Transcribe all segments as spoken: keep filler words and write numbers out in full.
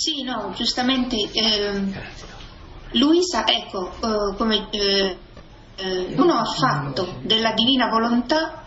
Sì, no, giustamente eh, Luisa, ecco, eh, come eh, eh, uno ha fatto della divina volontà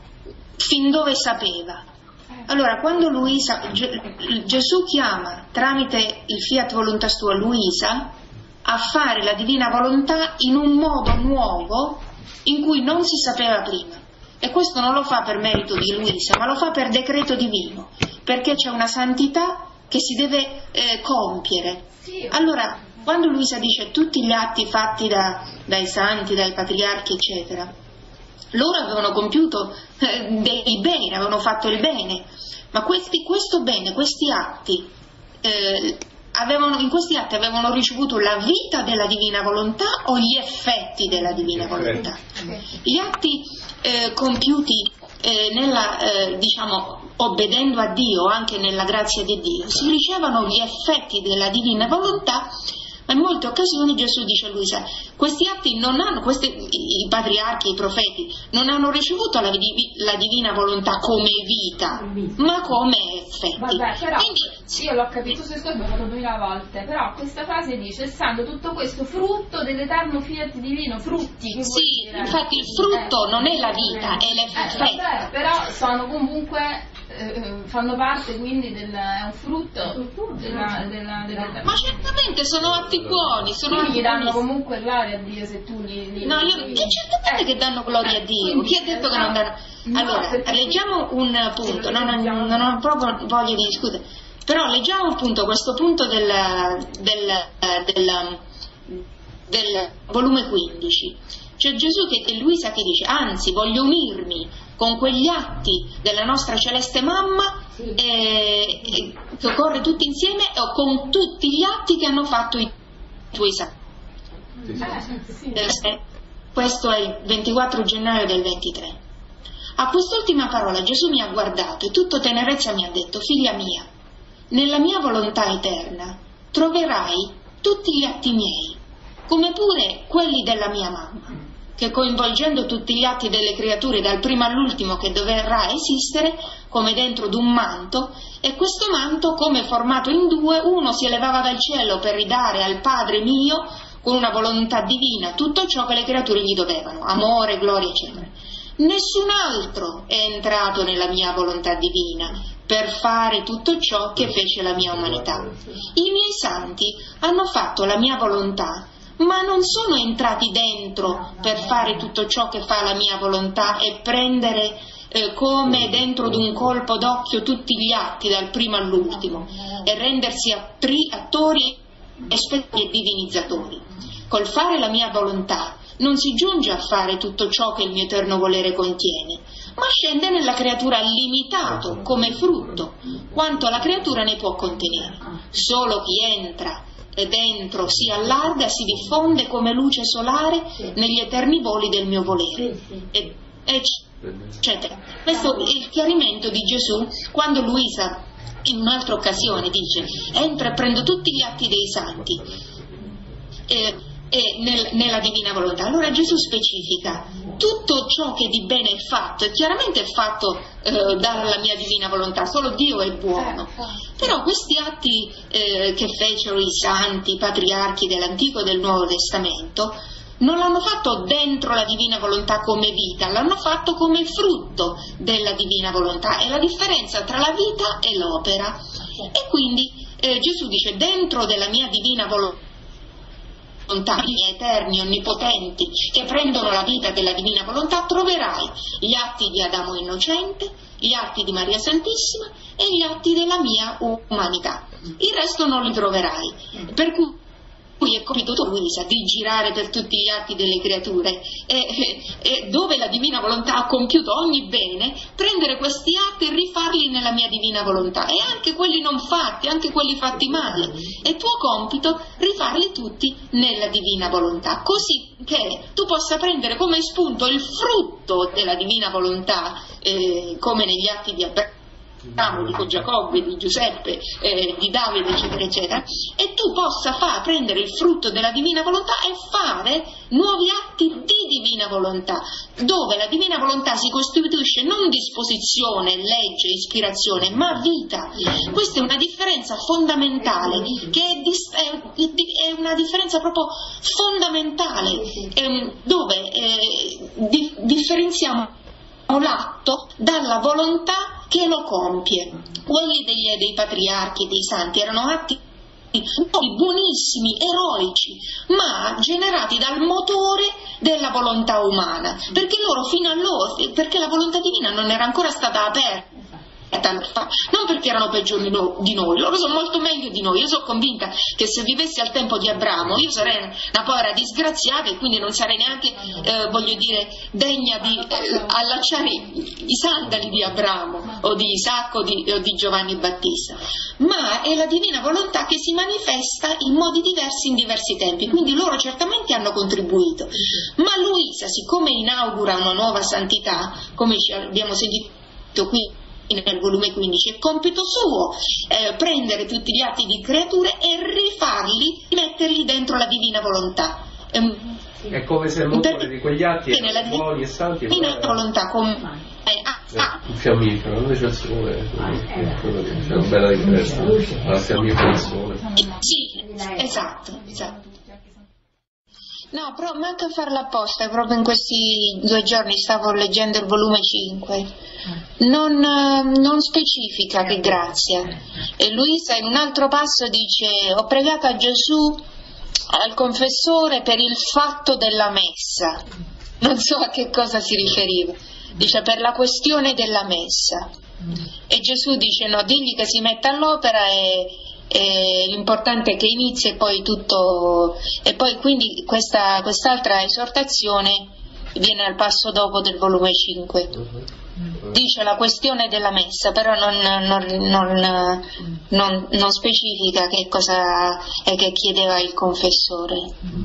fin dove sapeva. Allora, quando Luisa, Gesù chiama tramite il fiat voluntas tua Luisa a fare la divina volontà in un modo nuovo in cui non si sapeva prima. E questo non lo fa per merito di Luisa, ma lo fa per decreto divino, perché c'è una santità che si deve eh, compiere. Allora, quando Luisa dice tutti gli atti fatti da, dai santi, dai patriarchi, eccetera, loro avevano compiuto eh, dei beni, avevano fatto il bene, ma questi, questo bene, questi atti, eh, avevano, in questi atti avevano ricevuto la vita della divina volontà o gli effetti della divina volontà? Gli atti eh, compiuti eh, nella, eh, diciamo, obbedendo a Dio, anche nella grazia di Dio, si ricevono gli effetti della divina volontà. Ma in molte occasioni Gesù dice a Luisa, questi atti non hanno, questi, i patriarchi, i profeti, non hanno ricevuto la, la divina volontà come vita, ma come effetti. Vabbè, però, Quindi, io l'ho capito, se scorso, l'ho fatto duemila volte, però questa frase dice, essendo tutto questo frutto dell'eterno fiat divino, frutti. Che sì, dire? infatti il frutto eh, non è la vita, eh, è l'effetto. Eh, vabbè, però sono comunque... Eh, fanno parte quindi del è un frutto della, della, della... Ma certamente sono atti buoni, sono atti gli danno comunque gloria a Dio se tu li, li no, io li, e certamente eh, che danno gloria a Dio. Chi ha detto che non danno? Allora, no, leggiamo un punto, non, non, non ho proprio voglia di discutere, però leggiamo appunto questo punto del, del, del, del volume quindici. C'è Gesù che è Luisa che dice, anzi voglio unirmi con quegli atti della nostra celeste mamma sì. e, e, che occorre tutti insieme o con tutti gli atti che hanno fatto i tuoi santi. Sì, sì. Questo è il ventiquattro gennaio del ventitré. A quest'ultima parola Gesù mi ha guardato e tutto tenerezza mi ha detto, figlia mia, nella mia volontà eterna troverai tutti gli atti miei, come pure quelli della mia mamma, che coinvolgendo tutti gli atti delle creature dal primo all'ultimo che dovrà esistere come dentro d'un manto, e questo manto come formato in due, uno si elevava dal cielo per ridare al Padre mio con una volontà divina tutto ciò che le creature gli dovevano, amore, gloria, eccetera. Nessun altro è entrato nella mia volontà divina per fare tutto ciò che fece la mia umanità. I miei santi hanno fatto la mia volontà, ma non sono entrati dentro per fare tutto ciò che fa la mia volontà e prendere eh, come dentro d'un colpo d'occhio tutti gli atti dal primo all'ultimo e rendersi attri, attori, esperti e divinizzatori. Col fare la mia volontà non si giunge a fare tutto ciò che il mio eterno volere contiene, ma scende nella creatura limitato come frutto quanto la creatura ne può contenere. Solo chi entra e dentro si allarga, si diffonde come luce solare negli eterni voli del mio volere, e, eccetera. Questo è il chiarimento di Gesù quando Luisa in un'altra occasione dice, entro e prendo tutti gli atti dei santi e, e nel, nella divina volontà. Allora Gesù specifica tutto ciò che di bene è fatto, e chiaramente è fatto eh, dalla mia divina volontà, solo Dio è buono, però questi atti eh, che fecero i santi, i patriarchi dell'Antico e del Nuovo Testamento non l'hanno fatto dentro la divina volontà come vita, l'hanno fatto come frutto della divina volontà. È la differenza tra la vita e l'opera. E quindi eh, Gesù dice, dentro della mia divina volontà, lontani, eterni, onnipotenti, che prendono la vita della divina volontà, troverai gli atti di Adamo innocente, gli atti di Maria Santissima e gli atti della mia umanità. Il resto non li troverai. Per cui è compito Luisa di girare per tutti gli atti delle creature e, e dove la divina volontà ha compiuto ogni bene, prendere questi atti e rifarli nella mia divina volontà, e anche quelli non fatti, anche quelli fatti male, è tuo compito rifarli tutti nella divina volontà, così che tu possa prendere come spunto il frutto della divina volontà, eh, come negli atti di Abramo, dico Giacobbe, di Giuseppe, eh, di Davide, eccetera, eccetera, e tu possa fare, prendere il frutto della divina volontà e fare nuovi atti di divina volontà, dove la divina volontà si costituisce non disposizione, legge, ispirazione, ma vita. Questa è una differenza fondamentale, che è, dis- è, è una differenza proprio fondamentale, ehm, dove eh, di- differenziamo l'atto dalla volontà che lo compie. Quelli degli, dei patriarchi, dei santi, erano atti buonissimi, eroici, ma generati dal motore della volontà umana, perché loro fino a loro, perché la volontà divina non era ancora stata aperta, non perché erano peggiori di noi, loro sono molto meglio di noi. Io sono convinta che se vivessi al tempo di Abramo io sarei una povera disgraziata e quindi non sarei neanche eh, voglio dire degna di eh, allacciare i, i sandali di Abramo o di Isacco o di, o di Giovanni Battista, ma è la divina volontà che si manifesta in modi diversi in diversi tempi, quindi loro certamente hanno contribuito, ma Luisa, siccome inaugura una nuova santità, come abbiamo sentito qui nel volume quindici, è compito suo eh, prendere tutti gli atti di creature e rifarli, metterli dentro la divina volontà. Ehm, è come se il motore di quegli atti erano buoni e santi, la divina volontà come eh, ah, ah. un fiammifero, invece il sole c'è una bella differenza tra fiammifero e il sole. Sì, esatto, esatto. No, però manca farla apposta, proprio in questi due giorni stavo leggendo il volume cinque, non, non specifica che grazia, e Luisa in un altro passo dice: ho pregato a Gesù, al confessore, per il fatto della messa, non so a che cosa si riferiva, dice per la questione della messa, e Gesù dice no, digli che si metta all'opera e E l'importante è che inizi e poi tutto, e poi quindi questa, quest'altra esortazione viene al passo dopo del volume cinque, dice la questione della messa, però non, non, non, non, non specifica che cosa è che chiedeva il confessore.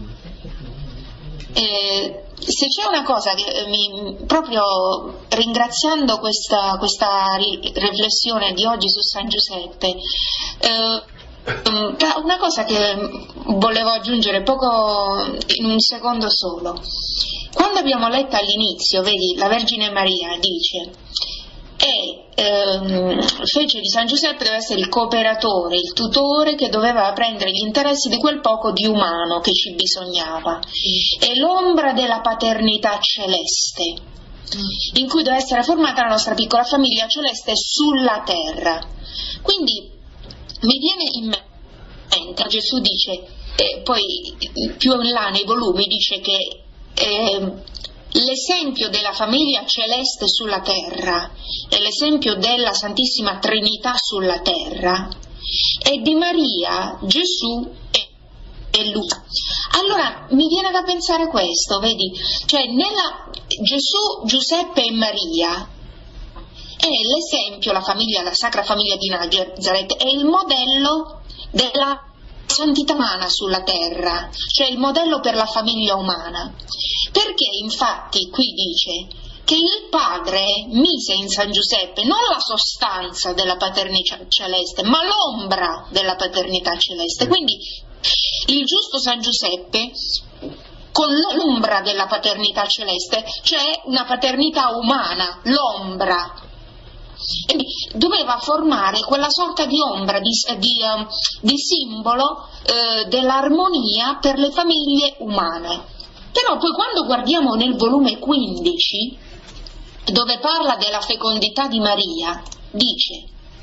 E se c'è una cosa che mi, proprio ringraziando questa, questa riflessione di oggi su San Giuseppe, eh, una cosa che volevo aggiungere poco, in un secondo solo. Quando abbiamo letto all'inizio, vedi, la Vergine Maria dice e ehm, fece di San Giuseppe deve essere il cooperatore, il tutore che doveva prendere gli interessi di quel poco di umano che ci bisognava, e l'ombra della paternità celeste in cui deve essere formata la nostra piccola famiglia celeste sulla terra. Quindi mi viene in mente, Gesù dice, eh, poi più in là nei volumi dice che eh, l'esempio della famiglia celeste sulla terra e l'esempio della Santissima Trinità sulla terra è di Maria, Gesù e, e Luca. Allora mi viene da pensare questo, vedi, cioè nella Gesù, Giuseppe e Maria è l'esempio, la famiglia, la Sacra Famiglia di Nazaret è il modello della santità umana sulla terra, cioè il modello per la famiglia umana, perché infatti qui dice che il padre mise in San Giuseppe non la sostanza della paternità celeste, ma l'ombra della paternità celeste. Quindi il giusto San Giuseppe con l'ombra della paternità celeste, cioè una paternità umana, l'ombra, e doveva formare quella sorta di ombra, di, di, um, di simbolo eh, dell'armonia per le famiglie umane. Però poi quando guardiamo nel volume quindici, dove parla della fecondità di Maria, dice: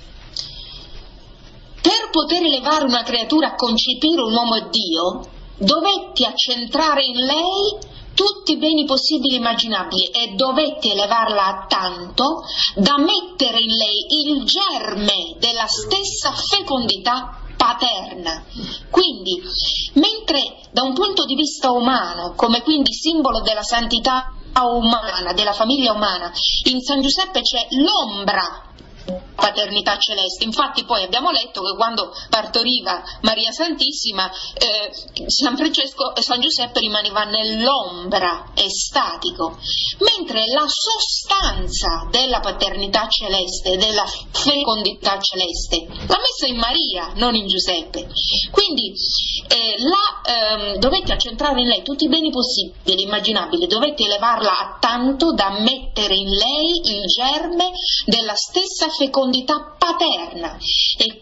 per poter elevare una creatura a concepire un uomo e Dio, dovetti accentrare in lei tutti i beni possibili e immaginabili e dovetti elevarla a tanto da mettere in lei il germe della stessa fecondità paterna. Quindi, mentre da un punto di vista umano, come quindi simbolo della santità umana, della famiglia umana, in San Giuseppe c'è l'ombra paternità celeste. Infatti poi abbiamo letto che quando partoriva Maria Santissima, eh, San Francesco e San Giuseppe rimaneva nell'ombra, estatico, mentre la sostanza della paternità celeste, della fecondità celeste, l'ha messa in Maria, non in Giuseppe. Quindi eh, la, ehm, dovette accentrare in lei tutti i beni possibili, immaginabili, dovette elevarla a tanto da mettere in lei il germe della stessa fecondità paterna. E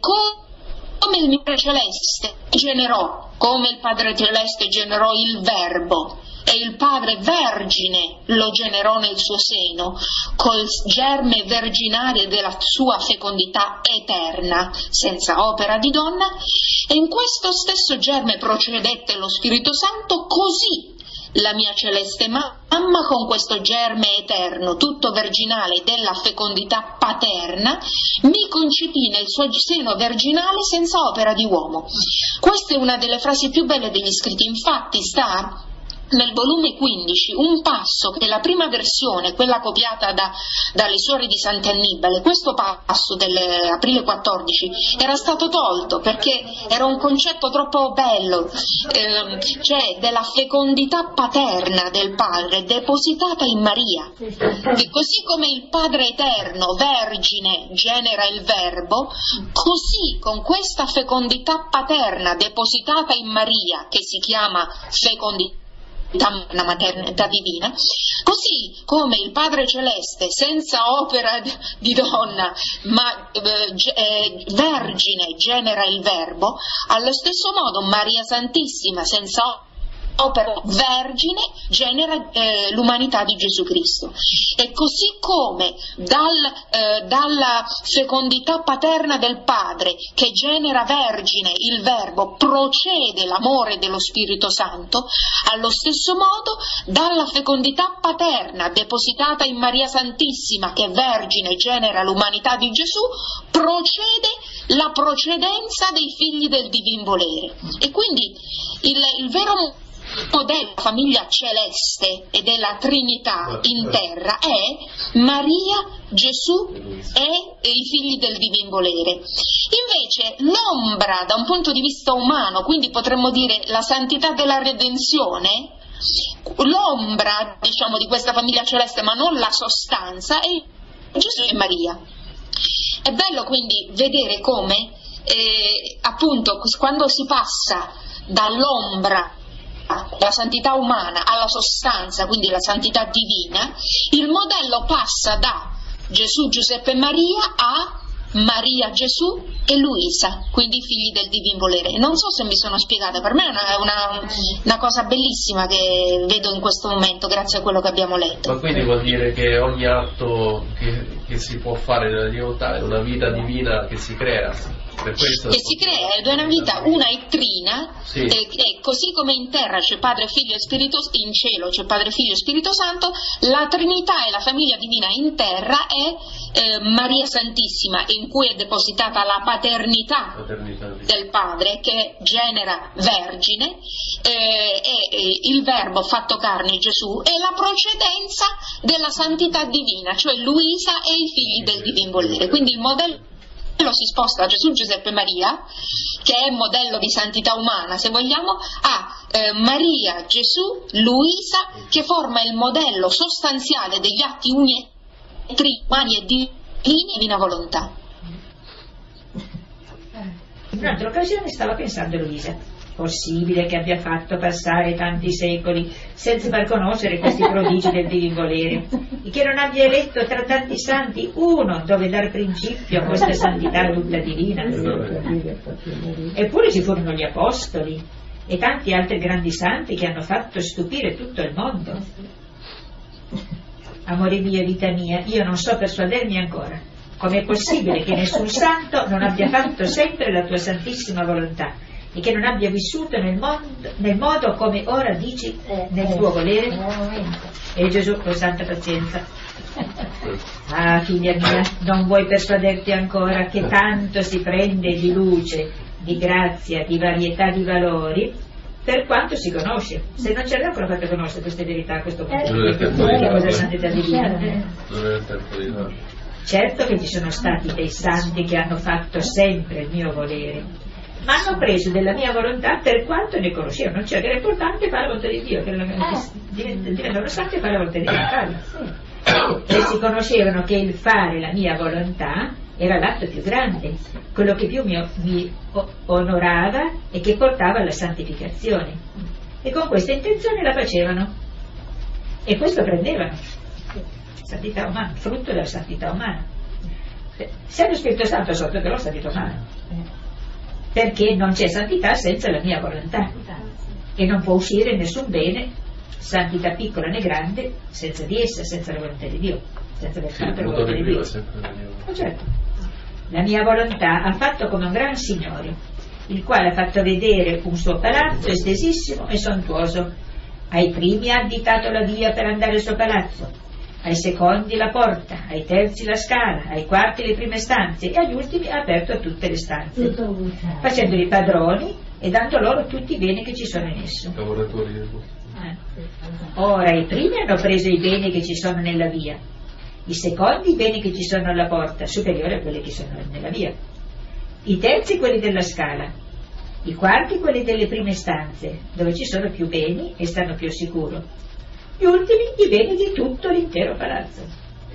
come il Padre Celeste generò, come il Padre Celeste generò il Verbo, e il Padre Vergine lo generò nel suo seno, col germe verginario della sua fecondità eterna, senza opera di donna, e in questo stesso germe procedette lo Spirito Santo, così la mia celeste mamma, con questo germe eterno, tutto verginale della fecondità paterna, mi concepì nel suo seno verginale senza opera di uomo. Questa è una delle frasi più belle degli scritti, infatti sta nel volume quindici un passo che è la prima versione, quella copiata da, dalle suore di Sant'Annibale. Questo passo dell'aprile quattordici era stato tolto perché era un concetto troppo bello, eh, cioè della fecondità paterna del Padre depositata in Maria, che così come il Padre Eterno, Vergine, genera il Verbo, così con questa fecondità paterna depositata in Maria, che si chiama fecondità, una maternità divina, così come il Padre Celeste senza opera di donna ma eh, vergine genera il Verbo, allo stesso modo Maria Santissima senza opera vergine genera eh, l'umanità di Gesù Cristo. E così come dal, eh, dalla fecondità paterna del Padre che genera vergine il Verbo procede l'amore dello Spirito Santo, allo stesso modo dalla fecondità paterna depositata in Maria Santissima che vergine genera l'umanità di Gesù procede la procedenza dei figli del divin volere. E quindi il, il vero della famiglia celeste e della Trinità in terra è Maria, Gesù e i figli del divin volere. Invece l'ombra da un punto di vista umano, quindi potremmo dire la santità della redenzione, l'ombra diciamo di questa famiglia celeste ma non la sostanza, è Gesù e Maria. È bello quindi vedere come eh, appunto quando si passa dall'ombra, la santità umana, alla sostanza, quindi la santità divina, il modello passa da Gesù, Giuseppe e Maria a Maria, Gesù e Luisa, quindi i figli del divin volere. Non so se mi sono spiegata, per me è una, una, una cosa bellissima che vedo in questo momento grazie a quello che abbiamo letto. Ma quindi vuol dire che ogni atto che, che si può fare nella divinità è una vita divina che si crea? Per questo che si crea è una vita una e trina, sì. e, e così come in terra c'è Padre, Figlio e Spirito, in cielo c'è Padre, Figlio e Spirito Santo, la Trinità e la famiglia divina in terra è eh, Maria Santissima, in cui è depositata la paternità, paternità del Padre che genera vergine, eh, e, e il Verbo fatto carne Gesù, e la procedenza della santità divina, cioè Luisa e i figli del divin volere. Quindi il modello si sposta a Gesù, Giuseppe e Maria, che è modello di santità umana, se vogliamo, a eh, Maria, Gesù, Luisa, che forma il modello sostanziale degli atti uni e tri, umani e divini e divina volontà. In un'altra occasione stava pensando Luisa: possibile che abbia fatto passare tanti secoli senza far conoscere questi prodigi del divin volere, e che non abbia eletto tra tanti santi uno dove dar principio a questa santità tutta divina? Eppure ci furono gli apostoli e tanti altri grandi santi che hanno fatto stupire tutto il mondo. Amore mio, vita mia, io non so persuadermi ancora com'è possibile che nessun santo non abbia fatto sempre la tua santissima volontà e che non abbia vissuto nel modo, nel modo come ora dici nel tuo volere. E Gesù con santa pazienza: ah, figlia mia, non vuoi persuaderti ancora che tanto si prende di luce, di grazia, di varietà di valori per quanto si conosce. Se non ci avrebbero fatto conoscere queste verità a questo punto, non è il tempo di farlo. Cosa santità divina? Non è il tempo di farlo. Certo che ci sono stati dei santi che hanno fatto sempre il mio volere, ma hanno preso della mia volontà per quanto ne conoscevano, cioè che era importante fare la volontà di Dio, che diventavano santi e fare la volontà di Dio. E si conoscevano che il fare la mia volontà era l'atto più grande, quello che più mi, mi onorava e che portava alla santificazione. E con questa intenzione la facevano. E questo prendevano. Santità umana, frutto della santità umana. Se lo Spirito Santo sotto però santità umana. Perché non c'è santità senza la mia volontà. E non può uscire nessun bene, santità piccola né grande, senza di essa, senza la volontà di Dio. Senza aver fatto la volontà di Dio. Oh, certo. La mia volontà ha fatto come un gran signore, il quale ha fatto vedere un suo palazzo estesissimo e sontuoso. Ai primi ha additato la via per andare al suo palazzo, ai secondi la porta, ai terzi la scala, ai quarti le prime stanze e agli ultimi ha aperto tutte le stanze, facendoli padroni e dando loro tutti i beni che ci sono in esso. Eh. Ora i primi hanno preso i beni che ci sono nella via, i secondi i beni che ci sono alla porta, superiori a quelli che sono nella via, i terzi quelli della scala, i quarti quelli delle prime stanze, dove ci sono più beni e stanno più al sicuro, gli ultimi i beni di tutto l'intero palazzo.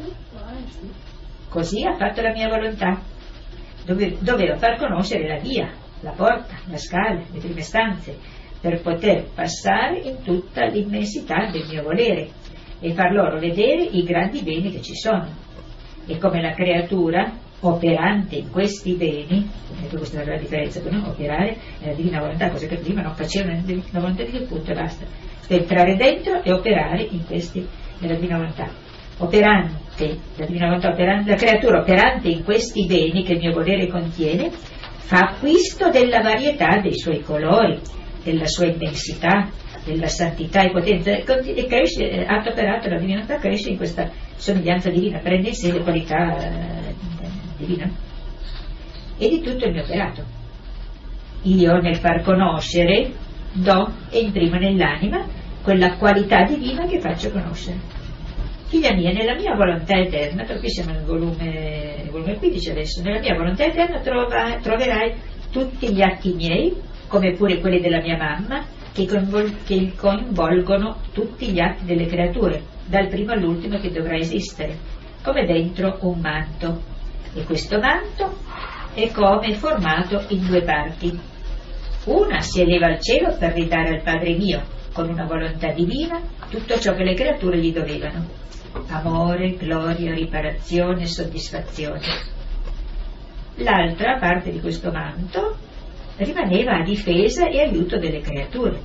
Così ha fatto la mia volontà. Dove, doveva far conoscere la via, la porta, la scala, le prime stanze, per poter passare in tutta l'immensità del mio volere e far loro vedere i grandi beni che ci sono. E come la creatura operante in questi beni, ecco questa è la differenza, no? Operare è la divina volontà, cosa che prima non facevano la divina volontà di Dio, punto e basta. Entrare dentro e operare in questi nella divina volontà. Operante, la divina volontà operante, la creatura operante in questi beni che il mio volere contiene, fa acquisto della varietà dei suoi colori, della sua immensità, della santità e potenza, e cresce, atto per atto la divina volontà cresce in questa somiglianza divina, prende in sé le qualità eh, divine e di tutto il mio operato. Io nel far conoscere do e imprimo nell'anima quella qualità divina che faccio conoscere. Figlia mia, nella mia volontà eterna, perché siamo nel volume, nel volume quindici adesso, nella mia volontà eterna trova, troverai tutti gli atti miei, come pure quelli della mia mamma, che, coinvol- che coinvolgono tutti gli atti delle creature, dal primo all'ultimo che dovrà esistere, come dentro un manto. E questo manto è come formato in due parti. Una si eleva al cielo per ridare al Padre mio, con una volontà divina, tutto ciò che le creature gli dovevano: amore, gloria, riparazione, soddisfazione. L'altra parte di questo manto rimaneva a difesa e aiuto delle creature.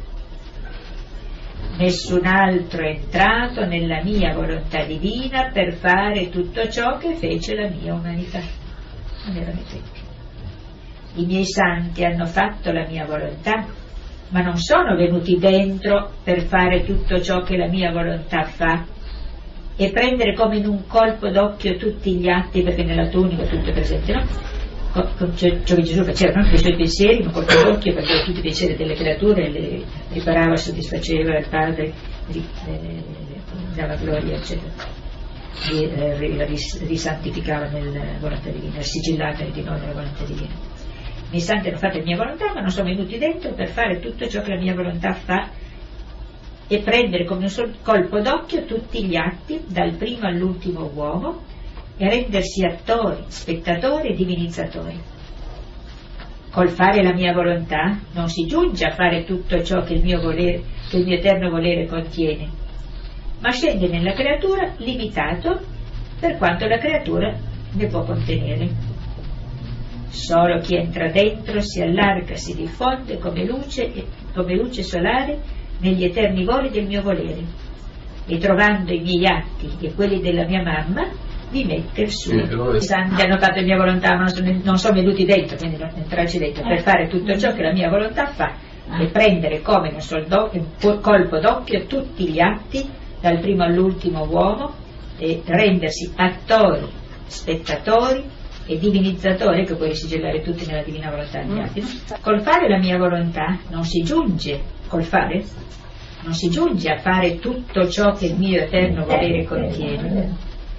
Nessun altro è entrato nella mia volontà divina per fare tutto ciò che fece la mia umanità. Non erano i tempi. I miei santi hanno fatto la mia volontà, ma non sono venuti dentro per fare tutto ciò che la mia volontà fa e prendere come in un colpo d'occhio tutti gli atti, perché nella tunica tutto è presente, no? Ciò che Gesù faceva, no? Con i suoi pensieri, in un colpo d'occhio prendeva tutti i pensieri delle creature, le riparava, soddisfaceva il Padre, dava gloria, eccetera. Risantificava nella volontà divina, sigillata di noi nella volontà divina. I miei santi hanno fatto la mia volontà, ma non sono venuti dentro per fare tutto ciò che la mia volontà fa e prendere come un sol colpo d'occhio tutti gli atti, dal primo all'ultimo uomo, e rendersi attori, spettatori e divinizzatori. Col fare la mia volontà non si giunge a fare tutto ciò che il mio volere, che il mio eterno volere contiene, ma scende nella creatura limitato per quanto la creatura ne può contenere. Solo chi entra dentro si allarga, si diffonde come luce, come luce solare negli eterni voli del mio volere, e trovando i miei atti e quelli della mia mamma vi mette il suo. I santi hanno fatto la mia volontà, ma non sono venuti dentro, quindi non entrarci dentro, per fare tutto ciò che la mia volontà fa e prendere come un, soldo, un colpo d'occhio tutti gli atti, dal primo all'ultimo uomo, e rendersi attori, spettatori e divinizzatori, che puoi sigillare tutti nella divina volontà degli atti. Col fare la mia volontà non si giunge, col fare non si giunge a fare tutto ciò che il mio eterno volere contiene,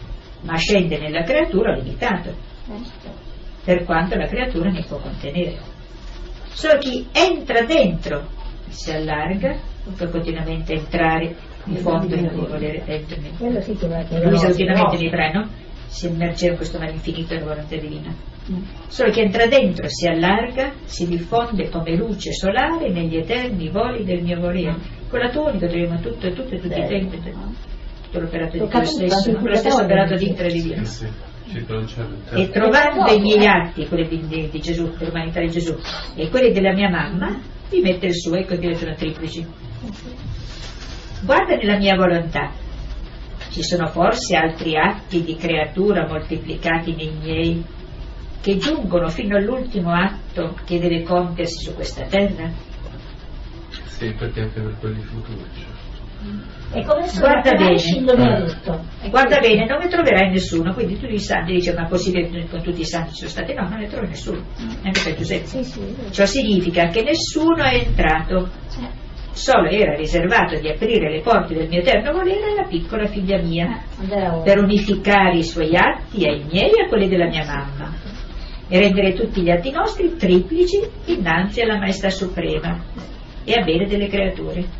ma scende nella creatura limitato, per quanto la creatura ne può contenere. Solo chi entra dentro si allarga, può continuamente entrare, mi fondo nel mio volere dentro me. Luisa continuamente mi preno, si immerge in questo mare infinito della volontà divina. Solo chi entra dentro si allarga, si diffonde come luce solare negli eterni voli del mio volere. Con la tunica troviamo tutto e tutto e tutti i tempi, tutto l'operato di Dio stesso, lo stesso operato di intra divino. E trovando i miei atti, quelli di, di, di Gesù, dell'umanità di Gesù, e quelli della mia mamma, vi mette il suo, ecco che diventano triplici. Guarda nella mia volontà, ci sono forse altri atti di creatura moltiplicati nei miei, che giungono fino all'ultimo atto che deve compiersi su questa terra? Sì, perché anche per quelli futuri. Cioè. E come guarda bene, eh. guarda bene, non ne troverai nessuno. Quindi tutti i santi dice: ma possibile che con tutti i santi ci sono stati? No, non ne trovi nessuno, neanche per Giuseppe. Sì, sì, ciò significa che nessuno è entrato, solo era riservato di aprire le porte del mio eterno volere alla piccola figlia mia, per unificare i suoi atti ai miei e a quelli della mia mamma, e rendere tutti gli atti nostri triplici innanzi alla maestà suprema e a bene delle creature.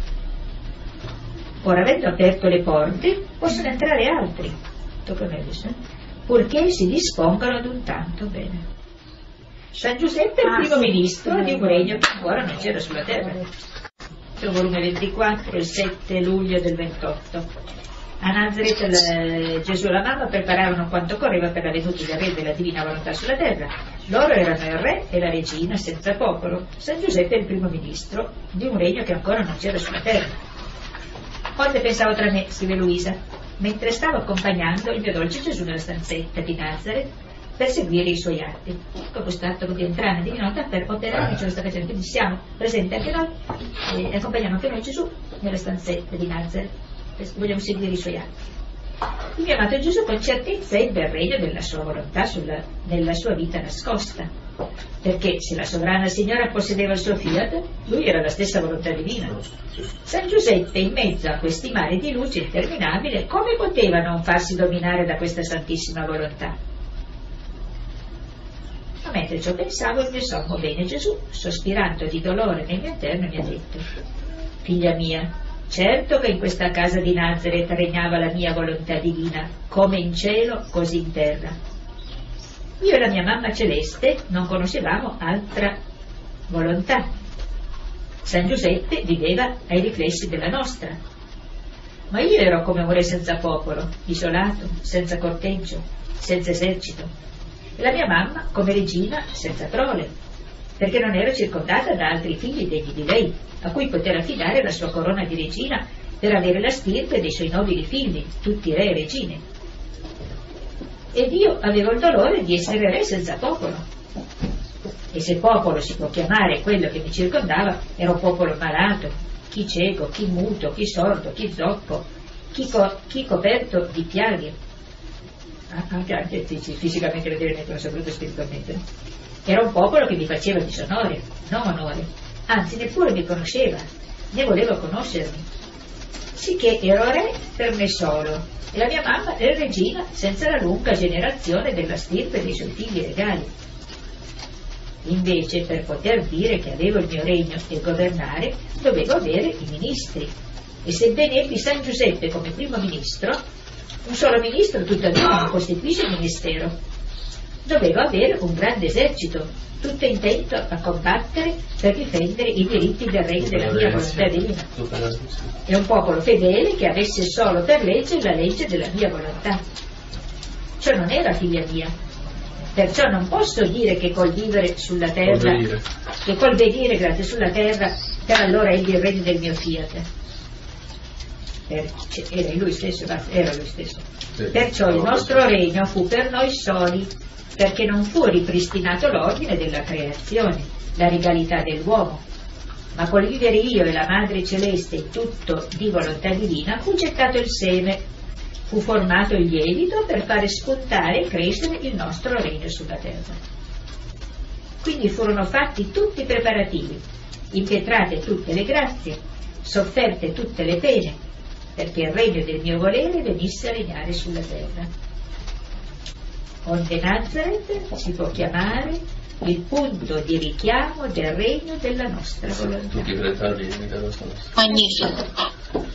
Ora, avendo aperto le porte, possono entrare altri, tocca a me adesso, purché si dispongano ad un tanto bene. San Giuseppe è il Ah, primo sì. ministro di un regno che ancora non c'era sulla terra. C'è un volume ventiquattro, il sette luglio del ventotto. A Nazareth il, Gesù e la mamma preparavano quanto correva per la venuta del re della divina volontà sulla terra. Loro erano il re e la regina senza popolo. San Giuseppe è il primo ministro di un regno che ancora non c'era sulla terra. Quando pensavo tra me, scrive Luisa, mentre stavo accompagnando il mio dolce Gesù nella stanzetta di Nazareth per seguire i suoi atti. Ecco questo atto di entrare nella divinità per operare, ce lo sta facendo. Quindi siamo presenti anche noi e accompagniamo anche noi Gesù nella stanzetta di Nazareth. Vogliamo seguire i suoi atti. Il mio amato Gesù con certezza ebbe il regno della sua volontà sulla, nella sua vita nascosta, perché se la sovrana signora possedeva il suo fiat, lui era la stessa volontà divina. San Giuseppe, in mezzo a questi mari di luce interminabile, come poteva non farsi dominare da questa santissima volontà? Ma mentre ciò pensavo, il mio sommo bene Gesù, sospirando di dolore nel mio interno, mi ha detto: figlia mia, certo che in questa casa di Nazareth regnava la mia volontà divina, come in cielo, così in terra. Io e la mia mamma celeste non conoscevamo altra volontà. San Giuseppe viveva ai riflessi della nostra. Ma io ero come un re senza popolo, isolato, senza corteggio, senza esercito. E la mia mamma come regina senza prole, perché non ero circondata da altri figli degni di lei, a cui poter affidare la sua corona di regina per avere la stirpe dei suoi nobili figli, tutti re e regine. Ed io avevo il dolore di essere re senza popolo. E se popolo si può chiamare quello che mi circondava, ero popolo malato, chi cieco, chi muto, chi sordo, chi zoppo, chi, co- chi coperto di piaghe. Anche, anche fisicamente vedere, ma soprattutto spiritualmente. Era un popolo che mi faceva disonore, non onore, anzi neppure mi conosceva, né voleva conoscermi. Sicché ero re per me solo, e la mia mamma era regina senza la lunga generazione della stirpe dei suoi figli regali. Invece, per poter dire che avevo il mio regno e governare, dovevo avere i ministri. E sebbene ebbi San Giuseppe come primo ministro, un solo ministro tuttavia non costituisce ministero. Dovevo avere un grande esercito, tutto intento a combattere per difendere i diritti del regno della mia volontà divina. E un popolo fedele che avesse solo per legge la legge della mia volontà. Ciò non era figlia mia. Perciò non posso dire che col vivere sulla terra, che col venire grazie sulla terra, per allora egli il regno del mio fiat. Era lui stesso, era lui stesso. Perciò il nostro regno fu per noi soli, perché non fu ripristinato l'ordine della creazione, la regalità dell'uomo, ma col vivere io e la Madre Celeste tutto di volontà divina fu gettato il seme, fu formato il lievito per fare spuntare e crescere il nostro regno sulla terra. Quindi furono fatti tutti i preparativi, impietrate tutte le grazie, sofferte tutte le pene, perché il regno del mio volere venisse a regnare sulla terra. onde Nazareth si può chiamare il punto di richiamo del regno della nostra volontà. Tutti i fratelli della nostra. Magnifico.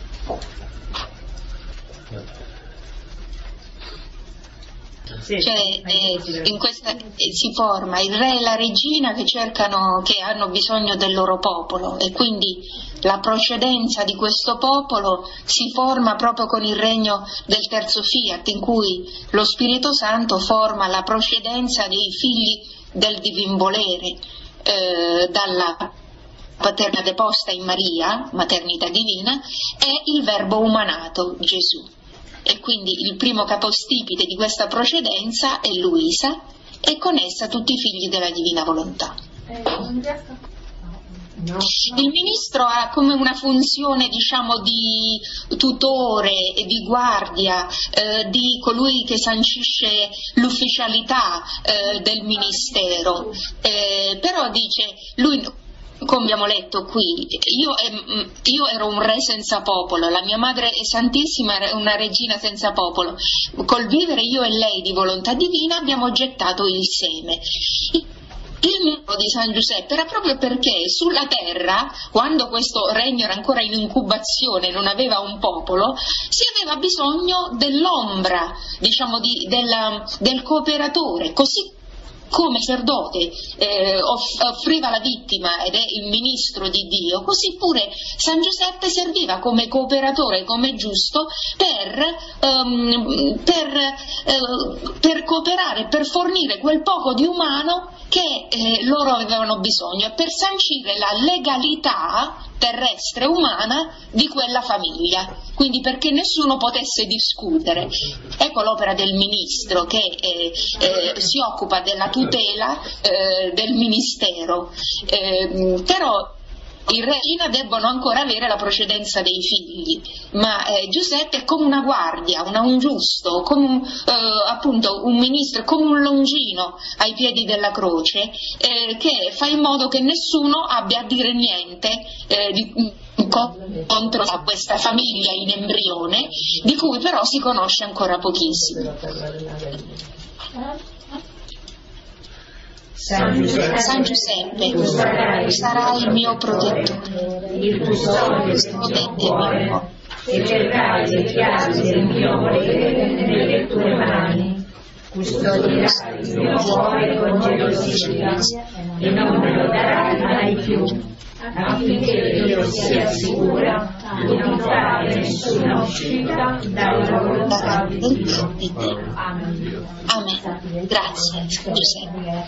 Sì, Cioè, eh, in questa eh, si forma il re e la regina che cercano, che hanno bisogno del loro popolo, e quindi la precedenza di questo popolo si forma proprio con il regno del terzo fiat, in cui lo Spirito Santo forma la precedenza dei figli del divin volere, eh, dalla paterna deposta in Maria, maternità divina, e il verbo umanato, Gesù. E quindi il primo capostipite di questa precedenza è Luisa, e con essa tutti i figli della divina volontà. Il ministro ha come una funzione, diciamo, di tutore e di guardia, eh, di colui che sancisce l'ufficialità eh, del ministero, eh, però dice lui, come abbiamo letto qui, io, io ero un re senza popolo, la mia madre è santissima, era una regina senza popolo. Col vivere io e lei di volontà divina abbiamo gettato il seme. Il mito di San Giuseppe era proprio perché sulla terra, quando questo regno era ancora in incubazione, non aveva un popolo, si aveva bisogno dell'ombra, diciamo, di, della, del cooperatore, così come sacerdote eh, offriva la vittima ed è il ministro di Dio, così pure San Giuseppe serviva come cooperatore, come giusto, per, um, per, uh, per cooperare, per fornire quel poco di umano che eh, loro avevano bisogno, e per sancire la legalità terrestre umana di quella famiglia, quindi perché nessuno potesse discutere. Ecco l'opera del ministro che eh, eh, si occupa della tutela eh, del ministero, eh, però i re e la regina debbono ancora avere la precedenza dei figli, ma eh, Giuseppe è come una guardia, una, un giusto, come un, eh, appunto un ministro, come un longino ai piedi della croce, eh, che fa in modo che nessuno abbia a dire niente eh, di, contro a questa famiglia in embrione, di cui però si conosce ancora pochissimo. San Giuseppe, San Giuseppe sarà il mio protettore, il custode del mio cuore, e terrai le chiavi del mio volere nelle tue mani. Custodirai il mio cuore con gelosità e non me lo darai mai più, affinché io sia sicura di non fare nessuna uscita dalla volontà di Dio. Amen. Amen. Grazie, Giuseppe.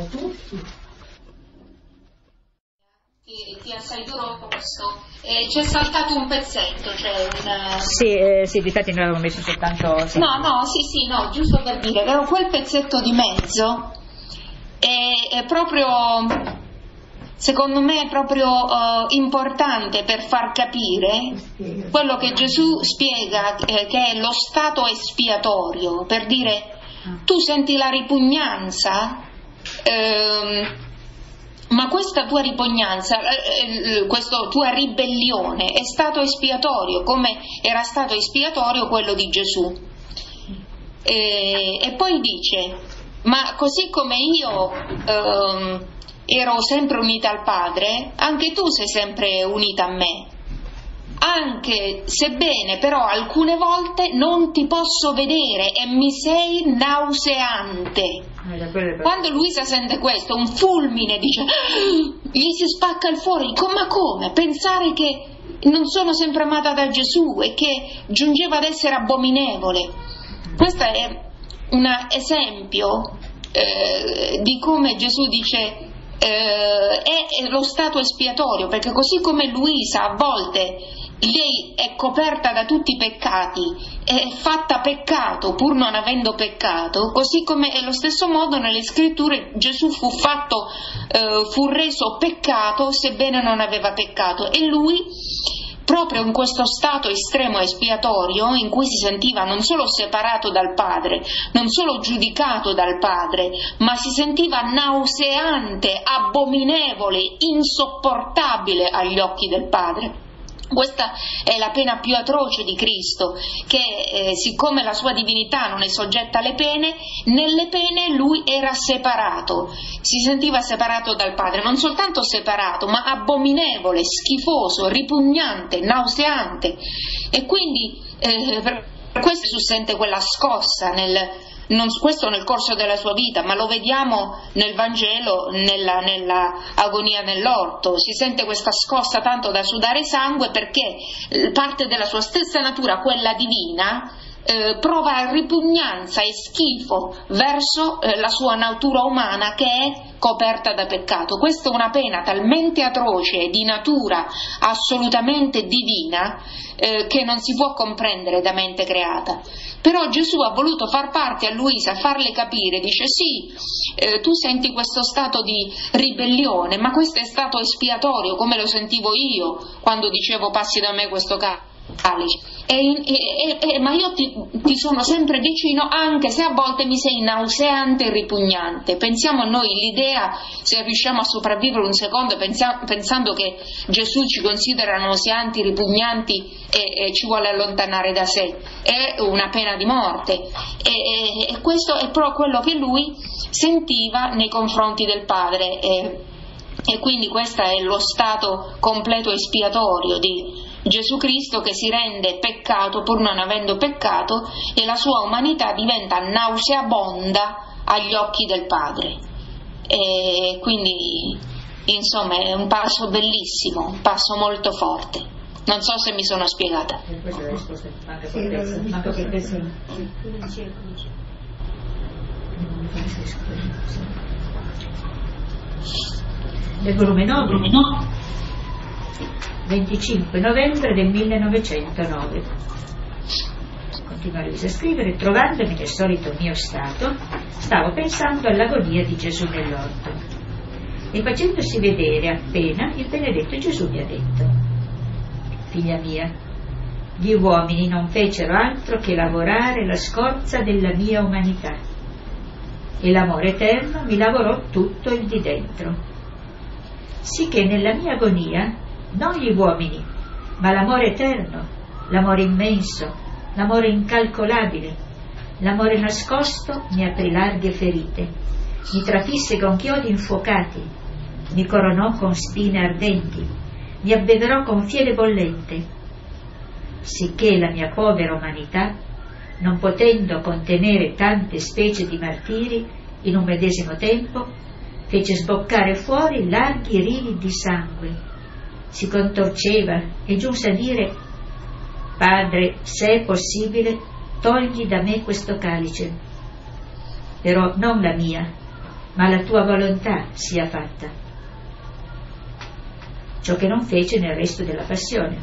Ti, ti assai doloroso. Eh, c'è saltato un pezzetto, cioè una... Sì, eh, sì, difatti noi avevamo messo soltanto... Sì. No, no, sì, sì, no, giusto per dire, però quel pezzetto di mezzo è, è proprio, secondo me, è proprio uh, importante per far capire quello che Gesù spiega, eh, che è lo stato espiatorio, per dire, tu senti la ripugnanza, ehm, ma questa tua ripugnanza, eh, questa tua ribellione è stato espiatorio, come era stato espiatorio quello di Gesù. E, e poi dice, ma così come io ehm, ero sempre unita al Padre, anche tu sei sempre unita a me. Anche sebbene però alcune volte non ti posso vedere e mi sei nauseante. Quando Luisa sente questo, un fulmine, dice, gli si spacca il cuore, ma come? Pensare che non sono sempre amata da Gesù e che giungeva ad essere abominevole. Questo è un esempio eh, di come Gesù dice eh, è, è lo stato espiatorio, perché così come Luisa a volte lei è coperta da tutti i peccati, è fatta peccato pur non avendo peccato, così come è lo stesso modo nelle scritture Gesù fu fatto, eh, fu reso peccato sebbene non aveva peccato, e lui proprio in questo stato estremo espiatorio in cui si sentiva non solo separato dal Padre, non solo giudicato dal Padre, ma si sentiva nauseante, abominevole, insopportabile agli occhi del Padre. Questa è la pena più atroce di Cristo, che eh, siccome la sua divinità non è soggetta alle pene, nelle pene lui era separato, si sentiva separato dal Padre, non soltanto separato, ma abominevole, schifoso, ripugnante, nauseante, e quindi eh, per questo Gesù sente quella scossa nel... Non, questo nel corso della sua vita, ma lo vediamo nel Vangelo, nella, nella agonia nell'orto. Si sente questa scossa tanto da sudare sangue, perché parte della sua stessa natura, quella divina, eh, prova ripugnanza e schifo verso eh, la sua natura umana, che è coperta da peccato. Questa è una pena talmente atroce, di natura assolutamente divina, eh, che non si può comprendere da mente creata. Però Gesù ha voluto far parte a Luisa, farle capire, dice sì, eh, tu senti questo stato di ribellione, ma questo è stato espiatorio, come lo sentivo io quando dicevo passi da me questo calice. E, e, e, ma io ti, ti sono sempre vicino, anche se a volte mi sei nauseante e ripugnante. Pensiamo a noi l'idea, se riusciamo a sopravvivere un secondo pensia, pensando che Gesù ci considera nauseanti, ripugnanti e, e ci vuole allontanare da sé, è una pena di morte, e, e, e questo è proprio quello che lui sentiva nei confronti del Padre, e, e quindi questo è lo stato completo espiatorio di Gesù Cristo, che si rende peccato pur non avendo peccato, e la sua umanità diventa nauseabonda agli occhi del Padre. E quindi insomma è un passo bellissimo, un passo molto forte. Non so se mi sono spiegata. Del volume nove, venticinque novembre del millenovecentonove. Continua Luisa a scrivere: trovandomi nel solito mio stato, stavo pensando all'agonia di Gesù nell'orto, e facendosi vedere appena, il benedetto Gesù mi ha detto: figlia mia, gli uomini non fecero altro che lavorare la scorza della mia umanità, e l'amore eterno mi lavorò tutto il di dentro, sicché nella mia agonia non gli uomini, ma l'amore eterno, l'amore immenso, l'amore incalcolabile, l'amore nascosto mi aprì larghe ferite, mi trafisse con chiodi infuocati, mi coronò con spine ardenti, mi abbeverò con fiele bollente, sicché la mia povera umanità, non potendo contenere tante specie di martiri in un medesimo tempo, fece sboccare fuori larghi rivi di sangue, si contorceva e giunse a dire: Padre, se è possibile, togli da me questo calice, però non la mia, ma la tua volontà sia fatta. Ciò che non fece nel resto della passione,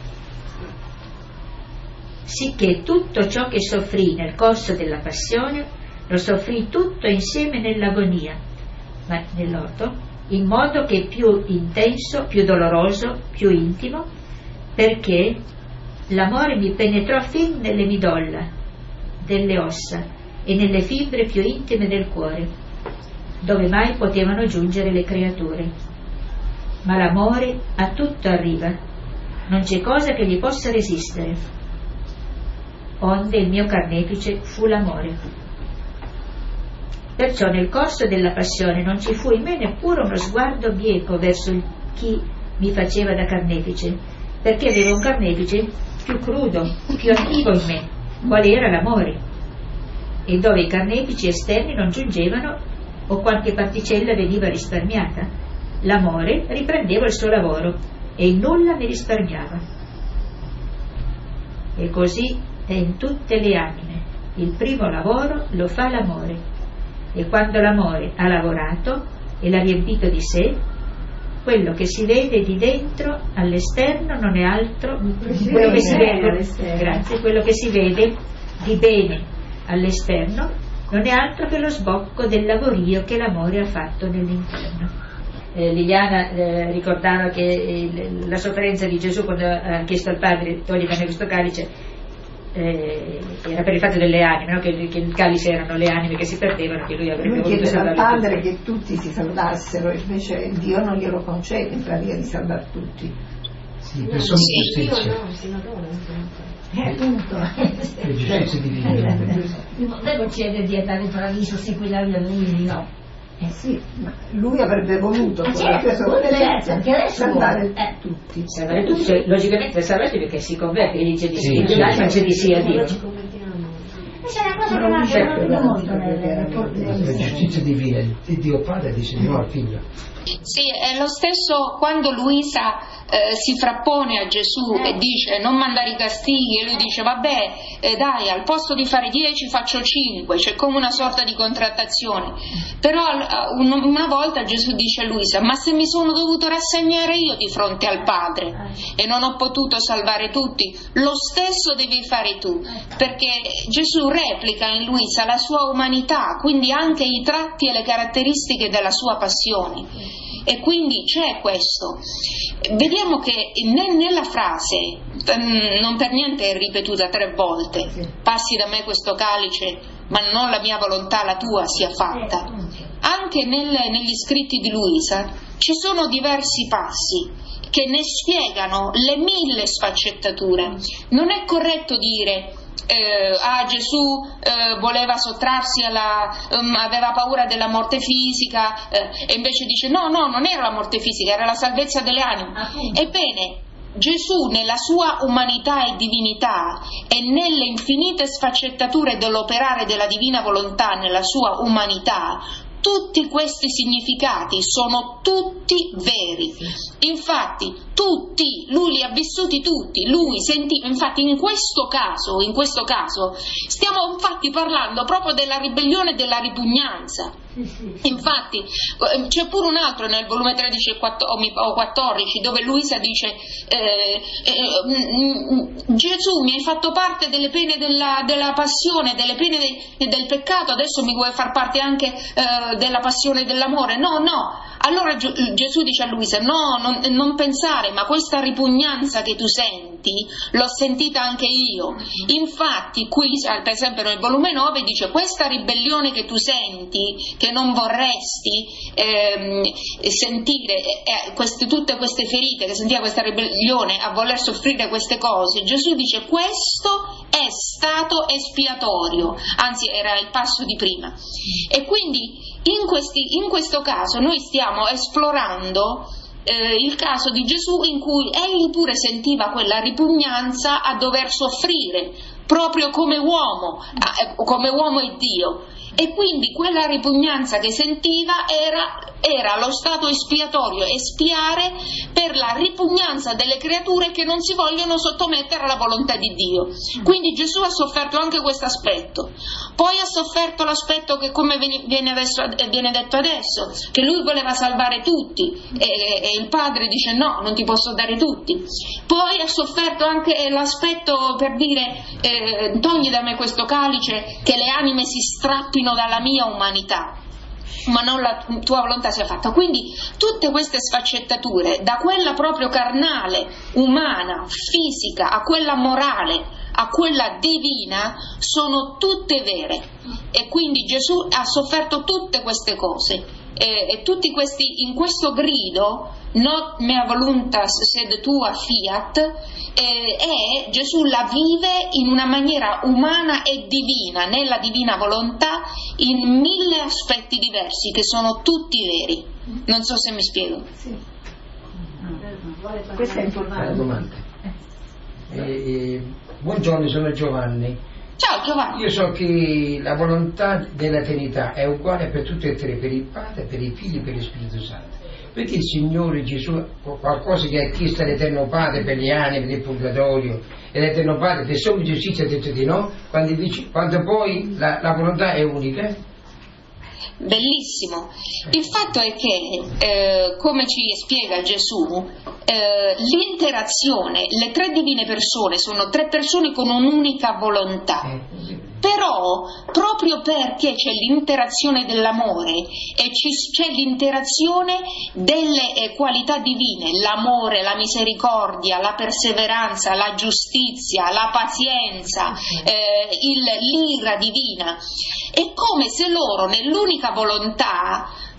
sicché tutto ciò che soffrì nel corso della passione lo soffrì tutto insieme nell'agonia, ma nell'orto, in modo che più intenso, più doloroso, più intimo, perché l'amore mi penetrò fin nelle midolla delle ossa e nelle fibre più intime del cuore, dove mai potevano giungere le creature. Ma l'amore a tutto arriva, non c'è cosa che gli possa resistere. Onde il mio carnefice fu l'amore. Perciò nel corso della passione non ci fu in me neppure uno sguardo bieco verso il chi mi faceva da carnefice, perché avevo un carnefice più crudo, più attivo in me, quale era l'amore, e dove i carnefici esterni non giungevano o qualche particella veniva risparmiata, l'amore riprendeva il suo lavoro e in nulla mi risparmiava. E così è in tutte le anime: il primo lavoro lo fa l'amore, e quando l'amore ha lavorato e l'ha riempito di sé, quello che si vede di dentro all'esterno non è altro quello che si vede, grazie, quello che si vede di bene all'esterno non è altro che lo sbocco del lavorio che l'amore ha fatto nell'interno. eh, Liliana eh, ricordava che eh, la sofferenza di Gesù quando ha chiesto al Padre togli da me questo calice Eh, era per il fatto delle anime, no? che, che il calice erano le anime che si perdevano, che lui avrebbe lui voluto salvare al Padre tutti. Che tutti si salvassero, invece Dio non glielo concede in pratica di salvare tutti. Sì, persone di Sì. giustizia. Eh, appunto. Le giustizie divine. Non devo chiedere di andare in paradiso se quella via lui no. Eh sì, ma lui avrebbe voluto Ah, con la certo, sua certo, anche adesso salvare vuole. Eh. tutti. Salvare tutti, cioè, logicamente salvati perché si converte, e dice di Sì, sì, sì, l'altro sì. dice di sì a Dio. Questa è una cosa che mi ha Certo, piaciuto molto veramente. La nel giustizia divina di Dio Padre disegnò al figlio. Sì, è lo stesso quando Luisa eh, si frappone a Gesù e dice non mandare i castighi, e lui dice vabbè eh, dai, al posto di fare dieci faccio cinque, c'è come una sorta di contrattazione. Però un, una volta Gesù dice a Luisa ma se mi sono dovuto rassegnare io di fronte al Padre e non ho potuto salvare tutti, lo stesso devi fare tu, perché Gesù replica in Luisa la sua umanità, quindi anche i tratti e le caratteristiche della sua passione. E quindi c'è questo. Vediamo che nella frase, non per niente è ripetuta tre volte, passi da me questo calice, ma non la mia volontà, la tua sia fatta. Anche nelle, negli scritti di Luisa ci sono diversi passi che ne spiegano le mille sfaccettature. Non è corretto dire Eh, ah, Gesù eh, voleva sottrarsi alla um, aveva paura della morte fisica eh, e invece dice no, no, non era la morte fisica, era la salvezza delle anime. Ebbene, Gesù nella sua umanità e divinità e nelle infinite sfaccettature dell'operare della divina volontà nella sua umanità, tutti questi significati sono tutti veri. Infatti tutti, lui li ha vissuti tutti, lui sentì, infatti in questo caso, in questo caso stiamo infatti parlando proprio della ribellione e della ripugnanza. Infatti c'è pure un altro nel volume tredici o quattordici dove Luisa dice eh, eh, Gesù mi hai fatto parte delle pene della, della passione, delle pene de, del peccato, adesso mi vuoi far parte anche eh, della passione e dell'amore? No, no. Allora Gesù dice a Luisa no, non, non pensare, ma questa ripugnanza che tu senti l'ho sentita anche io. Infatti qui per esempio nel volume nove dice questa ribellione che tu senti, che non vorresti ehm, sentire, eh, queste, tutte queste ferite che sentiva questa ribellione a voler soffrire queste cose, Gesù dice questo è stato espiatorio, anzi era il passo di prima. E quindi in, questi, in questo caso noi stiamo esplorando eh, il caso di Gesù in cui egli pure sentiva quella ripugnanza a dover soffrire proprio come uomo, eh, come uomo e Dio. E quindi quella ripugnanza che sentiva era, era lo stato espiatorio, espiare per la ripugnanza delle creature che non si vogliono sottomettere alla volontà di Dio. Quindi Gesù ha sofferto anche questo aspetto. Poi ha sofferto l'aspetto che, come viene, adesso, viene detto adesso, che lui voleva salvare tutti e, e il Padre dice no, non ti posso dare tutti. Poi ha sofferto anche l'aspetto per dire eh, togli da me questo calice, che le anime si strappino dalla mia umanità, ma non la tua volontà sia fatta. Quindi tutte queste sfaccettature, da quella proprio carnale, umana, fisica, a quella morale, a quella divina, sono tutte vere. E quindi Gesù ha sofferto tutte queste cose. E, e tutti questi, in questo grido, not mea voluntas sed tua fiat, eh, e Gesù la vive in una maniera umana e divina, nella divina volontà, in mille aspetti diversi che sono tutti veri. Non so se mi spiego. Sì. Questa è Una domanda. Eh, eh, buongiorno, sono Giovanni. Ciao Giovanni. Io so che la volontà della Trinità è uguale per tutte e tre, per il Padre, per i Figli e per lo Spirito Santo. Perché il Signore Gesù, qualcosa che ha chiesto all'Eterno Padre per le anime del purgatorio, e l'Eterno Padre per somma giustizia ha detto di no, quando, dice, quando poi la, la volontà è unica? Bellissimo. Il fatto è che, eh, come ci spiega Gesù, eh, l'interazione, le tre divine persone sono tre persone con un'unica volontà. Però, proprio perché c'è l'interazione dell'amore e c'è l'interazione delle eh, qualità divine, l'amore, la misericordia, la perseveranza, la giustizia, la pazienza, eh, il, l'ira divina, è come se loro nell'unica volontà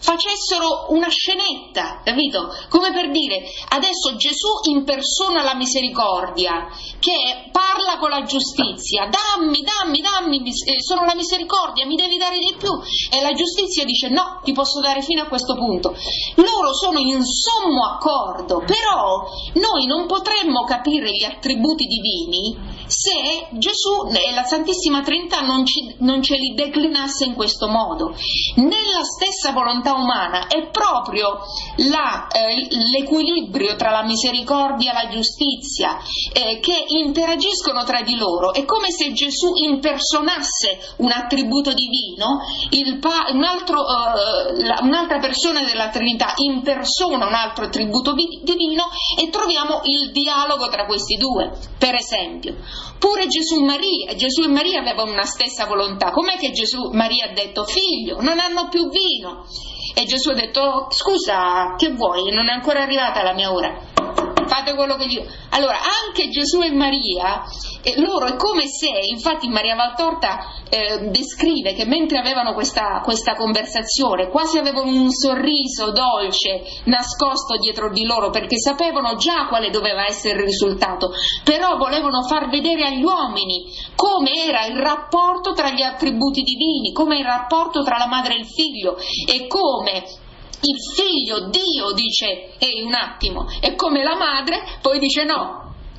facessero una scenetta, capito? Come per dire, adesso Gesù impersona la misericordia, che parla con la giustizia, dammi, dammi, dammi, sono la misericordia, mi devi dare di più, e la giustizia dice no, ti posso dare fino a questo punto. Loro sono in sommo accordo, però noi non potremmo capire gli attributi divini se Gesù e la Santissima Trinità non, ci, non ce li declinasse in questo modo. Nella stessa volontà umana è proprio la, eh, l'equilibrio tra la misericordia e la giustizia eh, che interagiscono tra di loro. È come se Gesù impersonasse un attributo divino, il pa- un altro, eh, la, un'altra persona della Trinità impersona un altro attributo vi- divino e troviamo il dialogo tra questi due. Per esempio, pure Gesù e Maria, Gesù e Maria avevano una stessa volontà. Com'è che Gesù, Maria ha detto, figlio, non hanno più vino? E Gesù ha detto, scusa, che vuoi? Non è ancora arrivata la mia ora. Fate quello che io... Allora, anche Gesù e Maria, eh, loro è come se, infatti Maria Valtorta eh, descrive che mentre avevano questa, questa conversazione, quasi avevano un sorriso dolce nascosto dietro di loro, perché sapevano già quale doveva essere il risultato, però volevano far vedere agli uomini come era il rapporto tra gli attributi divini, come il rapporto tra la madre e il figlio, e come il figlio, Dio, dice ehi un attimo, e come la madre poi dice no,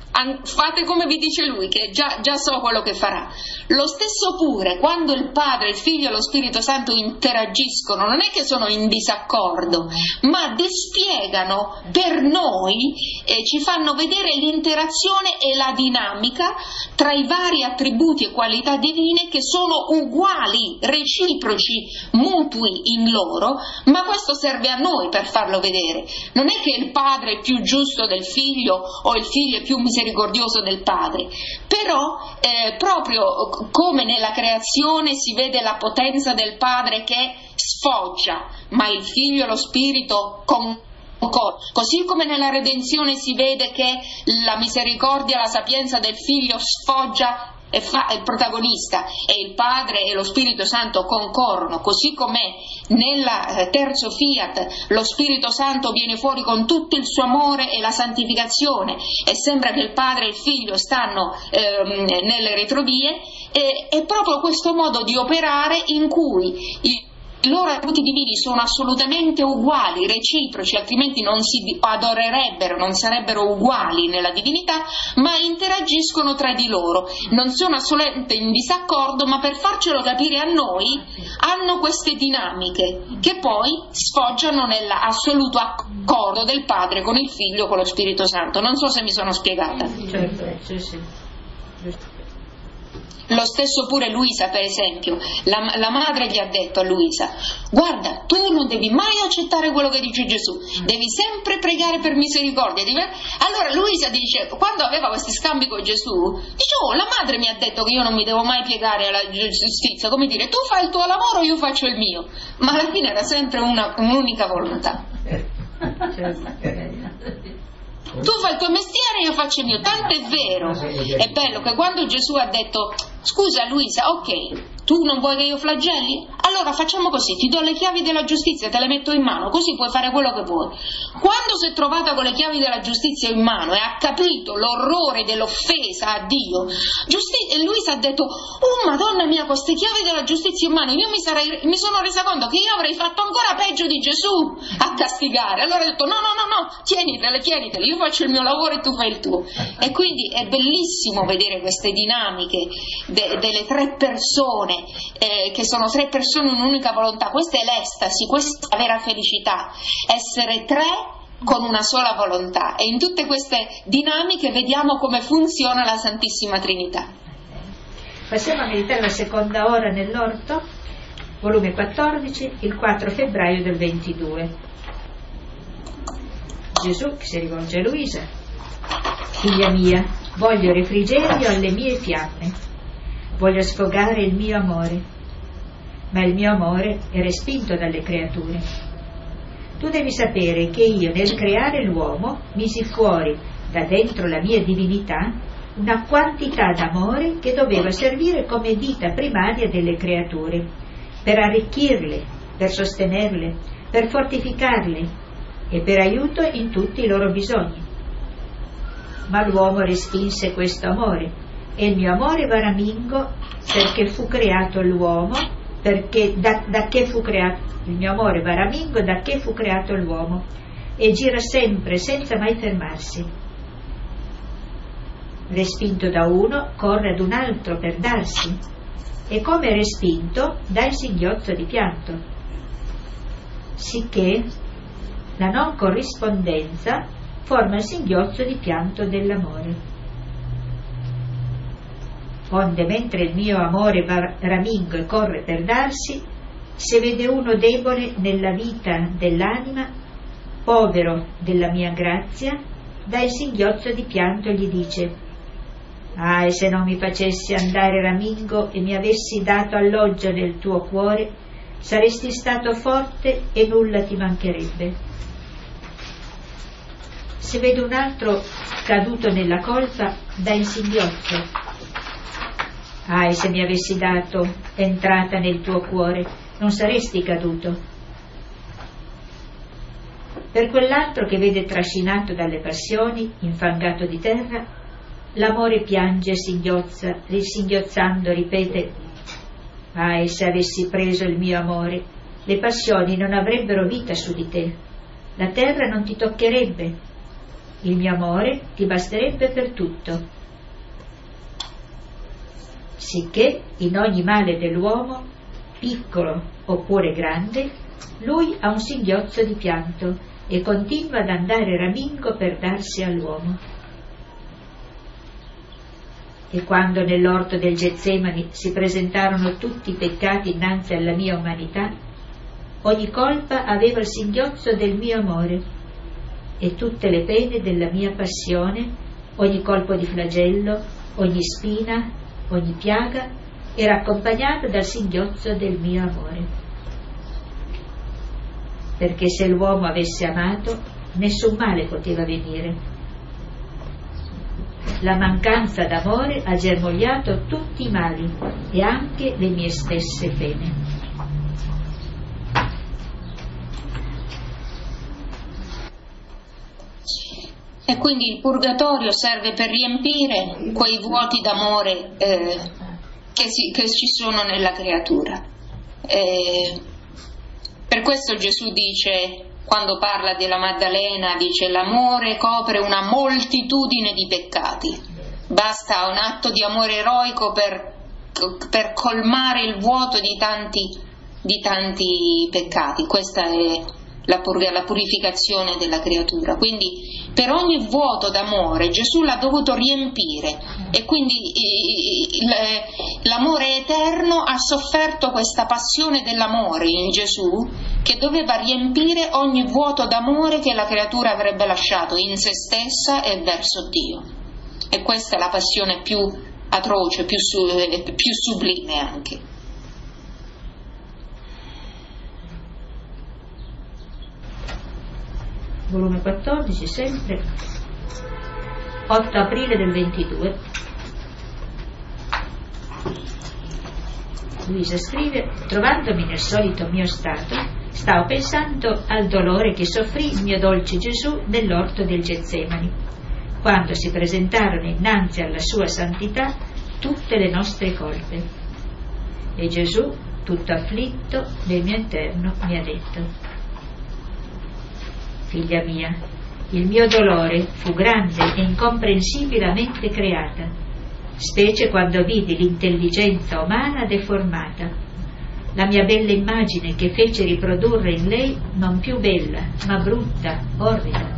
fate come vi dice lui, che già, già so quello che farà. Lo stesso pure quando il Padre, il Figlio e lo Spirito Santo interagiscono, non è che sono in disaccordo, ma dispiegano per noi, eh, ci fanno vedere l'interazione e la dinamica tra i vari attributi e qualità divine che sono uguali, reciproci, mutui in loro, ma questo serve a noi per farlo vedere. Non è che il Padre è più giusto del Figlio o il Figlio è più misericordioso del Padre, però eh, proprio come nella creazione si vede la potenza del Padre che sfoggia, ma il Figlio e lo Spirito con così come nella redenzione si vede che la misericordia e la sapienza del Figlio sfoggia e fa il protagonista, e il Padre e lo Spirito Santo concorrono, così come nel terzo fiat lo Spirito Santo viene fuori con tutto il suo amore e la santificazione, e sembra che il Padre e il Figlio stanno ehm, nelle retrovie. E, è proprio questo modo di operare in cui il i loro attributi divini sono assolutamente uguali, reciproci, altrimenti non si adorerebbero, non sarebbero uguali nella divinità, ma interagiscono tra di loro, non sono assolutamente in disaccordo, ma per farcelo capire a noi hanno queste dinamiche che poi sfoggiano nell'assoluto accordo del Padre con il Figlio, con lo Spirito Santo. Non so se mi sono spiegata. Certo, sì, sì. Lo stesso pure Luisa, per esempio, la, la madre gli ha detto a Luisa, guarda, tu non devi mai accettare quello che dice Gesù, devi sempre pregare per misericordia. Allora Luisa dice, quando aveva questi scambi con Gesù, dice, oh, la madre mi ha detto che io non mi devo mai piegare alla giustizia, come dire, tu fai il tuo lavoro, io faccio il mio, ma alla fine era sempre una, un'unica volontà. Tu fai il tuo mestiere, io faccio il mio. Tanto è vero, è bello che quando Gesù ha detto, scusa Luisa, ok, tu non vuoi che io flagelli? Allora facciamo così, ti do le chiavi della giustizia, te le metto in mano, così puoi fare quello che vuoi. Quando si è trovata con le chiavi della giustizia in mano e ha capito l'orrore dell'offesa a Dio, Giusti- e Luisa ha detto, oh Madonna mia, con queste chiavi della giustizia in mano io mi, sarei, mi sono resa conto che io avrei fatto ancora peggio di Gesù a castigare. Allora ha detto, no, no, no, no, tienitele, tienitele, io faccio il mio lavoro e tu fai il tuo. E quindi è bellissimo vedere queste dinamiche de- delle tre persone, eh, che sono tre persone in un'unica volontà. Questa è l'estasi, questa è la vera felicità, essere tre con una sola volontà, e in tutte queste dinamiche vediamo come funziona la Santissima Trinità. Passiamo a meditare la seconda ora nell'orto, volume quattordici, il quattro febbraio del ventidue. Gesù che si rivolge a Luisa, figlia mia, voglio refrigerio alle mie fiamme, voglio sfogare il mio amore, ma il mio amore è respinto dalle creature. Tu devi sapere che io nel creare l'uomo misi fuori da dentro la mia divinità una quantità d'amore che doveva servire come vita primaria delle creature, per arricchirle, per sostenerle, per fortificarli e per aiuto in tutti i loro bisogni. Ma l'uomo respinse questo amore, e il mio amore va ramingo perché fu creato l'uomo, perché da, da che fu creato, il mio amore va ramingo da che fu creato l'uomo, e gira sempre senza mai fermarsi. Respinto da uno, corre ad un altro per darsi, e come respinto dà il singhiozzo di pianto, sicché la non corrispondenza forma il singhiozzo di pianto dell'amore. Onde mentre il mio amore va ramingo e corre per darsi, se vede uno debole nella vita dell'anima, povero della mia grazia, dà il singhiozzo di pianto e gli dice: ah, e se non mi facessi andare ramingo e mi avessi dato alloggio nel tuo cuore, saresti stato forte e nulla ti mancherebbe. Se vede un altro caduto nella colpa, dà il singhiozzo: ah, e se mi avessi dato entrata nel tuo cuore, non saresti caduto. Per quell'altro che vede trascinato dalle passioni, infangato di terra, l'amore piange e singhiozza, risinghiоzzando ripete: ah, e se avessi preso il mio amore, le passioni non avrebbero vita su di te, la terra non ti toccherebbe, il mio amore ti basterebbe per tutto. Sicché in ogni male dell'uomo, piccolo oppure grande, lui ha un singhiozzo di pianto e continua ad andare ramingo per darsi all'uomo. E quando nell'orto del Getsemani si presentarono tutti i peccati innanzi alla mia umanità, ogni colpa aveva il singhiozzo del mio amore, e tutte le pene della mia passione, ogni colpo di flagello, ogni spina, ogni piaga, era accompagnata dal singhiozzo del mio amore. Perché se l'uomo avesse amato, nessun male poteva venire. La mancanza d'amore ha germogliato tutti i mali e anche le mie stesse pene. E quindi il purgatorio serve per riempire quei vuoti d'amore eh, che, si, che ci sono nella creatura. Eh, per questo Gesù dice, quando parla della Maddalena, dice: l'amore copre una moltitudine di peccati, basta un atto di amore eroico per, per colmare il vuoto di tanti, di tanti peccati. Questa è la, pur, la purificazione della creatura. Quindi per ogni vuoto d'amore Gesù l'ha dovuto riempire, e quindi l'amore eterno ha sofferto questa passione dell'amore in Gesù, che doveva riempire ogni vuoto d'amore che la creatura avrebbe lasciato in se stessa e verso Dio. E questa è la passione più atroce, più, più sublime anche. Volume quattordici, sempre otto aprile del ventidue. Luisa scrive: trovandomi nel solito mio stato, stavo pensando al dolore che soffrì il mio dolce Gesù nell'orto del Getsemani, quando si presentarono innanzi alla sua santità tutte le nostre colpe. E Gesù, tutto afflitto, nel mio interno mi ha detto: figlia mia, il mio dolore fu grande e incomprensibilmente creata, specie quando vidi l'intelligenza umana deformata, la mia bella immagine che fece riprodurre in lei non più bella, ma brutta, orrida.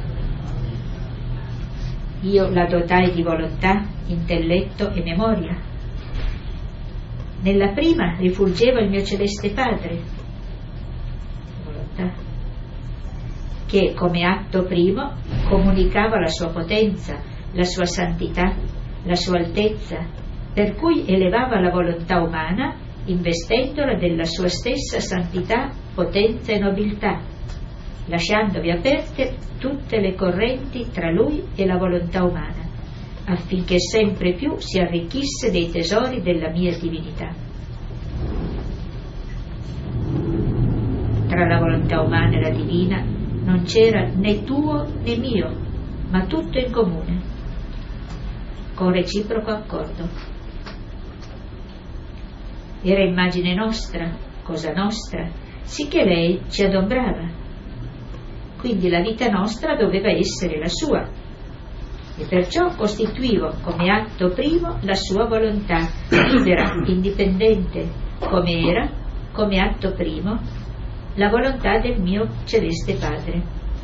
Io la dotai di volontà, intelletto e memoria. Nella prima rifulgeva il mio celeste Padre, volontà, che come atto primo comunicava la sua potenza, la sua santità, la sua altezza, per cui elevava la volontà umana investendola della sua stessa santità, potenza e nobiltà, lasciandovi aperte tutte le correnti tra lui e la volontà umana, affinché sempre più si arricchisse dei tesori della mia divinità. Tra la volontà umana e la divina non c'era né tuo né mio, ma tutto in comune, con reciproco accordo. Era immagine nostra, cosa nostra, sicché lei ci adombrava. Quindi la vita nostra doveva essere la sua, e perciò costituivo come atto primo la sua volontà libera, indipendente, come era, come atto primo, la volontà del mio celeste Padre.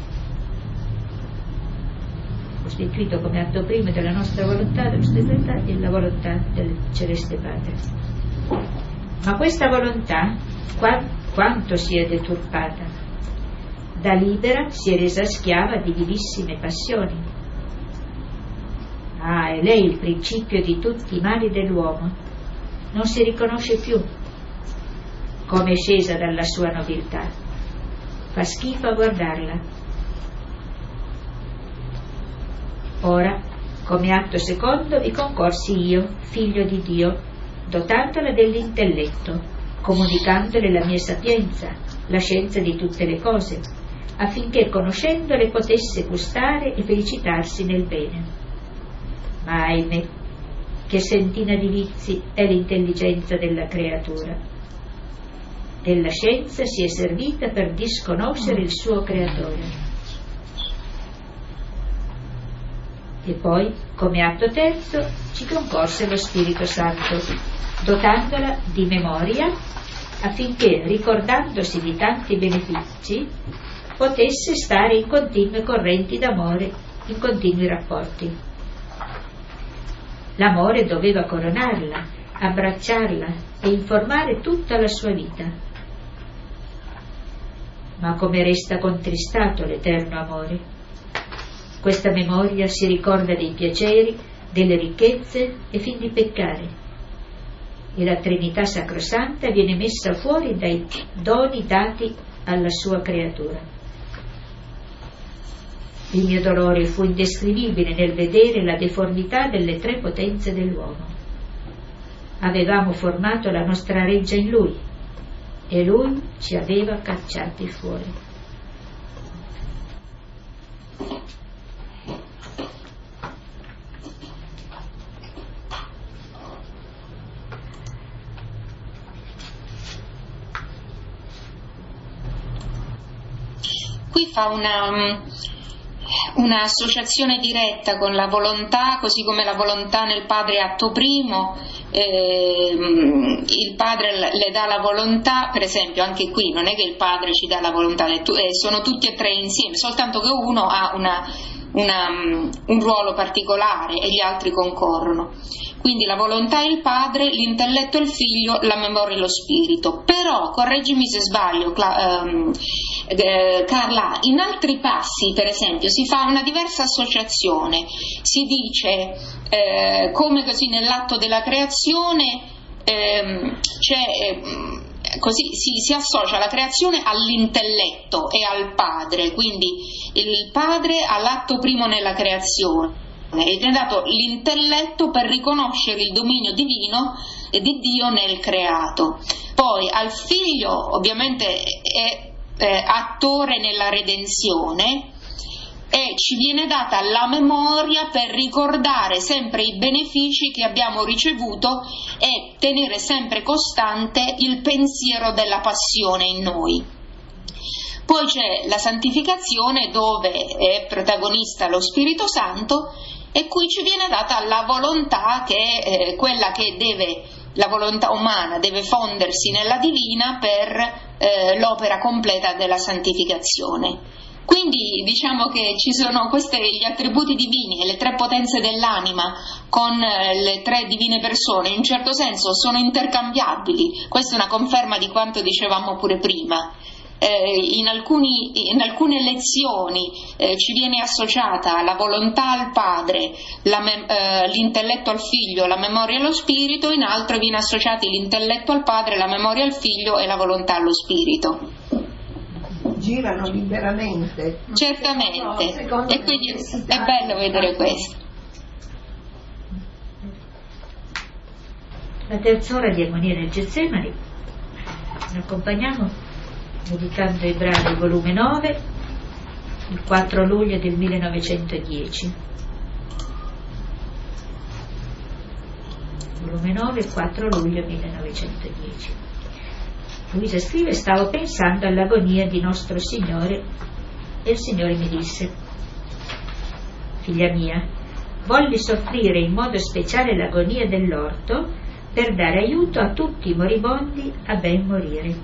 Costituito come atto primo della nostra volontà, della nostra volontà e la volontà del celeste Padre. Ma questa volontà, qua, quanto si è deturpata? Da libera si è resa schiava di vilissime passioni. Ah, è lei il principio di tutti i mali dell'uomo. Non si riconosce più come è scesa dalla sua nobiltà. Fa schifo a guardarla. Ora, come atto secondo, vi concorsi io, figlio di Dio, dotandola dell'intelletto, comunicandole la mia sapienza, la scienza di tutte le cose, affinché conoscendole potesse gustare e felicitarsi nel bene. Ma ahimè, che sentina di vizi è l'intelligenza della creatura. Della scienza si è servita per disconoscere il suo creatore. E poi, come atto terzo, ci concorse lo Spirito Santo, dotandola di memoria, affinché, ricordandosi di tanti benefici, potesse stare in continue correnti d'amore, in continui rapporti. L'amore doveva coronarla, abbracciarla e informare tutta la sua vita. Ma come resta contristato l'eterno amore? Questa memoria si ricorda dei piaceri, delle ricchezze e fin di peccare. E la Trinità Sacrosanta viene messa fuori dai doni dati alla sua creatura. Il mio dolore fu indescrivibile nel vedere la deformità delle tre potenze dell'uomo. Avevamo formato la nostra reggia in lui e lui ci aveva cacciati fuori. Qui fa una un'associazione diretta con la volontà, così come la volontà nel Padre atto primo, eh, il Padre le dà la volontà, per esempio anche qui non è che il Padre ci dà la volontà, eh, sono tutti e tre insieme, soltanto che uno ha una, una, un ruolo particolare e gli altri concorrono. Quindi la volontà è il Padre, l'intelletto è il Figlio, la memoria è lo Spirito. Però, correggimi se sbaglio, Cla- ehm, eh, Carla, in altri passi, per esempio, si fa una diversa associazione. Si dice, eh, come così nell'atto della creazione, ehm, c'è, eh, così si, si associa la creazione all'intelletto e al Padre, quindi il Padre all'atto primo nella creazione. È dato l'intelletto per riconoscere il dominio divino e di Dio nel creato. Poi al Figlio ovviamente è eh, attore nella redenzione e ci viene data la memoria per ricordare sempre i benefici che abbiamo ricevuto e tenere sempre costante il pensiero della passione in noi. Poi c'è la santificazione, dove è protagonista lo Spirito Santo, e qui ci viene data la volontà, che è eh, quella che deve, la volontà umana deve fondersi nella divina per eh, l'opera completa della santificazione. Quindi diciamo che ci sono questi gli attributi divini e le tre potenze dell'anima con eh, le tre divine persone, in un certo senso sono intercambiabili. Questa è una conferma di quanto dicevamo pure prima. Eh, in, alcuni, in alcune lezioni eh, ci viene associata la volontà al Padre, la me, eh, l'intelletto al Figlio, la memoria allo Spirito, in altre viene associati l'intelletto al Padre, la memoria al Figlio e la volontà allo Spirito. Girano liberamente. Certamente, no, e quindi è bello vedere questo. La terza ora di armonia nel Getsemani, lo accompagniamo Meditando i brani, volume nove, il quattro luglio del millenovecentodieci. Volume nove, quattro luglio millenovecentodieci. Luisa scrive: stavo pensando all'agonia di nostro Signore e il Signore mi disse: figlia mia, volli soffrire in modo speciale l'agonia dell'orto per dare aiuto a tutti i moribondi a ben morire.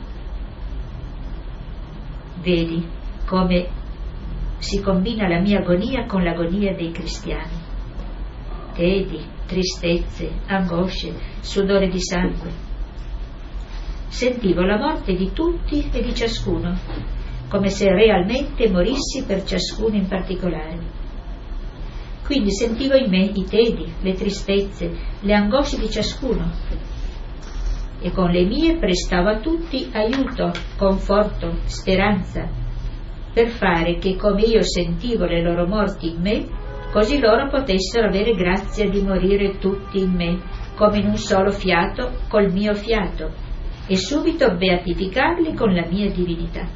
Vedi come si combina la mia agonia con l'agonia dei cristiani. Tedi, tristezze, angosce, sudore di sangue. Sentivo la morte di tutti e di ciascuno, come se realmente morissi per ciascuno in particolare. Quindi sentivo in me i tedi, le tristezze, le angosce di ciascuno, e con le mie prestavo a tutti aiuto, conforto, speranza, per fare che come io sentivo le loro morti in me, così loro potessero avere grazia di morire tutti in me, come in un solo fiato col mio fiato, e subito beatificarli con la mia divinità.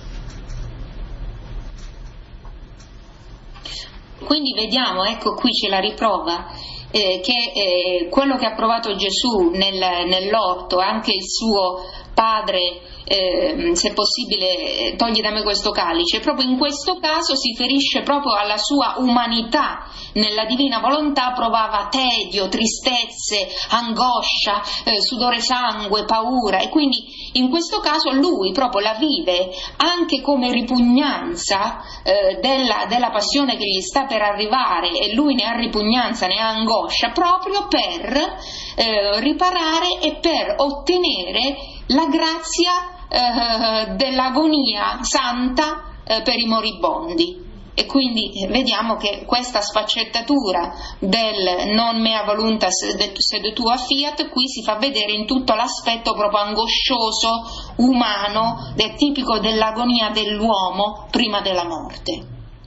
Quindi vediamo, ecco qui c'è la riprova, eh, che eh, quello che ha provato Gesù nel, nell'orto, anche il suo padre, eh, se possibile togli da me questo calice, proprio in questo caso si ferisce proprio alla sua umanità. Nella divina volontà provava tedio, tristezze, angoscia, eh, sudore sangue, paura, e quindi in questo caso lui proprio la vive anche come ripugnanza eh, della, della passione che gli sta per arrivare, e lui ne ha ripugnanza, ne ha angoscia, proprio per eh, riparare e per ottenere la grazia eh, dell'agonia santa eh, per i moribondi. E quindi vediamo che questa sfaccettatura del non mea voluntas sed tua fiat qui si fa vedere in tutto l'aspetto proprio angoscioso, umano, del tipico dell'agonia dell'uomo prima della morte.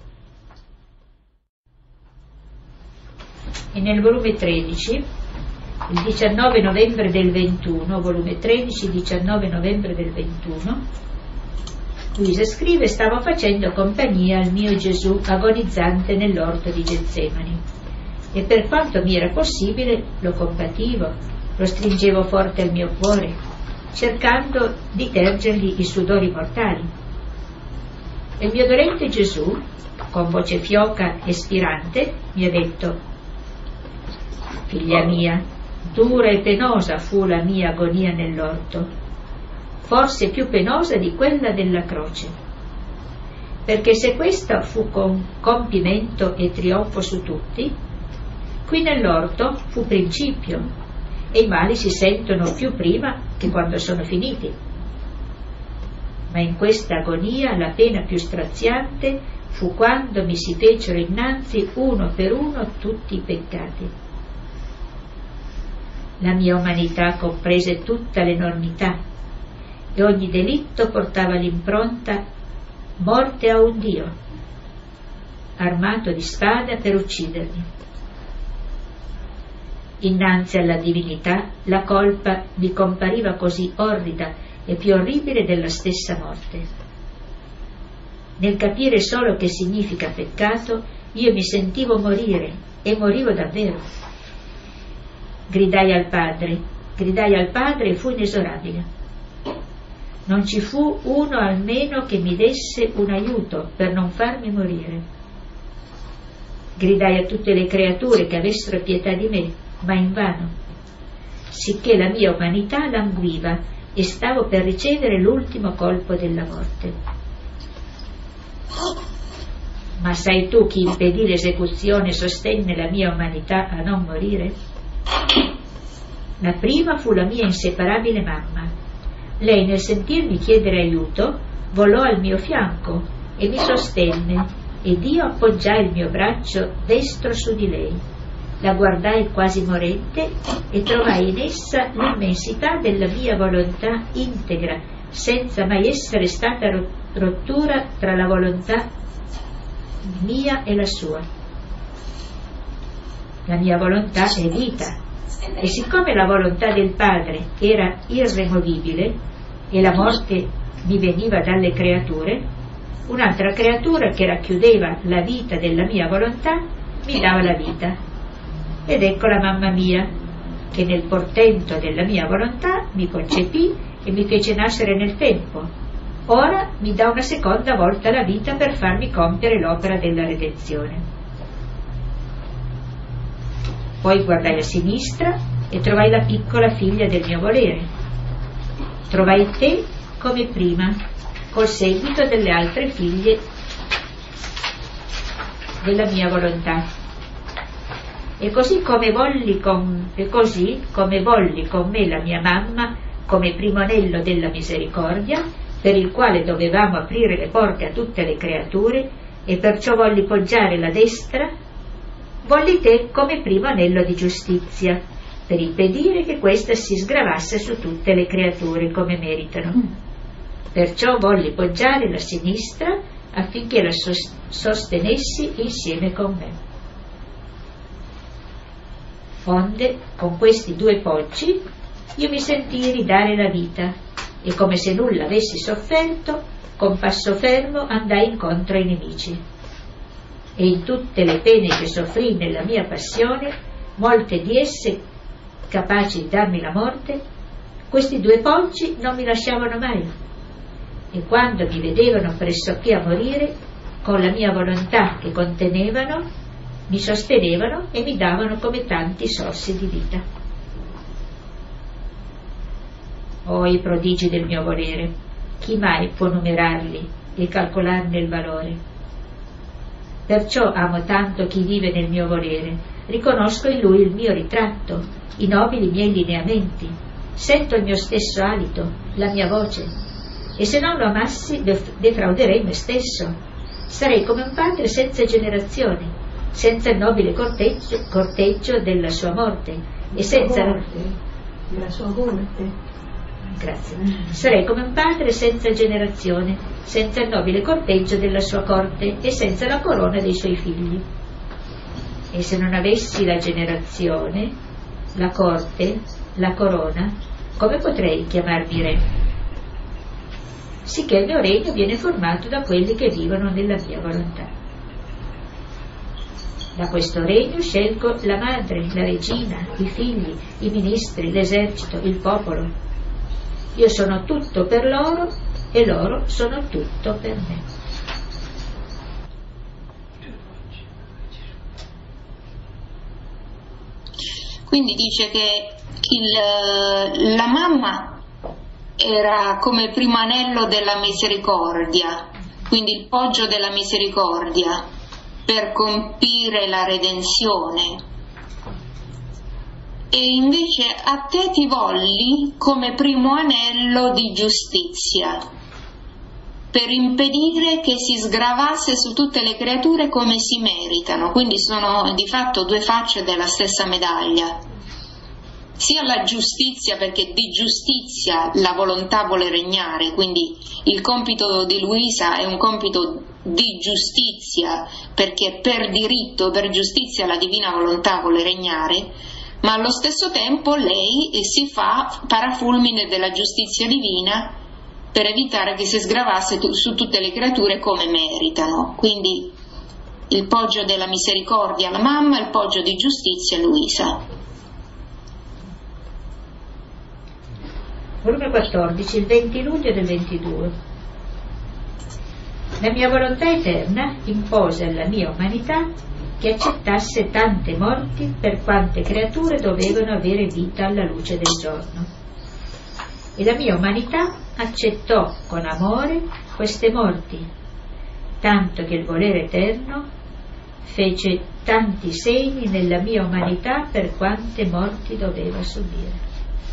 E nel volume tredici, il diciannove novembre del ventuno, volume tredici, diciannove novembre del ventuno, Luisa scrive: stavo facendo compagnia al mio Gesù agonizzante nell'orto di Getsemani, e per quanto mi era possibile lo compativo, lo stringevo forte al mio cuore, cercando di tergergli i sudori mortali. E il mio dolente Gesù, con voce fioca e spirante, mi ha detto: figlia mia, dura e penosa fu la mia agonia nell'orto, forse più penosa di quella della croce, perché se questa fu con compimento e trionfo su tutti, qui nell'orto fu principio, e i mali si sentono più prima che quando sono finiti. Ma in questa agonia la pena più straziante fu quando mi si fecero innanzi uno per uno tutti i peccati. La mia umanità comprese tutta l'enormità, e ogni delitto portava l'impronta morte a un Dio, armato di spada per uccidermi. Innanzi alla divinità la colpa mi compariva così orrida e più orribile della stessa morte. Nel capire solo che significa peccato, io mi sentivo morire, e morivo davvero. Gridai al Padre, gridai al Padre e fu inesorabile. Non ci fu uno almeno che mi desse un aiuto per non farmi morire. Gridai a tutte le creature che avessero pietà di me, ma invano, sicché la mia umanità languiva e stavo per ricevere l'ultimo colpo della morte. Ma sai tu chi impedì l'esecuzione e sostenne la mia umanità a non morire? La prima fu la mia inseparabile mamma. Lei, nel sentirmi chiedere aiuto, volò al mio fianco e mi sostenne, ed io appoggiai il mio braccio destro su di lei. La guardai quasi morente e trovai in essa l'immensità della mia volontà integra, senza mai essere stata rottura tra la volontà mia e la sua. La mia volontà è vita, e siccome la volontà del Padre era irremovibile e la morte mi veniva dalle creature, un'altra creatura che racchiudeva la vita della mia volontà mi dava la vita. Ed ecco la mamma mia, che nel portento della mia volontà mi concepì e mi fece nascere nel tempo. Ora mi dà una seconda volta la vita per farmi compiere l'opera della redenzione. Poi guardai a sinistra e trovai la piccola figlia del mio volere. Trovai te come prima, col seguito delle altre figlie della mia volontà. E così come volli con, e così come volli con me la mia mamma come primo anello della misericordia, per il quale dovevamo aprire le porte a tutte le creature, e perciò volli poggiare la destra, volli te come primo anello di giustizia, per impedire che questa si sgravasse su tutte le creature come meritano. Perciò volli poggiare la sinistra affinché la sostenessi insieme con me. Onde, con questi due poggi, io mi sentii ridare la vita, e come se nulla avessi sofferto, con passo fermo andai incontro ai nemici. E in tutte le pene che soffrii nella mia passione, molte di esse capaci di darmi la morte, questi due poggi non mi lasciavano mai, e quando mi vedevano pressoché a morire, con la mia volontà che contenevano, mi sostenevano e mi davano come tanti sorsi di vita. Oh, i prodigi del mio volere, chi mai può numerarli e calcolarne il valore? Perciò amo tanto chi vive nel mio volere, riconosco in lui il mio ritratto, i nobili miei lineamenti, sento il mio stesso alito, la mia voce, e se non lo amassi defrauderei me stesso, sarei come un padre senza generazioni, senza il nobile corteggio, corteggio della sua morte e senza la, la sua morte. Grazie. Sarei come un padre senza generazione, senza il nobile corteggio della sua corte e senza la corona dei suoi figli. E se non avessi la generazione, la corte, la corona, come potrei chiamarmi re? Sicché il mio regno viene formato da quelli che vivono nella mia volontà. Da questo regno scelgo la madre, la regina, i figli, i ministri, l'esercito, il popolo. Io sono tutto per loro e loro sono tutto per me. Quindi dice che il, la mamma era come primo anello della misericordia, quindi il poggio della misericordia per compire la redenzione. E invece a te ti volli come primo anello di giustizia, per impedire che si sgravasse su tutte le creature come si meritano. Quindi sono di fatto due facce della stessa medaglia. Sia la giustizia, perché di giustizia la volontà vuole regnare, quindi il compito di Luisa è un compito di giustizia, perché per diritto, per giustizia la divina volontà vuole regnare, ma allo stesso tempo lei si fa parafulmine della giustizia divina per evitare che si sgravasse su tutte le creature come meritano. Quindi il poggio della misericordia alla mamma e il poggio di giustizia a Luisa. Volume quattordici, il venti luglio del ventidue. La mia volontà eterna impose alla mia umanità che accettasse tante morti per quante creature dovevano avere vita alla luce del giorno. E la mia umanità accettò con amore queste morti, tanto che il volere eterno fece tanti segni nella mia umanità per quante morti doveva subire.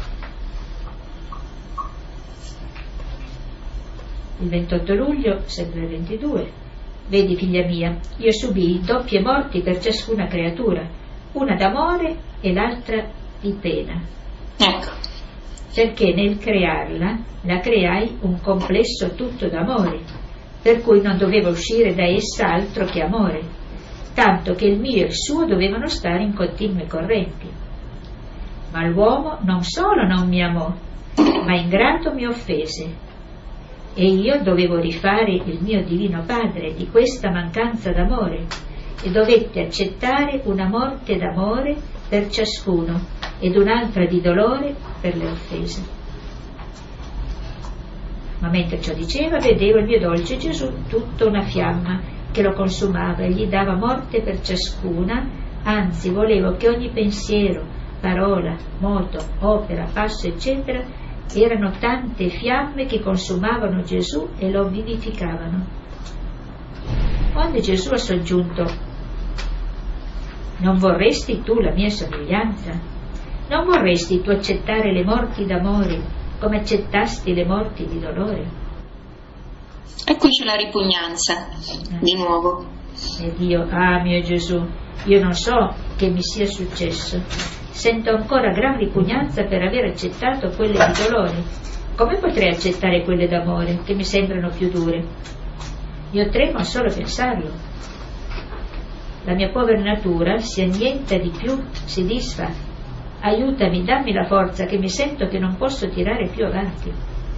Il ventotto luglio, sempre il ventidue. Vedi, figlia mia, io subii doppie morti per ciascuna creatura, una d'amore e l'altra di pena. Ecco. Perché nel crearla la creai un complesso tutto d'amore, per cui non doveva uscire da essa altro che amore, tanto che il mio e il suo dovevano stare in continue correnti. Ma l'uomo non solo non mi amò, ma ingrato mi offese. e io dovevo rifare il mio divino Padre di questa mancanza d'amore e dovetti accettare una morte d'amore per ciascuno ed un'altra di dolore per le offese. Ma mentre ciò diceva, vedevo il mio dolce Gesù tutta una fiamma che lo consumava e gli dava morte per ciascuna, anzi volevo che ogni pensiero, parola, moto, opera, passo, eccetera, erano tante fiamme che consumavano Gesù e lo vivificavano. Onde Gesù ha soggiunto: non vorresti tu la mia somiglianza? Non vorresti tu accettare le morti d'amore come accettasti le morti di dolore? E qui c'è la ripugnanza, di nuovo. Ed io, ah mio Gesù, io non so che mi sia successo. Sento ancora gran ripugnanza per aver accettato quelle di dolore. Come potrei accettare quelle d'amore, che mi sembrano più dure? Io tremo a solo pensarlo. La mia povera natura si annienta di più, si disfa. Aiutami, dammi la forza, che mi sento che non posso tirare più avanti.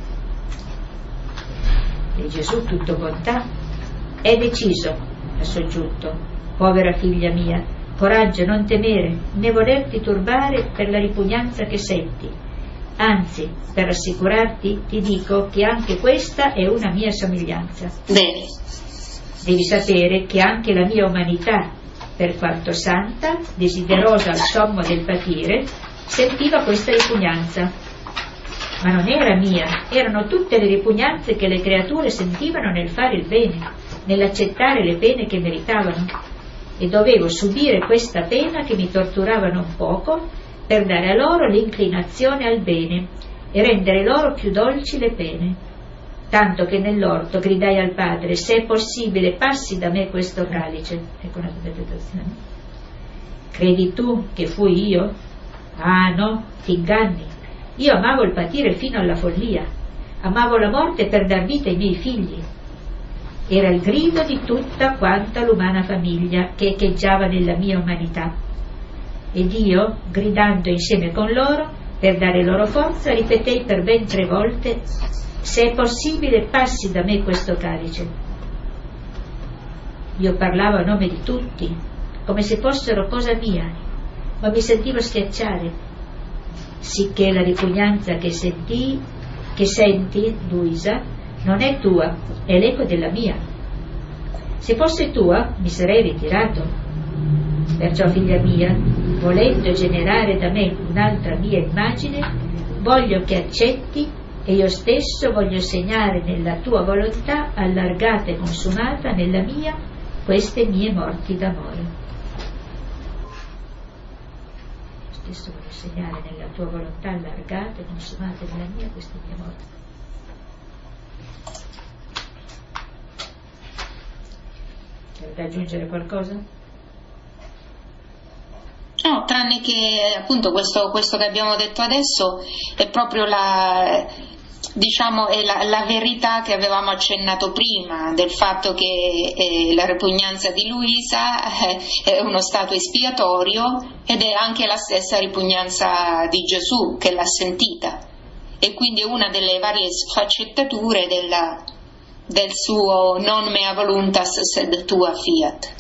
E Gesù, tutto bontà, è deciso, ha soggiunto: povera figlia mia, coraggio, non temere, né volerti turbare per la ripugnanza che senti. Anzi, per rassicurarti, ti dico che anche questa è una mia somiglianza. Bene. Devi sapere che anche la mia umanità, per quanto santa, desiderosa al sommo del patire, sentiva questa ripugnanza. Ma non era mia, erano tutte le ripugnanze che le creature sentivano nel fare il bene, nell'accettare le pene che meritavano. E dovevo subire questa pena che mi torturavano un poco per dare a loro l'inclinazione al bene e rendere loro più dolci le pene. Tanto che nell'orto gridai al Padre: se è possibile, passi da me questo calice. Ecco una interpretazione. Credi tu che fui io? Ah no, ti inganni. Io amavo il patire fino alla follia, amavo la morte per dar vita ai miei figli. Era il grido di tutta quanta l'umana famiglia che echeggiava nella mia umanità. Ed io, gridando insieme con loro, per dare loro forza, ripetei per ben tre volte: se è possibile, passi da me questo calice. Io parlavo a nome di tutti, come se fossero cosa mia, ma mi sentivo schiacciare, sicché la ripugnanza che sentii, che senti, Luisa, non è tua, è l'eco della mia. Se fosse tua, mi sarei ritirato. Perciò, figlia mia, volendo generare da me un'altra mia immagine, voglio che accetti, e io stesso voglio segnare nella tua volontà, allargata e consumata nella mia, queste mie morti d'amore. Io stesso voglio segnare nella tua volontà, allargata e consumata nella mia, queste mie morti. Volete aggiungere qualcosa? No, tranne che appunto questo, questo che abbiamo detto adesso è proprio la, diciamo, è la, la verità che avevamo accennato prima, del fatto che eh, la ripugnanza di Luisa eh, è uno stato espiatorio ed è anche la stessa ripugnanza di Gesù che l'ha sentita, e quindi è una delle varie sfaccettature della, del suo non mea voluntas sed tua fiat.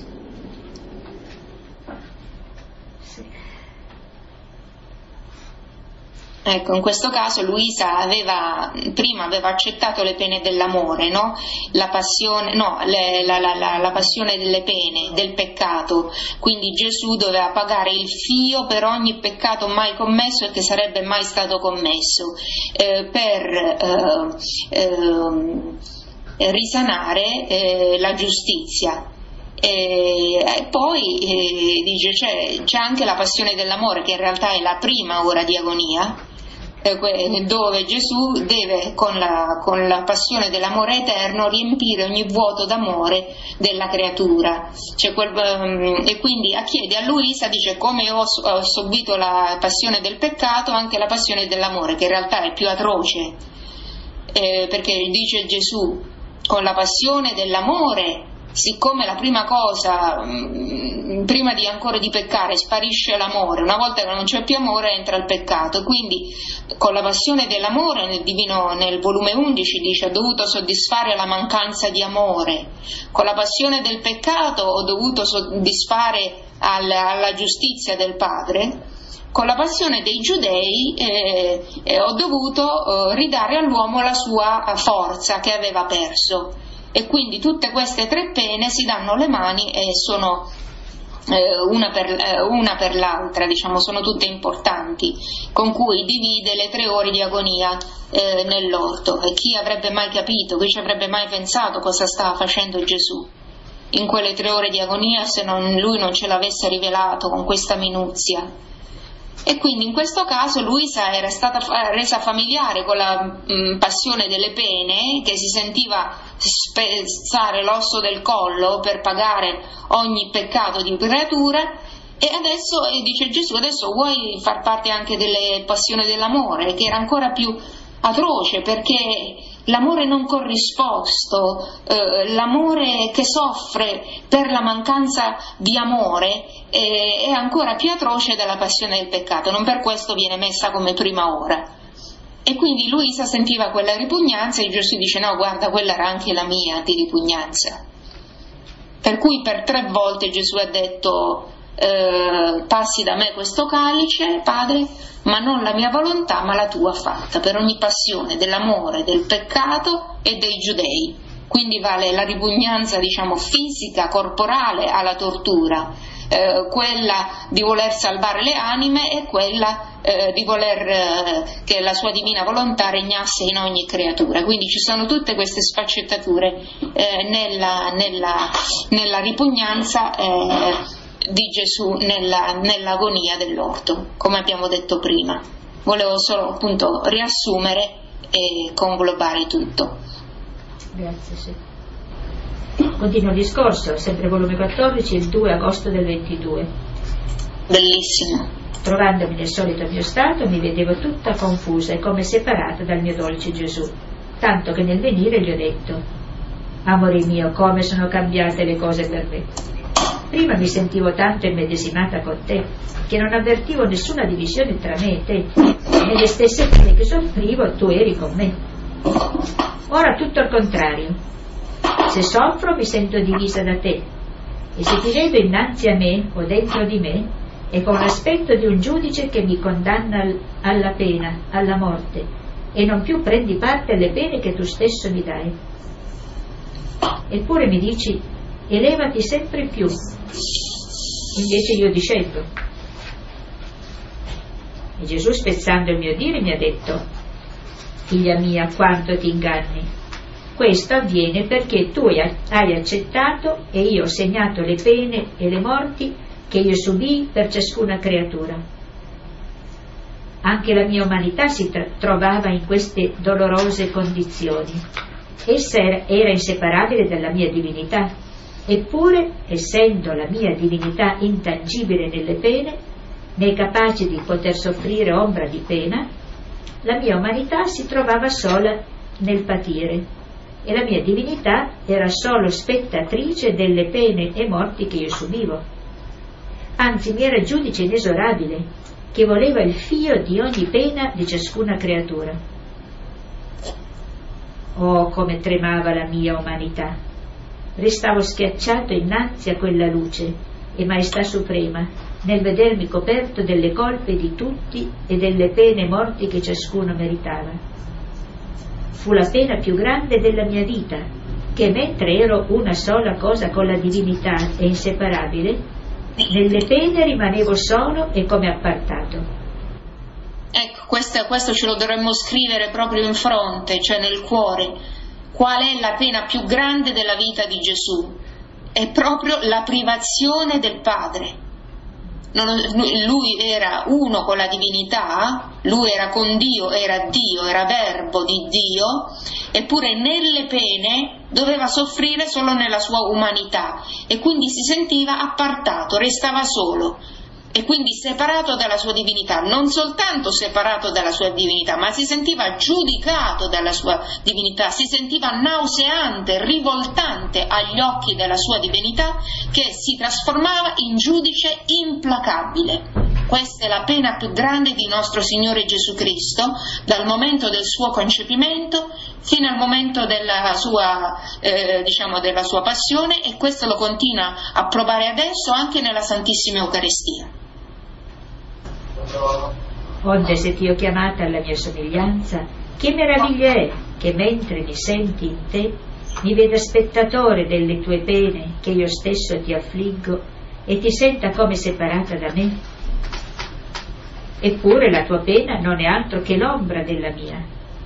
Ecco, in questo caso Luisa aveva, prima aveva accettato le pene dell'amore, no? La passione, no, le, la, la, la, la passione delle pene, del peccato, quindi Gesù doveva pagare il fio per ogni peccato mai commesso e che sarebbe mai stato commesso, eh, per eh, eh, risanare eh, la giustizia. E, e poi eh, dice c'è, c'è anche la passione dell'amore, che in realtà è la prima ora di agonia, dove Gesù deve con la, con la passione dell'amore eterno riempire ogni vuoto d'amore della creatura, cioè quel, e quindi chiede a Luisa, dice: come ho, ho subito la passione del peccato, anche la passione dell'amore, che in realtà è più atroce, eh, perché dice Gesù: con la passione dell'amore siccome la prima cosa, mh, prima di ancora di peccare, sparisce l'amore, una volta che non c'è più amore entra il peccato, quindi con la passione dell'amore nel Divino, nel volume undici dice: ho dovuto soddisfare la mancanza di amore, con la passione del peccato ho dovuto soddisfare alla, alla giustizia del Padre, con la passione dei giudei eh, eh, ho dovuto eh, ridare all'uomo la sua forza che aveva perso. E quindi tutte queste tre pene si danno le mani e sono eh, una, per, eh, una per l'altra, diciamo, sono tutte importanti, con cui divide le tre ore di agonia eh, nell'orto. E chi avrebbe mai capito, chi ci avrebbe mai pensato cosa stava facendo Gesù in quelle tre ore di agonia se non, lui non ce l'avesse rivelato con questa minuzia? E quindi in questo caso Luisa era stata resa familiare con la mh, passione delle pene, che si sentiva spezzare l'osso del collo per pagare ogni peccato di creatura, e adesso, e dice Gesù, adesso vuoi far parte anche delle passioni dell'amore, che era ancora più atroce, perché l'amore non corrisposto, eh, l'amore che soffre per la mancanza di amore eh, è ancora più atroce della passione del peccato, non per questo viene messa come prima ora. E quindi Luisa sentiva quella ripugnanza e Gesù dice: no, guarda, quella era anche la mia di ripugnanza. Per cui per tre volte Gesù ha detto: eh, passi da me questo calice, Padre, ma non la mia volontà ma la tua fatta, per ogni passione dell'amore, del peccato e dei giudei. Quindi vale la ripugnanza, diciamo, fisica, corporale alla tortura, eh, quella di voler salvare le anime e quella eh, di voler eh, che la sua divina volontà regnasse in ogni creatura. Quindi ci sono tutte queste sfaccettature eh, nella, nella, nella ripugnanza eh, di Gesù nella, nell'agonia dell'orto, come abbiamo detto prima. Volevo solo appunto riassumere e conglobare tutto. Grazie, sì. Continuo il discorso, sempre volume quattordici, il due agosto del ventidue. Bellissimo. Trovandomi nel solito mio stato, mi vedevo tutta confusa e come separata dal mio dolce Gesù, tanto che nel venire gli ho detto: amore mio, come sono cambiate le cose per me. Prima mi sentivo tanto immedesimata con te che non avvertivo nessuna divisione tra me e te. Nelle stesse pene che soffrivo tu eri con me. Ora tutto al contrario. Se soffro mi sento divisa da te, e se ti vedo innanzi a me o dentro di me è con l'aspetto di un giudice che mi condanna alla pena, alla morte, e non più prendi parte alle pene che tu stesso mi dai. Eppure mi dici: elevati sempre più. Invece io discendo. E Gesù, spezzando il mio dire, mi ha detto: figlia mia, quanto ti inganni. Questo avviene perché tu hai accettato e io ho segnato le pene e le morti che io subì per ciascuna creatura. Anche la mia umanità si trovava in queste dolorose condizioni. Essa era, era inseparabile dalla mia divinità. Eppure, essendo la mia divinità intangibile nelle pene, né capace di poter soffrire ombra di pena, la mia umanità si trovava sola nel patire, e la mia divinità era solo spettatrice delle pene e morti che io subivo. Anzi, mi era giudice inesorabile, che voleva il fio di ogni pena di ciascuna creatura. Oh, come tremava la mia umanità! Restavo schiacciato innanzi a quella luce e maestà suprema, nel vedermi coperto delle colpe di tutti e delle pene e morti che ciascuno meritava. Fu la pena più grande della mia vita, che mentre ero una sola cosa con la divinità e inseparabile, nelle pene rimanevo solo e come appartato. Ecco, questo, questo ce lo dovremmo scrivere proprio in fronte, cioè nel cuore. Qual è la pena più grande della vita di Gesù? È proprio la privazione del Padre. Non, lui era uno con la divinità, lui era con Dio, era Dio, era verbo di Dio, eppure nelle pene doveva soffrire solo nella sua umanità e quindi si sentiva appartato, restava solo. e quindi separato dalla sua divinità, non soltanto separato dalla sua divinità, ma si sentiva giudicato dalla sua divinità, si sentiva nauseante, rivoltante agli occhi della sua divinità, che si trasformava in giudice implacabile. Questa è la pena più grande di nostro Signore Gesù Cristo, dal momento del suo concepimento fino al momento della sua, eh, diciamo, della sua passione, e questo lo continua a provare adesso anche nella Santissima Eucaristia. Onde se ti ho chiamata alla mia somiglianza, che meraviglia è che mentre mi senti in te, mi veda spettatore delle tue pene, che io stesso ti affliggo, e ti senta come separata da me. Eppure la tua pena non è altro che l'ombra della mia.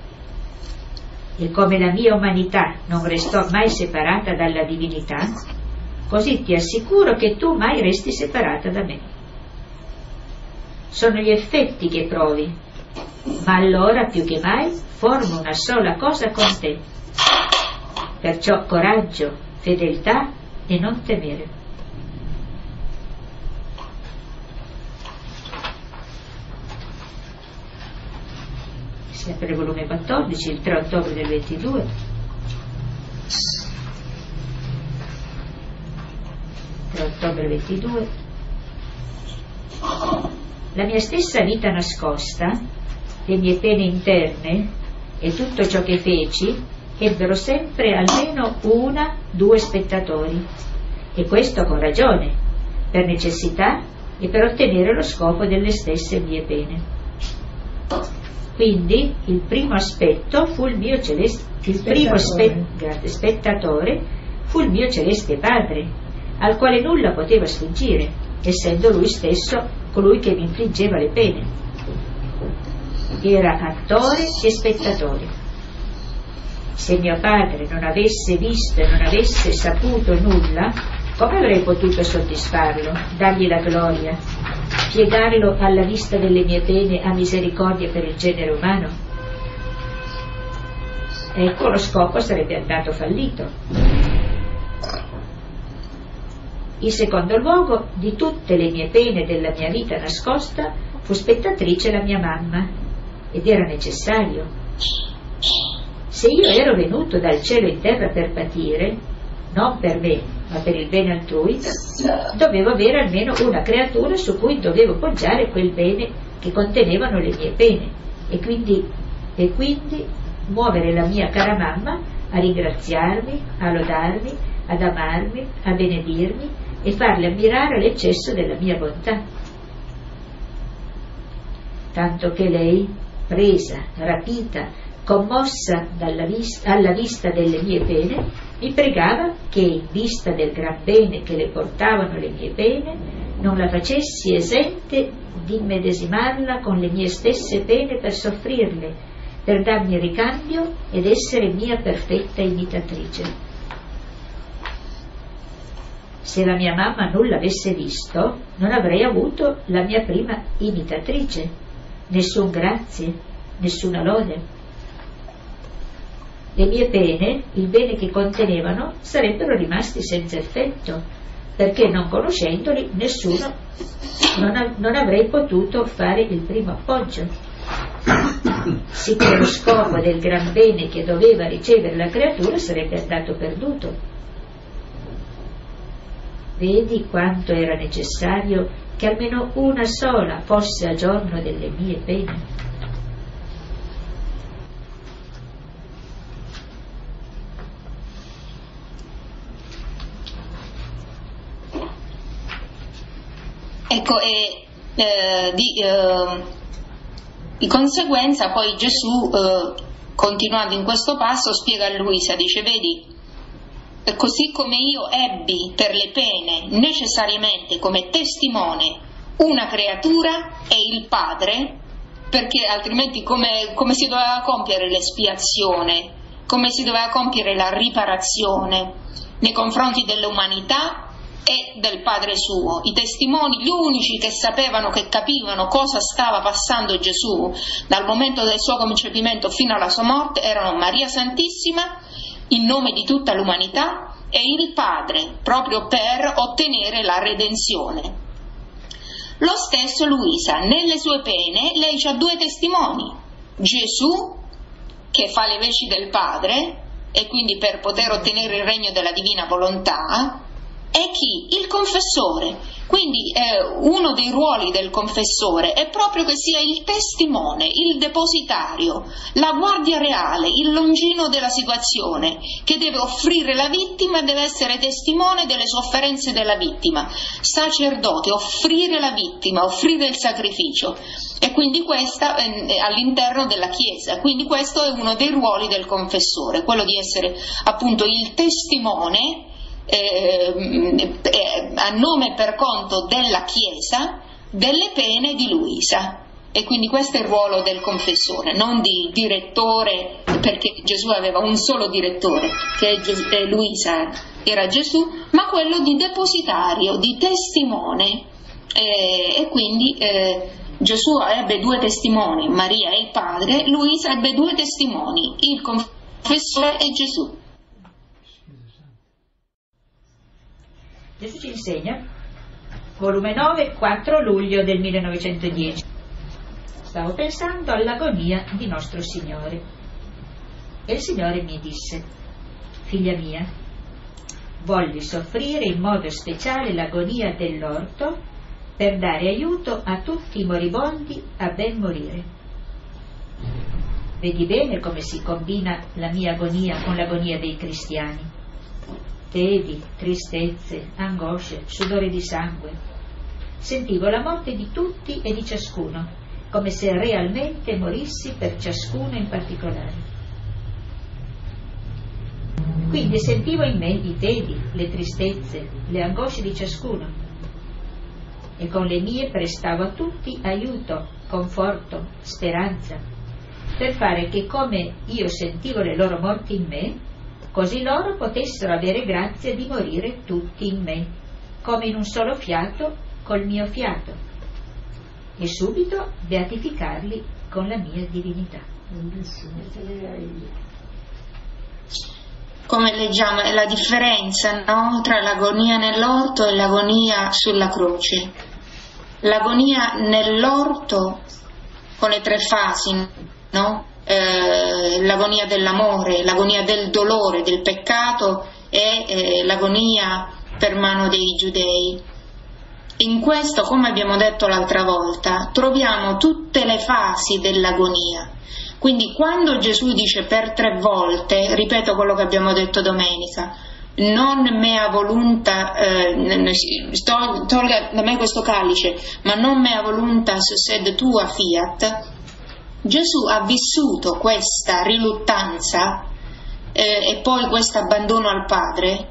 E come la mia umanità non restò mai separata dalla divinità, così ti assicuro che tu mai resti separata da me. Sono gli effetti che provi, ma allora più che mai formo una sola cosa con te. Perciò coraggio, fedeltà e non temere. Sempre il volume quattordici, il tre ottobre del ventidue. tre ottobre ventidue. La mia stessa vita nascosta, le mie pene interne e tutto ciò che feci ebbero sempre almeno una, due spettatori, e questo con ragione, per necessità e per ottenere lo scopo delle stesse mie pene. Quindi il primo aspetto fu il mio celeste, il primo spe, spettatore fu il mio celeste Padre, al quale nulla poteva sfuggire, essendo lui stesso colui che mi infliggeva le pene. Era attore e spettatore. Se mio padre non avesse visto e non avesse saputo nulla, come avrei potuto soddisfarlo, dargli la gloria, piegarlo alla vista delle mie pene a misericordia per il genere umano? Ecco, lo scopo sarebbe andato fallito. In secondo luogo, di tutte le mie pene della mia vita nascosta fu spettatrice la mia mamma, ed era necessario. Se io ero venuto dal cielo in terra per patire, non per me, ma per il bene altrui, dovevo avere almeno una creatura su cui dovevo poggiare quel bene che contenevano le mie pene, e quindi, e quindi muovere la mia cara mamma a ringraziarmi, a lodarmi, ad amarmi, a benedirmi e farle ammirare l'eccesso della mia bontà. Tanto che lei, presa, rapita, commossa dalla vista, alla vista delle mie pene, mi pregava che, in vista del gran bene che le portavano le mie pene, non la facessi esente di immedesimarla con le mie stesse pene per soffrirle, per darmi ricambio ed essere mia perfetta imitatrice. Se la mia mamma nulla avesse visto, non avrei avuto la mia prima imitatrice, nessun grazie, nessuna lode. Le mie pene, il bene che contenevano, sarebbero rimasti senza effetto, perché non conoscendoli nessuno non, av- non avrei potuto fare il primo appoggio. Sicché lo scopo del gran bene che doveva ricevere la creatura sarebbe andato perduto. Vedi quanto era necessario che almeno una sola fosse a giorno delle mie pene. Ecco, e eh, di, eh, di conseguenza poi Gesù, eh, continuando in questo passo, spiega a Luisa, dice: vedi, così come io ebbi per le pene necessariamente come testimone una creatura e il Padre, perché altrimenti come, come si doveva compiere l'espiazione, come si doveva compiere la riparazione nei confronti dell'umanità e del Padre suo. I testimoni, gli unici che sapevano, che capivano cosa stava passando Gesù dal momento del suo concepimento fino alla sua morte, erano Maria Santissima in nome di tutta l'umanità e il Padre, proprio per ottenere la redenzione. Lo stesso Luisa, nelle sue pene lei ha due testimoni: Gesù, che fa le veci del Padre e quindi per poter ottenere il regno della divina volontà, e chi? Il confessore. Quindi eh, uno dei ruoli del confessore è proprio che sia il testimone, il depositario, la guardia reale, il longino della situazione, che deve offrire la vittima, deve essere testimone delle sofferenze della vittima, sacerdote, offrire la vittima, offrire il sacrificio. E quindi questa eh, all'interno della Chiesa. Quindi questo è uno dei ruoli del confessore, quello di essere appunto il testimone Eh, eh, a nome e per conto della Chiesa delle pene di Luisa. E quindi questo è il ruolo del confessore, non di direttore, perché Gesù aveva un solo direttore, che è Ges- eh, Luisa era Gesù, ma quello di depositario, di testimone. Eh, e quindi eh, Gesù ebbe due testimoni, Maria e il Padre, Luisa ebbe due testimoni, il confessore e Gesù. Gesù ci insegna, volume nove, quattro luglio del millenovecentodieci. Stavo pensando all'agonia di nostro Signore e il Signore mi disse: figlia mia, voglio soffrire in modo speciale l'agonia dell'orto per dare aiuto a tutti i moribondi a ben morire. Vedi bene come si combina la mia agonia con l'agonia dei cristiani. Tedi, tristezze, angosce, sudore di sangue. Sentivo la morte di tutti e di ciascuno, come se realmente morissi per ciascuno in particolare. Quindi sentivo in me i tedi, le tristezze, le angosce di ciascuno, e con le mie prestavo a tutti aiuto, conforto, speranza, per fare che come io sentivo le loro morti in me, così loro potessero avere grazia di morire tutti in me, come in un solo fiato col mio fiato, e subito beatificarli con la mia divinità. Come leggiamo, è la differenza, no? Tra l'agonia nell'orto e l'agonia sulla croce. L'agonia nell'orto con le tre fasi, no? Eh, l'agonia dell'amore, l'agonia del dolore, del peccato e eh, l'agonia per mano dei giudei. In questo, come abbiamo detto l'altra volta, troviamo tutte le fasi dell'agonia. Quindi quando Gesù dice per tre volte, ripeto quello che abbiamo detto domenica, non mea volunta, eh, tolga da me questo calice, ma non mea voluntas sed tua fiat, Gesù ha vissuto questa riluttanza eh, e poi questo abbandono al Padre.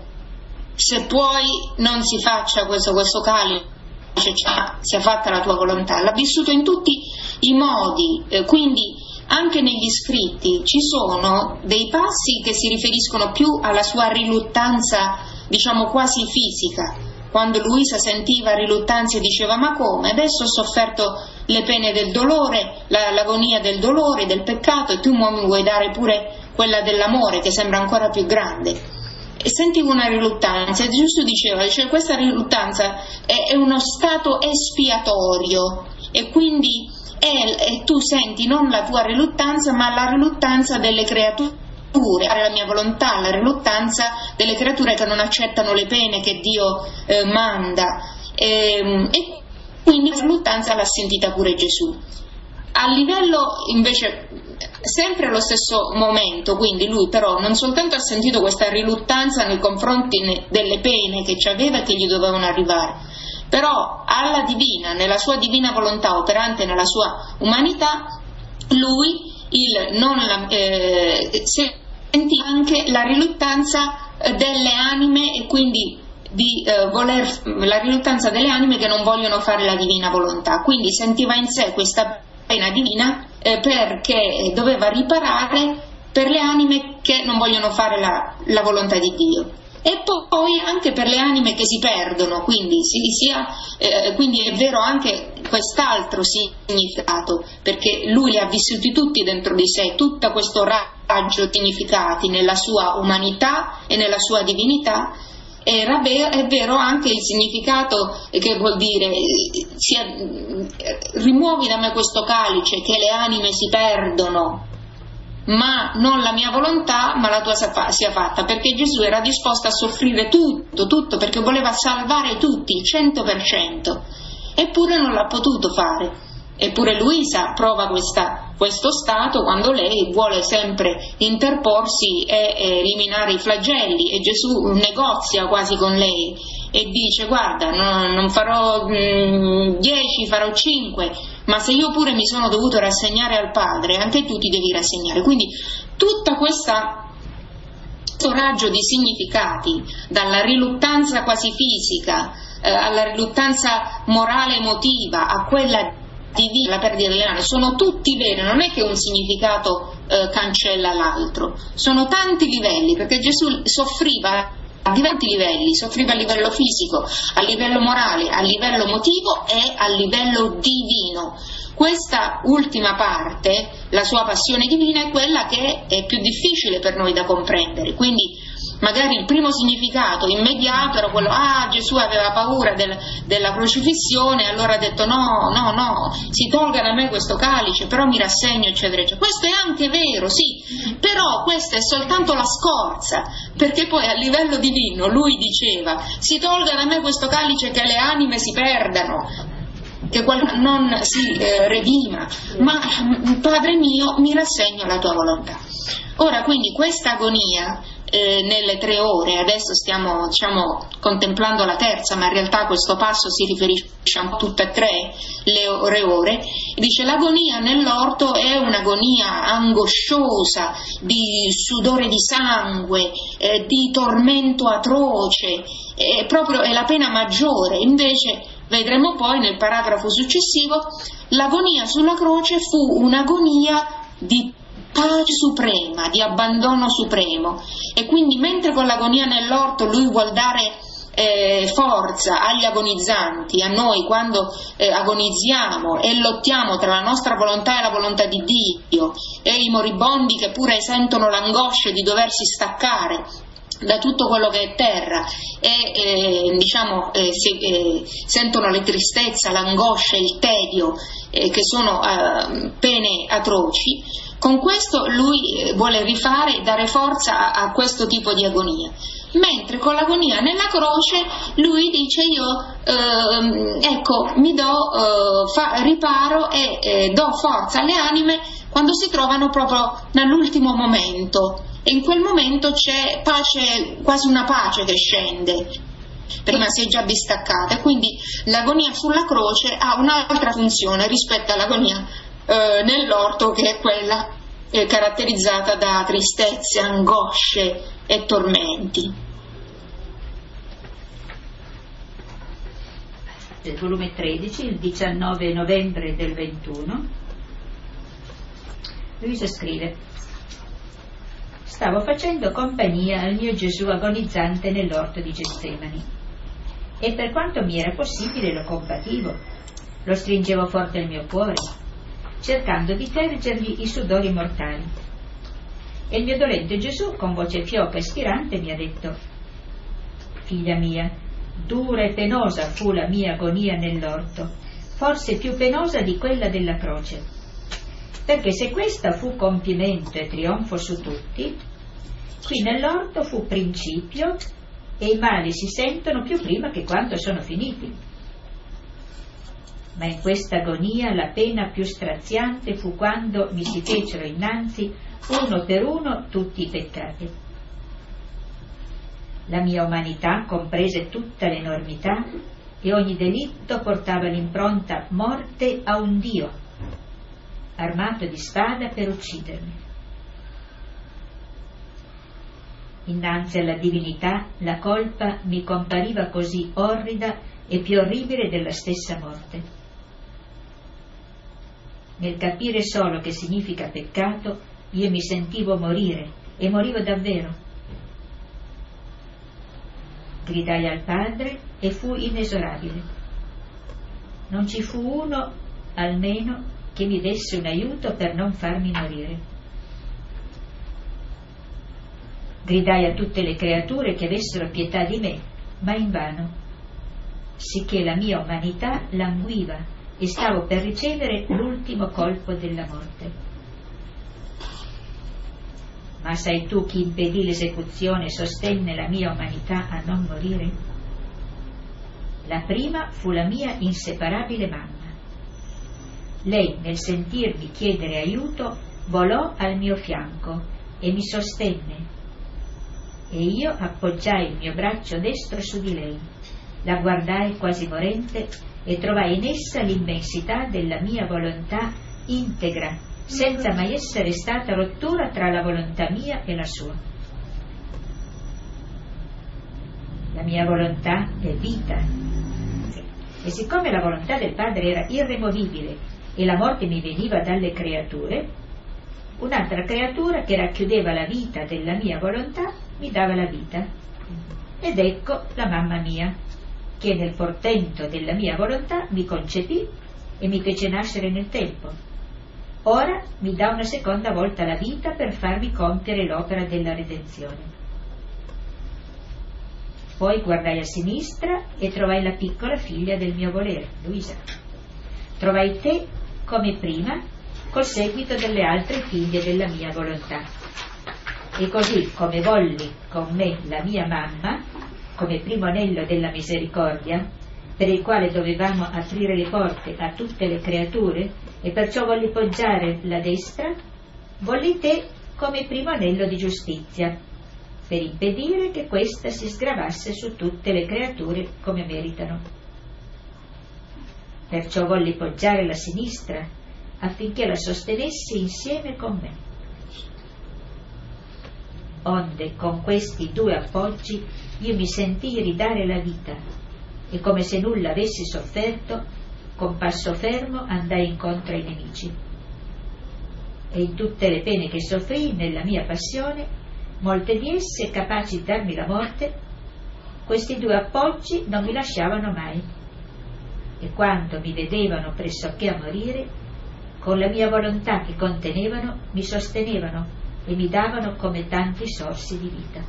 Se poi non si faccia questo, questo calice, cioè, sia fatta la tua volontà, l'ha vissuto in tutti i modi, eh, quindi anche negli scritti ci sono dei passi che si riferiscono più alla sua riluttanza, diciamo quasi fisica. Quando Luisa sentiva riluttanza e diceva: ma come? Adesso ho sofferto le pene del dolore, la, l'agonia del dolore, del peccato, e tu mi vuoi dare pure quella dell'amore che sembra ancora più grande. E sentivo una riluttanza, e Gesù diceva, cioè, questa riluttanza è, è uno stato espiatorio, e quindi è, e tu senti non la tua riluttanza ma la riluttanza delle creature, la mia volontà, la riluttanza delle creature che non accettano le pene che Dio eh, manda, e, e quindi la riluttanza l'ha sentita pure Gesù. A livello invece sempre allo stesso momento, quindi lui però non soltanto ha sentito questa riluttanza nei confronti delle pene che ci aveva e che gli dovevano arrivare, però alla divina, nella sua divina volontà operante nella sua umanità, lui il non eh, sentì anche la riluttanza delle anime, e quindi di eh, voler la riluttanza delle anime che non vogliono fare la divina volontà, quindi sentiva in sé questa pena divina eh, perché doveva riparare per le anime che non vogliono fare la, la volontà di Dio, e poi anche per le anime che si perdono, quindi, si, sia, eh, quindi è vero anche quest'altro significato, perché lui li ha vissuti tutti dentro di sé, tutto questo raggio significati nella sua umanità e nella sua divinità, Era vero, è vero anche il significato che vuol dire sia, rimuovi da me questo calice che le anime si perdono, ma non la mia volontà ma la tua sia fatta, perché Gesù era disposto a soffrire tutto, tutto, perché voleva salvare tutti, il cento per cento, eppure non l'ha potuto fare. Eppure Luisa prova questa, questo stato quando lei vuole sempre interporsi e, e eliminare i flagelli, e Gesù negozia quasi con lei e dice: guarda, no, non farò mh, dieci, farò cinque, ma se io pure mi sono dovuto rassegnare al Padre, anche tu ti devi rassegnare. Quindi tutta questa questo raggio di significati, dalla riluttanza quasi fisica eh, alla riluttanza morale emotiva a quella divina, la perdita delle anime, sono tutti veri, non è che un significato eh, cancella l'altro, sono tanti livelli, perché Gesù soffriva a diversi livelli, soffriva a livello fisico, a livello morale, a livello emotivo e a livello divino. Questa ultima parte, la sua passione divina, è quella che è più difficile per noi da comprendere, quindi magari il primo significato immediato era quello: ah, Gesù aveva paura del, della crocifissione, allora ha detto no, no, no, si tolga da me questo calice, però mi rassegno, eccetera, eccetera. Questo è anche vero, sì, però questa è soltanto la scorza, perché poi a livello divino lui diceva: si tolga da me questo calice che le anime si perdano, che non si eh, redima, ma Padre mio, mi rassegno alla tua volontà. Ora, quindi, questa agonia eh, nelle tre ore, adesso stiamo diciamo contemplando la terza, ma in realtà questo passo si riferisce a tutte e tre le ore ore, dice: l'agonia nell'orto è un'agonia angosciosa, di sudore di sangue, eh, di tormento atroce, è proprio è la pena maggiore. Invece vedremo poi nel paragrafo successivo, l'agonia sulla croce fu un'agonia di pace suprema, di abbandono supremo, e quindi mentre con l'agonia nell'orto lui vuol dare eh, forza agli agonizzanti, a noi quando eh, agonizziamo e lottiamo tra la nostra volontà e la volontà di Dio, e i moribondi che pure sentono l'angoscia di doversi staccare da tutto quello che è terra e eh, diciamo eh, se, eh, sentono la tristezza, l'angoscia, il tedio, eh, che sono eh, pene atroci. Con questo lui vuole rifare, dare forza a, a questo tipo di agonia, mentre con l'agonia nella croce lui dice: io eh, ecco mi do eh, fa, riparo e eh, do forza alle anime quando si trovano proprio nell'ultimo momento, e in quel momento c'è pace, quasi una pace che scende, prima si è già distaccata, e quindi l'agonia sulla croce ha un'altra funzione rispetto all'agonia eh, nell'orto, che è quella eh, caratterizzata da tristezze, angosce e tormenti. Del volume tredici, il diciannove novembre del ventuno, Luisa scrive: stavo facendo compagnia al mio Gesù agonizzante nell'orto di Getsemani, e per quanto mi era possibile lo compativo, lo stringevo forte al mio cuore, cercando di tergergli i sudori mortali. E il mio dolente Gesù, con voce fioca e spirante, mi ha detto: figlia mia, dura e penosa fu la mia agonia nell'orto, forse più penosa di quella della croce, perché se questa fu compimento e trionfo su tutti, qui nell'orto fu principio, e i mali si sentono più prima che quando sono finiti. Ma in questa agonia la pena più straziante fu quando mi si fecero innanzi uno per uno tutti i peccati. La mia umanità comprese tutta l'enormità, e ogni delitto portava l'impronta morte a un Dio armato di spada per uccidermi. Innanzi alla divinità la colpa mi compariva così orrida e più orribile della stessa morte. Nel capire solo che significa peccato, io mi sentivo morire, e morivo davvero. Gridai al Padre e fu inesorabile. Non ci fu uno, almeno, che mi desse un aiuto per non farmi morire. Gridai a tutte le creature che avessero pietà di me, ma invano, sicché la mia umanità languiva e stavo per ricevere l'ultimo colpo della morte. Ma sai tu chi impedì l'esecuzione e sostenne la mia umanità a non morire? La prima fu la mia inseparabile mamma. Lei, nel sentirmi chiedere aiuto, volò al mio fianco e mi sostenne, e io appoggiai il mio braccio destro su di lei, la guardai quasi morente e trovai in essa l'immensità della mia volontà integra, senza mai essere stata rottura tra la volontà mia e la sua. La mia volontà è vita, e siccome la volontà del Padre era irremovibile e la morte mi veniva dalle creature, un'altra creatura che racchiudeva la vita della mia volontà mi dava la vita. Ed ecco la mamma mia, che nel portento della mia volontà mi concepì e mi fece nascere nel tempo. Ora mi dà una seconda volta la vita per farmi compiere l'opera della redenzione. Poi guardai a sinistra e trovai la piccola figlia del mio volere, Luisa. Trovai te come prima, col seguito delle altre figlie della mia volontà. E così come volli con me la mia mamma, come primo anello della misericordia, per il quale dovevamo aprire le porte a tutte le creature, e perciò volli poggiare la destra, volli te come primo anello di giustizia, per impedire che questa si sgravasse su tutte le creature come meritano. Perciò volli poggiare la sinistra, affinché la sostenessi insieme con me. Onde con questi due appoggi io mi sentii ridare la vita, e come se nulla avessi sofferto, con passo fermo andai incontro ai nemici. E in tutte le pene che soffrii nella mia passione, molte di esse capaci di darmi la morte, questi due appoggi non mi lasciavano mai, e quando mi vedevano pressoché a morire, con la mia volontà che contenevano, mi sostenevano e mi davano come tanti sorsi di vita.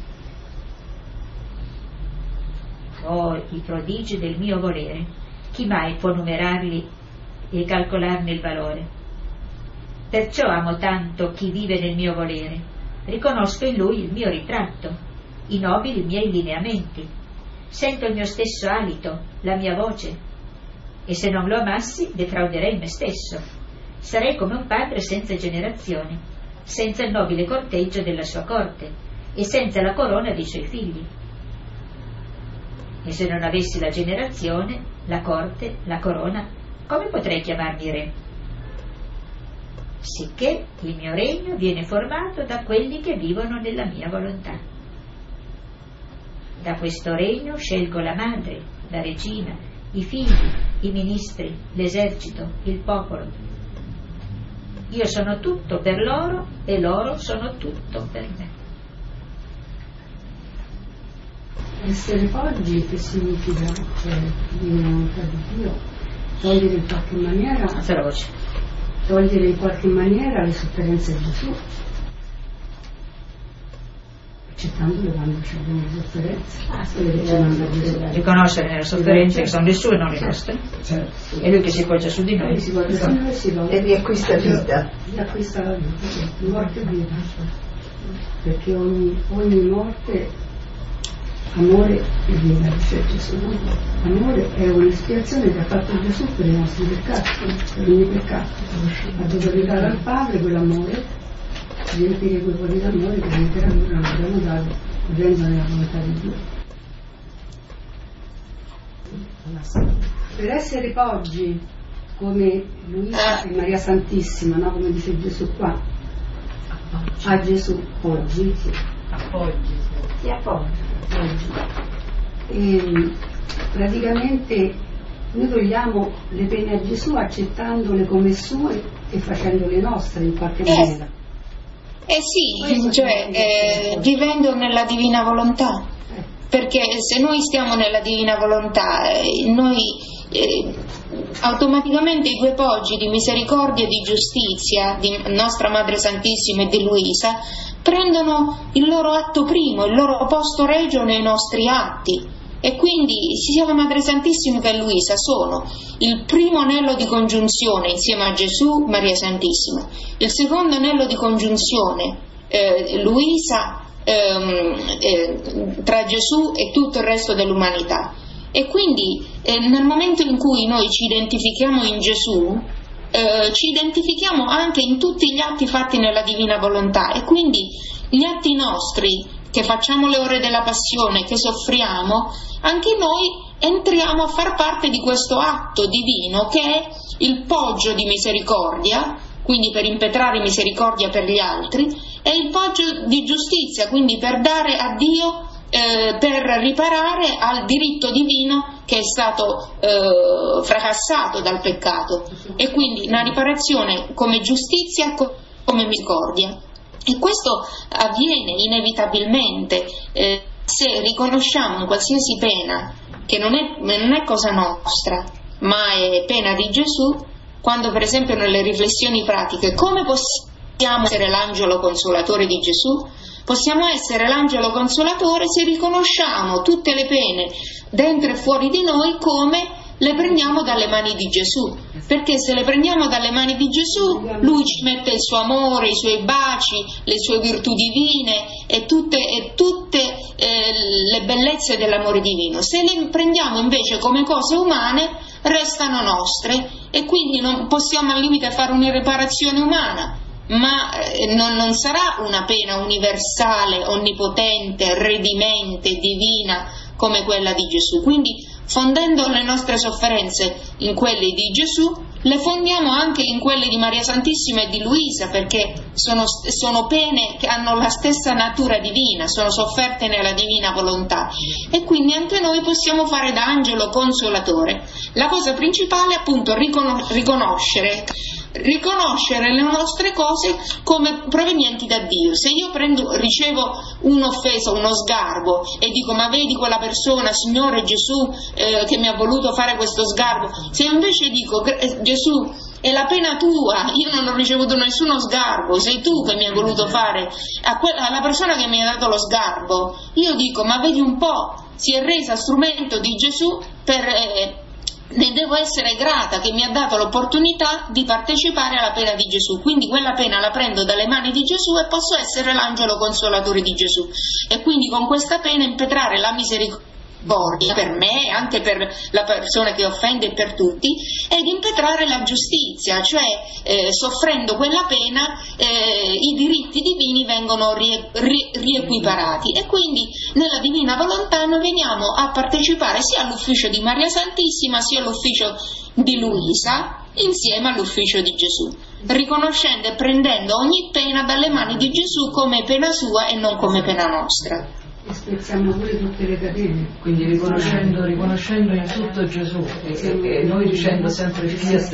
Oh, i prodigi del mio volere, chi mai può numerarli e calcolarne il valore? Perciò amo tanto chi vive nel mio volere, riconosco in lui il mio ritratto, i nobili miei lineamenti, sento il mio stesso alito, la mia voce, e se non lo amassi defrauderei me stesso, sarei come un padre senza generazione, senza il nobile corteggio della sua corte e senza la corona dei suoi figli. E se non avessi la generazione, la corte, la corona, come potrei chiamarmi re? Sicché il mio regno viene formato da quelli che vivono nella mia volontà. Da questo regno scelgo la madre, la regina, i figli, i ministri, l'esercito, il popolo. Io sono tutto per loro e loro sono tutto per me. Essere poggi che significa, cioè, di una volontà di Dio, togliere in qualche maniera, togliere in qualche maniera le sofferenze di Gesù, accettandole quando ci abbiamo le sofferenze, ah, sì, riconoscere le sofferenze che sono le sue, non le nostre, certo. È lui che si poggia su di noi, si poggia su di noi si e riacquista vita, riacquista la vita, sì. Morte e vita, perché ogni, ogni morte, amore e vita, dice Gesù. Amore è un'espiazione che ha fatto Gesù per i nostri peccati, per ogni peccato. Ha dovuto dare al Padre quell'amore, riempire quei cuori d'amore che in creatura non abbiamo dato, vivendo nella volontà di Dio. Per essere poggi come Luisa e Maria Santissima, no? Come dice Gesù qua, a Gesù oggi, appoggi, ti appoggi. E praticamente noi togliamo le pene a Gesù accettandole come sue e facendole nostre in qualche eh, maniera. Eh sì, cioè eh, vivendo nella divina volontà, eh. Perché se noi stiamo nella divina volontà, eh, noi eh, automaticamente i due poggi di misericordia e di giustizia di nostra Madre Santissima e di Luisa prendono il loro atto primo, il loro posto regio nei nostri atti, E quindi sia la Madre Santissima che Luisa sono il primo anello di congiunzione insieme a Gesù, Maria Santissima, il secondo anello di congiunzione eh, Luisa ehm, eh, tra Gesù e tutto il resto dell'umanità. E quindi eh, nel momento in cui noi ci identifichiamo in Gesù, eh, ci identifichiamo anche in tutti gli atti fatti nella divina volontà, e quindi gli atti nostri, che facciamo le ore della passione, che soffriamo, anche noi entriamo a far parte di questo atto divino che è il poggio di misericordia, quindi per impetrare misericordia per gli altri, e il poggio di giustizia, quindi per dare a Dio, eh, per riparare al diritto divino che è stato eh, fracassato dal peccato, e quindi una riparazione come giustizia, come misericordia. E questo avviene inevitabilmente eh, se riconosciamo in qualsiasi pena che non è, non è cosa nostra, ma è pena di Gesù, quando per esempio nelle riflessioni pratiche, come possiamo essere l'angelo consolatore di Gesù? Possiamo essere l'angelo consolatore se riconosciamo tutte le pene dentro e fuori di noi come le prendiamo dalle mani di Gesù, perché se le prendiamo dalle mani di Gesù, Lui ci mette il suo amore, i suoi baci, le sue virtù divine e tutte, e tutte eh, le bellezze dell'amore divino. Se le prendiamo invece come cose umane, restano nostre, e quindi non possiamo al limite fare un'irreparazione umana, ma eh, non, non sarà una pena universale, onnipotente, redimente, divina come quella di Gesù. Quindi, fondendo le nostre sofferenze in quelle di Gesù, le fondiamo anche in quelle di Maria Santissima e di Luisa, perché sono, sono pene che hanno la stessa natura divina, sono sofferte nella divina volontà, e quindi anche noi possiamo fare da angelo consolatore. La cosa principale è appunto riconos- riconoscere riconoscere le nostre cose come provenienti da Dio. Se io prendo, ricevo un'offesa, uno sgarbo, e dico: ma vedi quella persona, Signore Gesù, eh, che mi ha voluto fare questo sgarbo, se invece dico: Gesù, è la pena tua, io non ho ricevuto nessuno sgarbo, sei tu che mi hai voluto fare, a quella, alla persona che mi ha dato lo sgarbo, io dico: ma vedi un po', si è resa strumento di Gesù per... Eh, ne devo essere grata che mi ha dato l'opportunità di partecipare alla pena di Gesù. Quindi quella pena la prendo dalle mani di Gesù e posso essere l'angelo consolatore di Gesù, e quindi con questa pena impetrare la misericordia per me, anche per la persona che offende e per tutti, ed impetrare la giustizia, cioè eh, soffrendo quella pena eh, i diritti divini vengono rie, rie, riequiparati, e quindi nella divina volontà noi veniamo a partecipare sia all'ufficio di Maria Santissima sia all'ufficio di Luisa insieme all'ufficio di Gesù, riconoscendo e prendendo ogni pena dalle mani di Gesù come pena sua e non come pena nostra. E spezziamo pure tutte le catene. Quindi riconoscendo, riconoscendo in tutto Gesù, e, e noi dicendo sempre fiat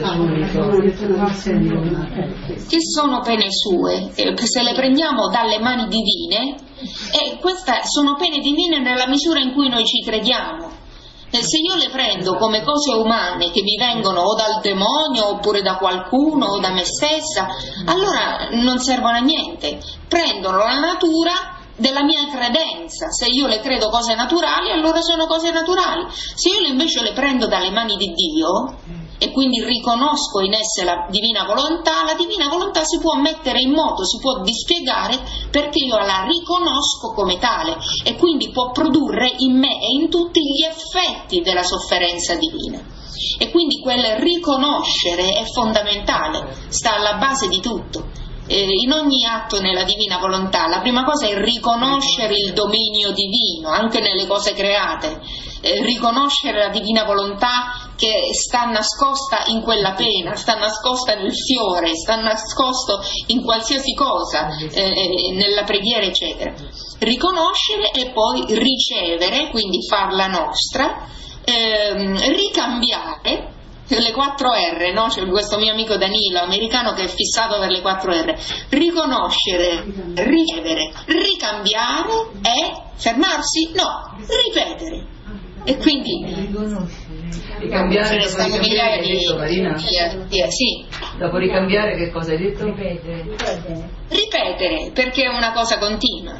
che sono pene sue, eh, se le prendiamo dalle mani divine, e queste sono pene divine nella misura in cui noi ci crediamo. E se io le prendo come cose umane che mi vengono o dal demonio oppure da qualcuno o da me stessa, allora non servono a niente, prendono la natura della mia credenza. Se io le credo cose naturali, allora sono cose naturali. Se io invece le prendo dalle mani di Dio e quindi riconosco in esse la divina volontà, la divina volontà si può mettere in moto, si può dispiegare, perché io la riconosco come tale, e quindi può produrre in me e in tutti gli effetti della sofferenza divina. E quindi quel riconoscere è fondamentale, sta alla base di tutto. In ogni atto nella divina volontà la prima cosa è riconoscere il dominio divino anche nelle cose create, eh, riconoscere la divina volontà che sta nascosta in quella pena, sta nascosta nel fiore, sta nascosto in qualsiasi cosa, eh, nella preghiera eccetera. Riconoscere e poi ricevere, quindi farla nostra, ehm, ricambiare le quattro R, no? C'è questo mio amico Danilo, americano, che è fissato per le quattro R. Riconoscere, ricevere, ricambiare e fermarsi? No, ripetere. E quindi ricambiare, ce ne stanno migliaia di, detto, Marina? di, di, di sì. Dopo ricambiare che cosa hai detto? Ripetere. Ripetere, perché è una cosa continua.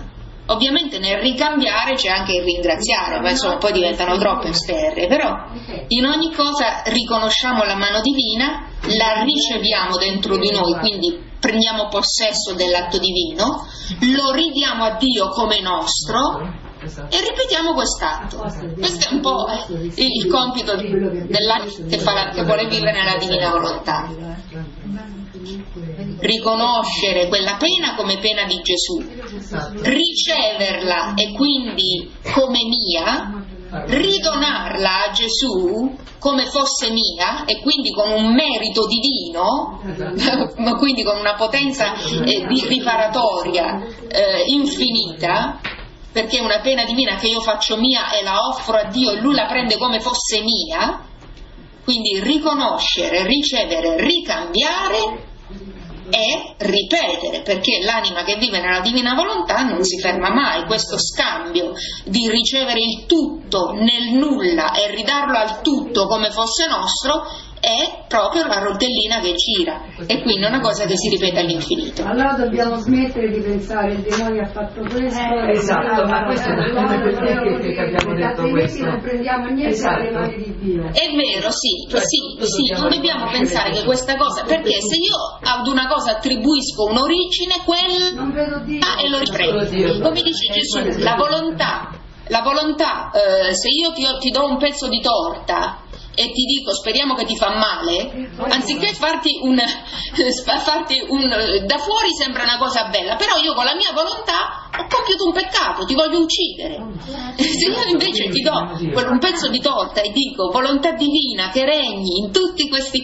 Ovviamente nel ricambiare c'è anche il ringraziare, ma insomma poi diventano troppe sferre, però in ogni cosa riconosciamo la mano divina, la riceviamo dentro di noi, quindi prendiamo possesso dell'atto divino, lo ridiamo a Dio come nostro e ripetiamo quest'atto. Questo è un po' il compito dell'anima che, fa, che vuole vivere nella divina volontà. Riconoscere quella pena come pena di Gesù, riceverla e quindi come mia, ridonarla a Gesù come fosse mia e quindi con un merito divino, quindi con una potenza eh, di riparatoria eh, infinita, perché è una pena divina che io faccio mia e la offro a Dio e Lui la prende come fosse mia. Quindi riconoscere, ricevere, ricambiare e ripetere, perché l'anima che vive nella divina volontà non si ferma mai. Questo scambio di ricevere il tutto nel nulla e ridarlo al tutto come fosse nostro è proprio la rotellina che gira, e quindi è una cosa che si ripete all'infinito. Allora dobbiamo smettere di pensare il demonio ha fatto questo, eh, esatto, ma questo è perché che abbiamo detto questo, non prendiamo niente esatto. dalle mani di Dio. È vero, sì, cioè, sì, sì, non dobbiamo pensare che questa cosa, perché se io ad una cosa attribuisco un'origine, quella non vedo Dio e lo riprendo. Come dice Gesù, la volontà, la volontà, eh, se io ti, ti do un pezzo di torta e ti dico speriamo che ti fa male, anziché farti un, farti un da fuori sembra una cosa bella, però io con la mia volontà ho compiuto un peccato, ti voglio uccidere. Se io invece ti do un pezzo di torta e dico volontà divina che regni in tutti questi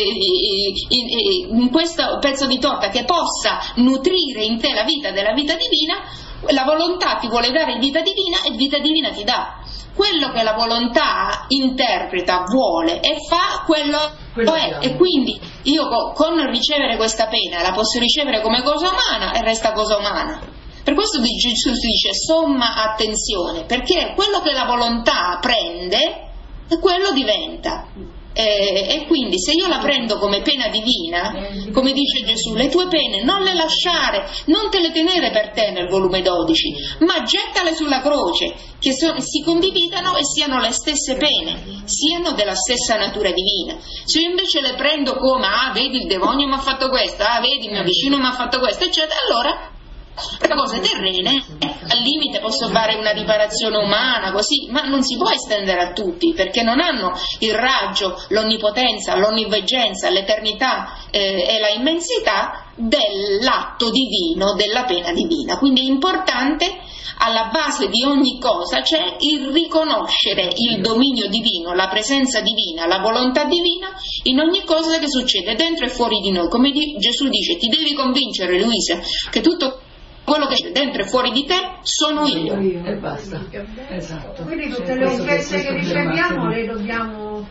eh, in, in questo pezzo di torta, che possa nutrire in te la vita della vita divina, la volontà ti vuole dare vita divina e vita divina ti dà. Quello che la volontà interpreta, vuole e fa, quello, quello è. E quindi io con ricevere questa pena la posso ricevere come cosa umana e resta cosa umana. Per questo Gesù dice somma attenzione, perché quello che la volontà prende e quello diventa. Eh, e quindi se io la prendo come pena divina, come dice Gesù, le tue pene non le lasciare, non te le tenere per te nel volume dodici, ma gettale sulla croce, che so, si condividano e siano le stesse pene, siano della stessa natura divina. Se io invece le prendo come ah vedi il demonio mi ha fatto questo, ah vedi il mio vicino mi ha fatto questo, eccetera, allora per cose terrene al limite posso fare una riparazione umana così, ma non si può estendere a tutti, perché non hanno il raggio, l'onnipotenza, l'onniveggenza, l'eternità eh, e la immensità dell'atto divino, della pena divina. Quindi è importante, alla base di ogni cosa c'è il riconoscere il dominio divino, la presenza divina, la volontà divina in ogni cosa che succede dentro e fuori di noi. Come di, Gesù dice, ti devi convincere, Luisa, che tutto quello che c'è dentro e fuori di te sono io. E basta. Esatto. Quindi tutte le offese che riceviamo le dobbiamo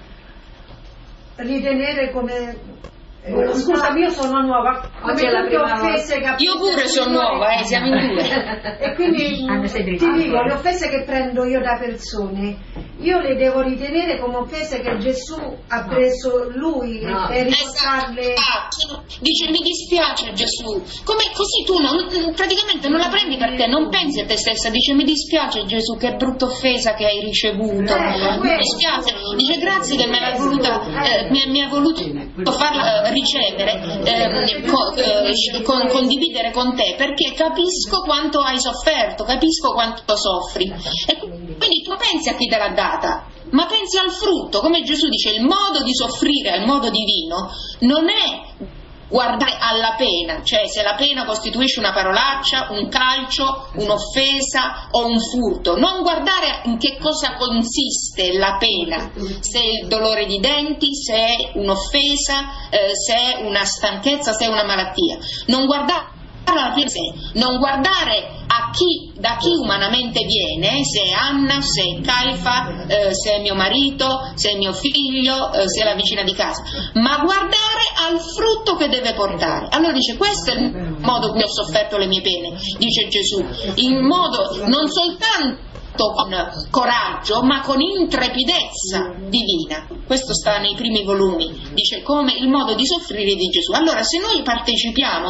ritenere come... Eh, scusami, io sono nuova, come tutte offese che io pure sono nuova, eh, siamo in due. E quindi ti dico, le offese che prendo io da persone, io le devo ritenere come offese che Gesù ha preso lui no. e riportarle. Esatto. Dice mi dispiace Gesù, come così tu non, praticamente non la prendi per te, non pensi a te stessa, dice mi dispiace Gesù, che brutta offesa che hai ricevuto, eh, mi dispiace, dice grazie che mi ha voluto, eh, mi, mi ha voluto farla eh, ricevere, eh, con, eh, con, condividere con te, perché capisco quanto hai sofferto, capisco quanto soffri, e quindi tu pensi a chi te l'ha data, ma pensi al frutto. Come Gesù dice, il modo di soffrire al modo divino non è guardare alla pena, cioè se la pena costituisce una parolaccia, un calcio, un'offesa o un furto, non guardare in che cosa consiste la pena, se è il dolore di denti, se è un'offesa, eh, se è una stanchezza, se è una malattia, non guardare alla fine, non guardare a chi, da chi umanamente viene, se è Anna, se è Caifa, eh, se è mio marito, se è mio figlio, eh, se è la vicina di casa, ma guardare al frutto che deve portare. Allora dice, questo è il modo in cui ho sofferto le mie pene, dice Gesù, in modo non soltanto con coraggio ma con intrepidezza divina. Questo sta nei primi volumi, dice come il modo di soffrire di Gesù. Allora se noi partecipiamo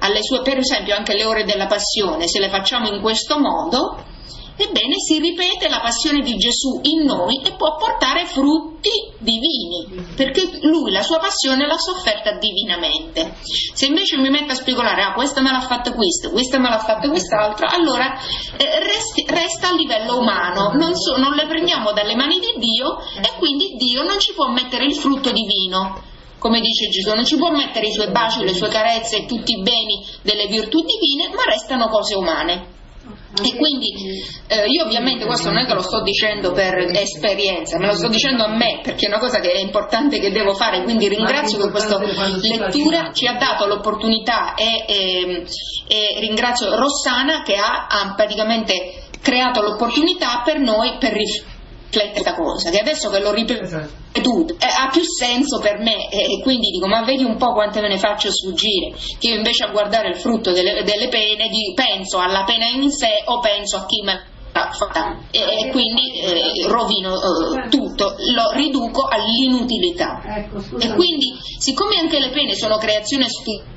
alle sue, per esempio anche le ore della passione, se le facciamo in questo modo, ebbene si ripete la passione di Gesù in noi e può portare frutti divini, perché lui la sua passione l'ha sofferta divinamente. Se invece mi metto a speculare, ah, questa me l'ha fatta questo, questa me l'ha fatta quest'altro, allora eh, resti, resta a livello umano, non, so, non le prendiamo dalle mani di Dio e quindi Dio non ci può mettere il frutto divino. Come dice Gesù, non ci può mettere i suoi baci, le sue carezze e tutti i beni delle virtù divine, ma restano cose umane. E quindi eh, io ovviamente questo non è che lo sto dicendo per esperienza, me lo sto dicendo a me perché è una cosa che è importante che devo fare, quindi ringrazio che questa lettura ci ha dato l'opportunità e, e, e ringrazio Rossana che ha, ha praticamente creato l'opportunità per noi per riflettere questa cosa, che adesso che l'ho ripetuto eh, ha più senso per me e eh, quindi dico, ma vedi un po' quante me ne faccio sfuggire, che io invece a guardare il frutto delle, delle pene di, penso alla pena in sé o penso a chi me l'ha fatta e, e quindi eh, rovino eh, tutto, lo riduco all'inutilità. E quindi siccome anche le pene sono creazione spirituale,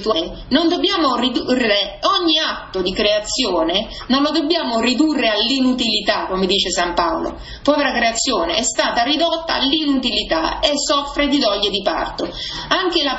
non dobbiamo ridurre ogni atto di creazione, non lo dobbiamo ridurre all'inutilità, come dice San Paolo. Povera creazione è stata ridotta all'inutilità e soffre di doglie di parto. Anche la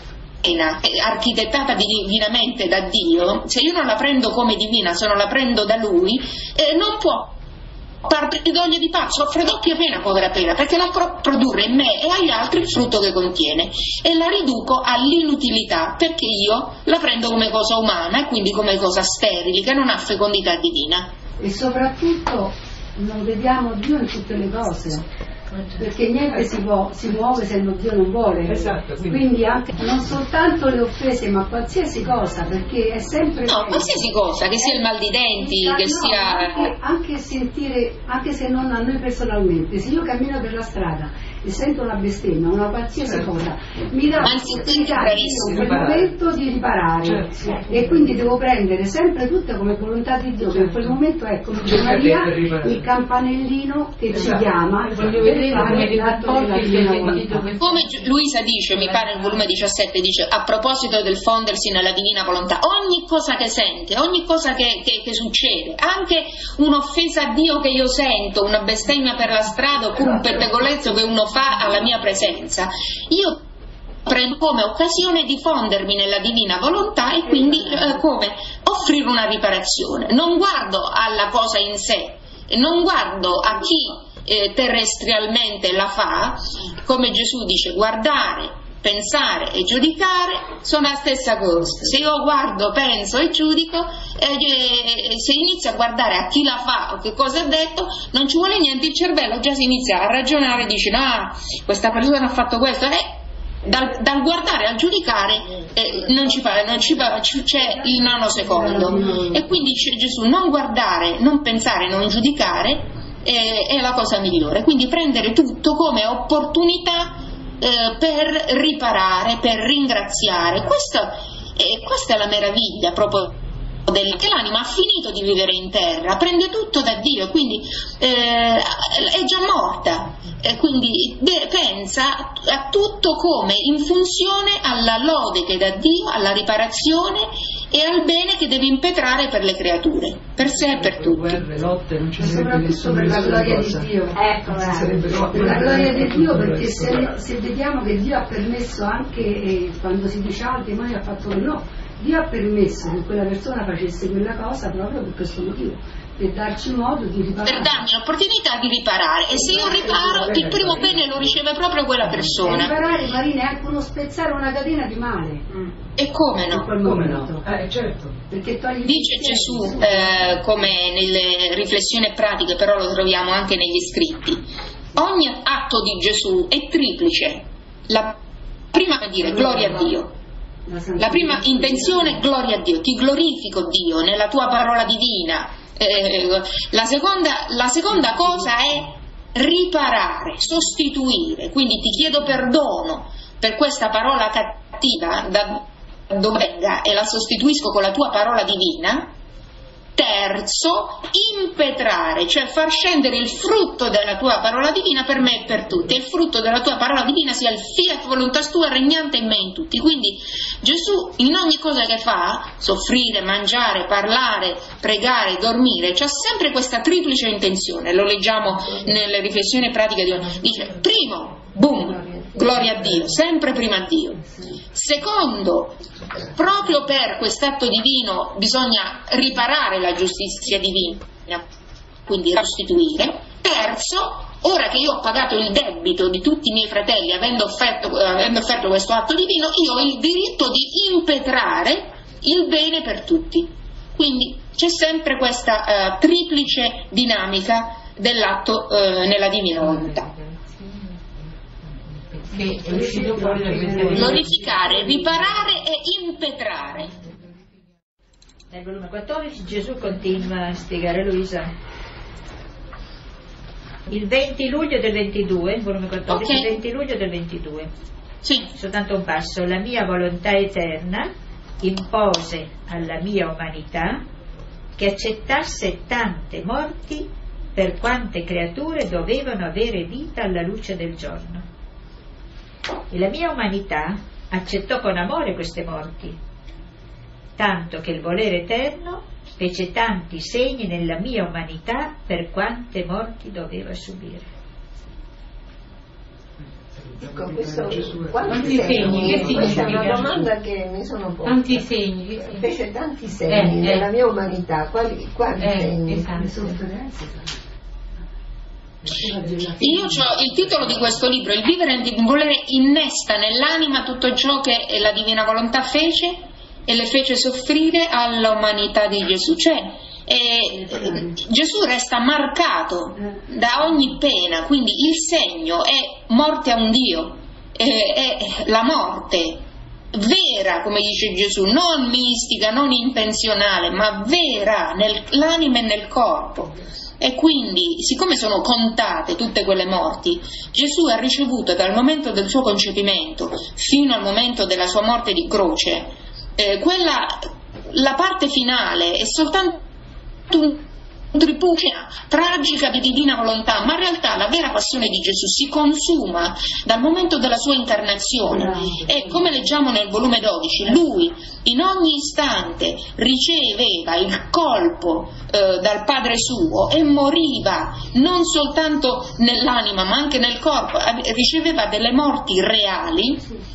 pena architettata divinamente da Dio, se io non la prendo come divina, se non la prendo da Lui, eh, non può parte di doglie di parto, soffre doppia pena, povera pena, perché non può produrre in me e agli altri il frutto che contiene, e la riduco all'inutilità perché io la prendo come cosa umana e quindi come cosa sterile che non ha fecondità divina. E soprattutto non vediamo Dio in tutte le cose, perché niente si, può, si muove se non Dio non vuole. Esatto, quindi. Quindi anche, non soltanto le offese, ma qualsiasi cosa, perché è sempre no, meglio. qualsiasi cosa, che sia il mal di denti, no, che sia anche, anche sentire, anche se non a noi personalmente, se io cammino per la strada e sento una bestemmia, una qualsiasi certo. cosa, mi dà l'opportunità in quel momento di riparare, certo. E quindi devo prendere sempre tutto come volontà di Dio, che in quel momento è come dice Maria, il campanellino che esatto. ci chiama. Voglio vedere come li rapporti. Come Luisa dice, mi pare nel volume diciassette, dice a proposito del fondersi nella divina volontà, ogni cosa che sente, ogni cosa che, che, che succede, anche un'offesa a Dio che io sento, una bestemmia per la strada oppure un pettegolezzo che uno fa alla mia presenza, io prendo come occasione di fondermi nella divina volontà e quindi eh, come offrire una riparazione. Non guardo alla cosa in sé, non guardo a chi Eh, terrestrialmente la fa, come Gesù dice, guardare, pensare e giudicare sono la stessa cosa. Se io guardo, penso e giudico, eh, se inizio a guardare a chi la fa o che cosa ha detto, non ci vuole niente, il cervello già si inizia a ragionare e dice, no, questa persona ha fatto questo, eh, dal, dal guardare al giudicare eh, non ci pare, non ci pare, c'è il nanosecondo. E quindi dice Gesù, non guardare, non pensare, non giudicare è la cosa migliore, quindi prendere tutto come opportunità eh, per riparare, per ringraziare. Questo, eh, questa è la meraviglia proprio del, che l'anima ha finito di vivere in terra, prende tutto da Dio, quindi eh, è già morta, e quindi de, pensa a tutto come in funzione alla lode che dà Dio, alla riparazione e al bene che deve impetrare per le creature, per sé e per tutti. Guerre, lotte, non ci Ma sarebbe soprattutto per la gloria di Dio, Ecco, per la gloria di Dio, perché se, se vediamo che Dio ha permesso anche eh, quando si dice ah, il demonio ha fatto no, Dio ha permesso che quella persona facesse quella cosa proprio per questo motivo, per darci modo di riparare, per darmi l'opportunità di riparare, e se io riparo il primo bene lo riceve proprio quella persona. E riparare, Marina, è anche uno spezzare una catena di male. Mm. E come In no? quel Come momento. no? Eh, certo. Perché togli Dice Gesù, eh, come nelle riflessioni pratiche, però lo troviamo anche negli scritti, ogni atto di Gesù è triplice. La prima è dire gloria a Dio, la prima intenzione gloria a Dio, ti glorifico Dio nella tua parola divina. Eh, la, seconda, la seconda cosa è riparare, sostituire, quindi ti chiedo perdono per questa parola cattiva da dove venga e la sostituisco con la tua parola divina. Terzo, impetrare, cioè far scendere il frutto della tua parola divina per me e per tutti, e il frutto della tua parola divina sia il fiat voluntas tua regnante in me e in tutti. Quindi Gesù in ogni cosa che fa, soffrire, mangiare, parlare, pregare, dormire, c'ha sempre questa triplice intenzione. Lo leggiamo nelle riflessioni pratiche di oggi. Dice, primo, boom, gloria a Dio, sempre prima a Dio. Secondo, proprio per quest'atto divino bisogna riparare la giustizia divina, quindi restituire. Terzo, ora che io ho pagato il debito di tutti i miei fratelli avendo offerto, avendo offerto questo atto divino, io ho il diritto di impetrare il bene per tutti. Quindi c'è sempre questa uh, triplice dinamica dell'atto uh, nella divina volontà. Glorificare, riparare e impetrare. Nel volume quattordici Gesù continua a spiegare, Luisa. Il venti luglio del ventidue, volume quattordici, okay. Il venti luglio del ventidue. Sì. Soltanto un passo. La mia volontà eterna impose alla mia umanità che accettasse tante morti per quante creature dovevano avere vita alla luce del giorno. E la mia umanità accettò con amore queste morti, tanto che il volere eterno fece tanti segni nella mia umanità per quante morti doveva subire. Ecco, questo, quanti segni? Che questa è una domanda che mi sono posta. Tanti segni. Fece tanti segni eh, nella eh. mia umanità. Quali, quali eh, segni? Esatto. Io ho il titolo di questo libro, Il vivere e il volere innesta nell'anima tutto ciò che la divina volontà fece e le fece soffrire all'umanità di Gesù. Cioè eh, Gesù resta marcato da ogni pena, quindi il segno è morte a un Dio, eh, è la morte vera, come dice Gesù, non mistica, non intenzionale, ma vera nell'anima e nel corpo. E quindi, siccome sono contate tutte quelle morti, Gesù ha ricevuto dal momento del suo concepimento fino al momento della sua morte di croce, eh, quella, la parte finale è soltanto un tripuccia tragica di divina volontà, ma in realtà la vera passione di Gesù si consuma dal momento della sua incarnazione. E come leggiamo nel volume dodici, lui in ogni istante riceveva il colpo eh, dal Padre suo e moriva non soltanto nell'anima ma anche nel corpo, riceveva delle morti reali.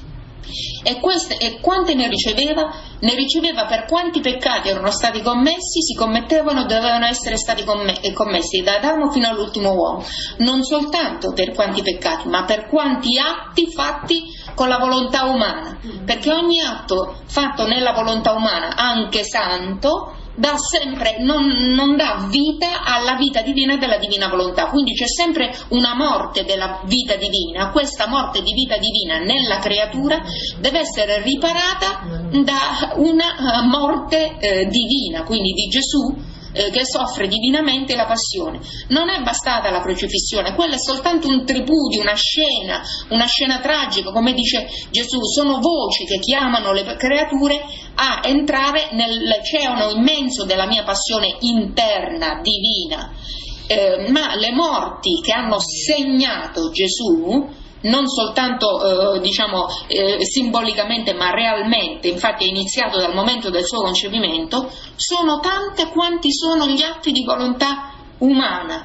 E, queste, e quante ne riceveva? Ne riceveva per quanti peccati erano stati commessi, si commettevano, dovevano essere stati commessi da Adamo fino all'ultimo uomo, non soltanto per quanti peccati, ma per quanti atti fatti con la volontà umana, perché ogni atto fatto nella volontà umana, anche santo, dà sempre, non, non dà vita alla vita divina della divina volontà, quindi c'è sempre una morte della vita divina. Questa morte di vita divina nella creatura deve essere riparata da una morte eh, divina, quindi di Gesù eh, che soffre divinamente la passione. Non è bastata la crocifissione, quella è soltanto un tripudio, una scena, una scena tragica, come dice Gesù, sono voci che chiamano le creature a entrare nell'oceano immenso della mia passione interna, divina. Eh, ma le morti che hanno segnato Gesù, non soltanto eh, diciamo eh, simbolicamente ma realmente, infatti è iniziato dal momento del suo concepimento, sono tante quanti sono gli atti di volontà umana,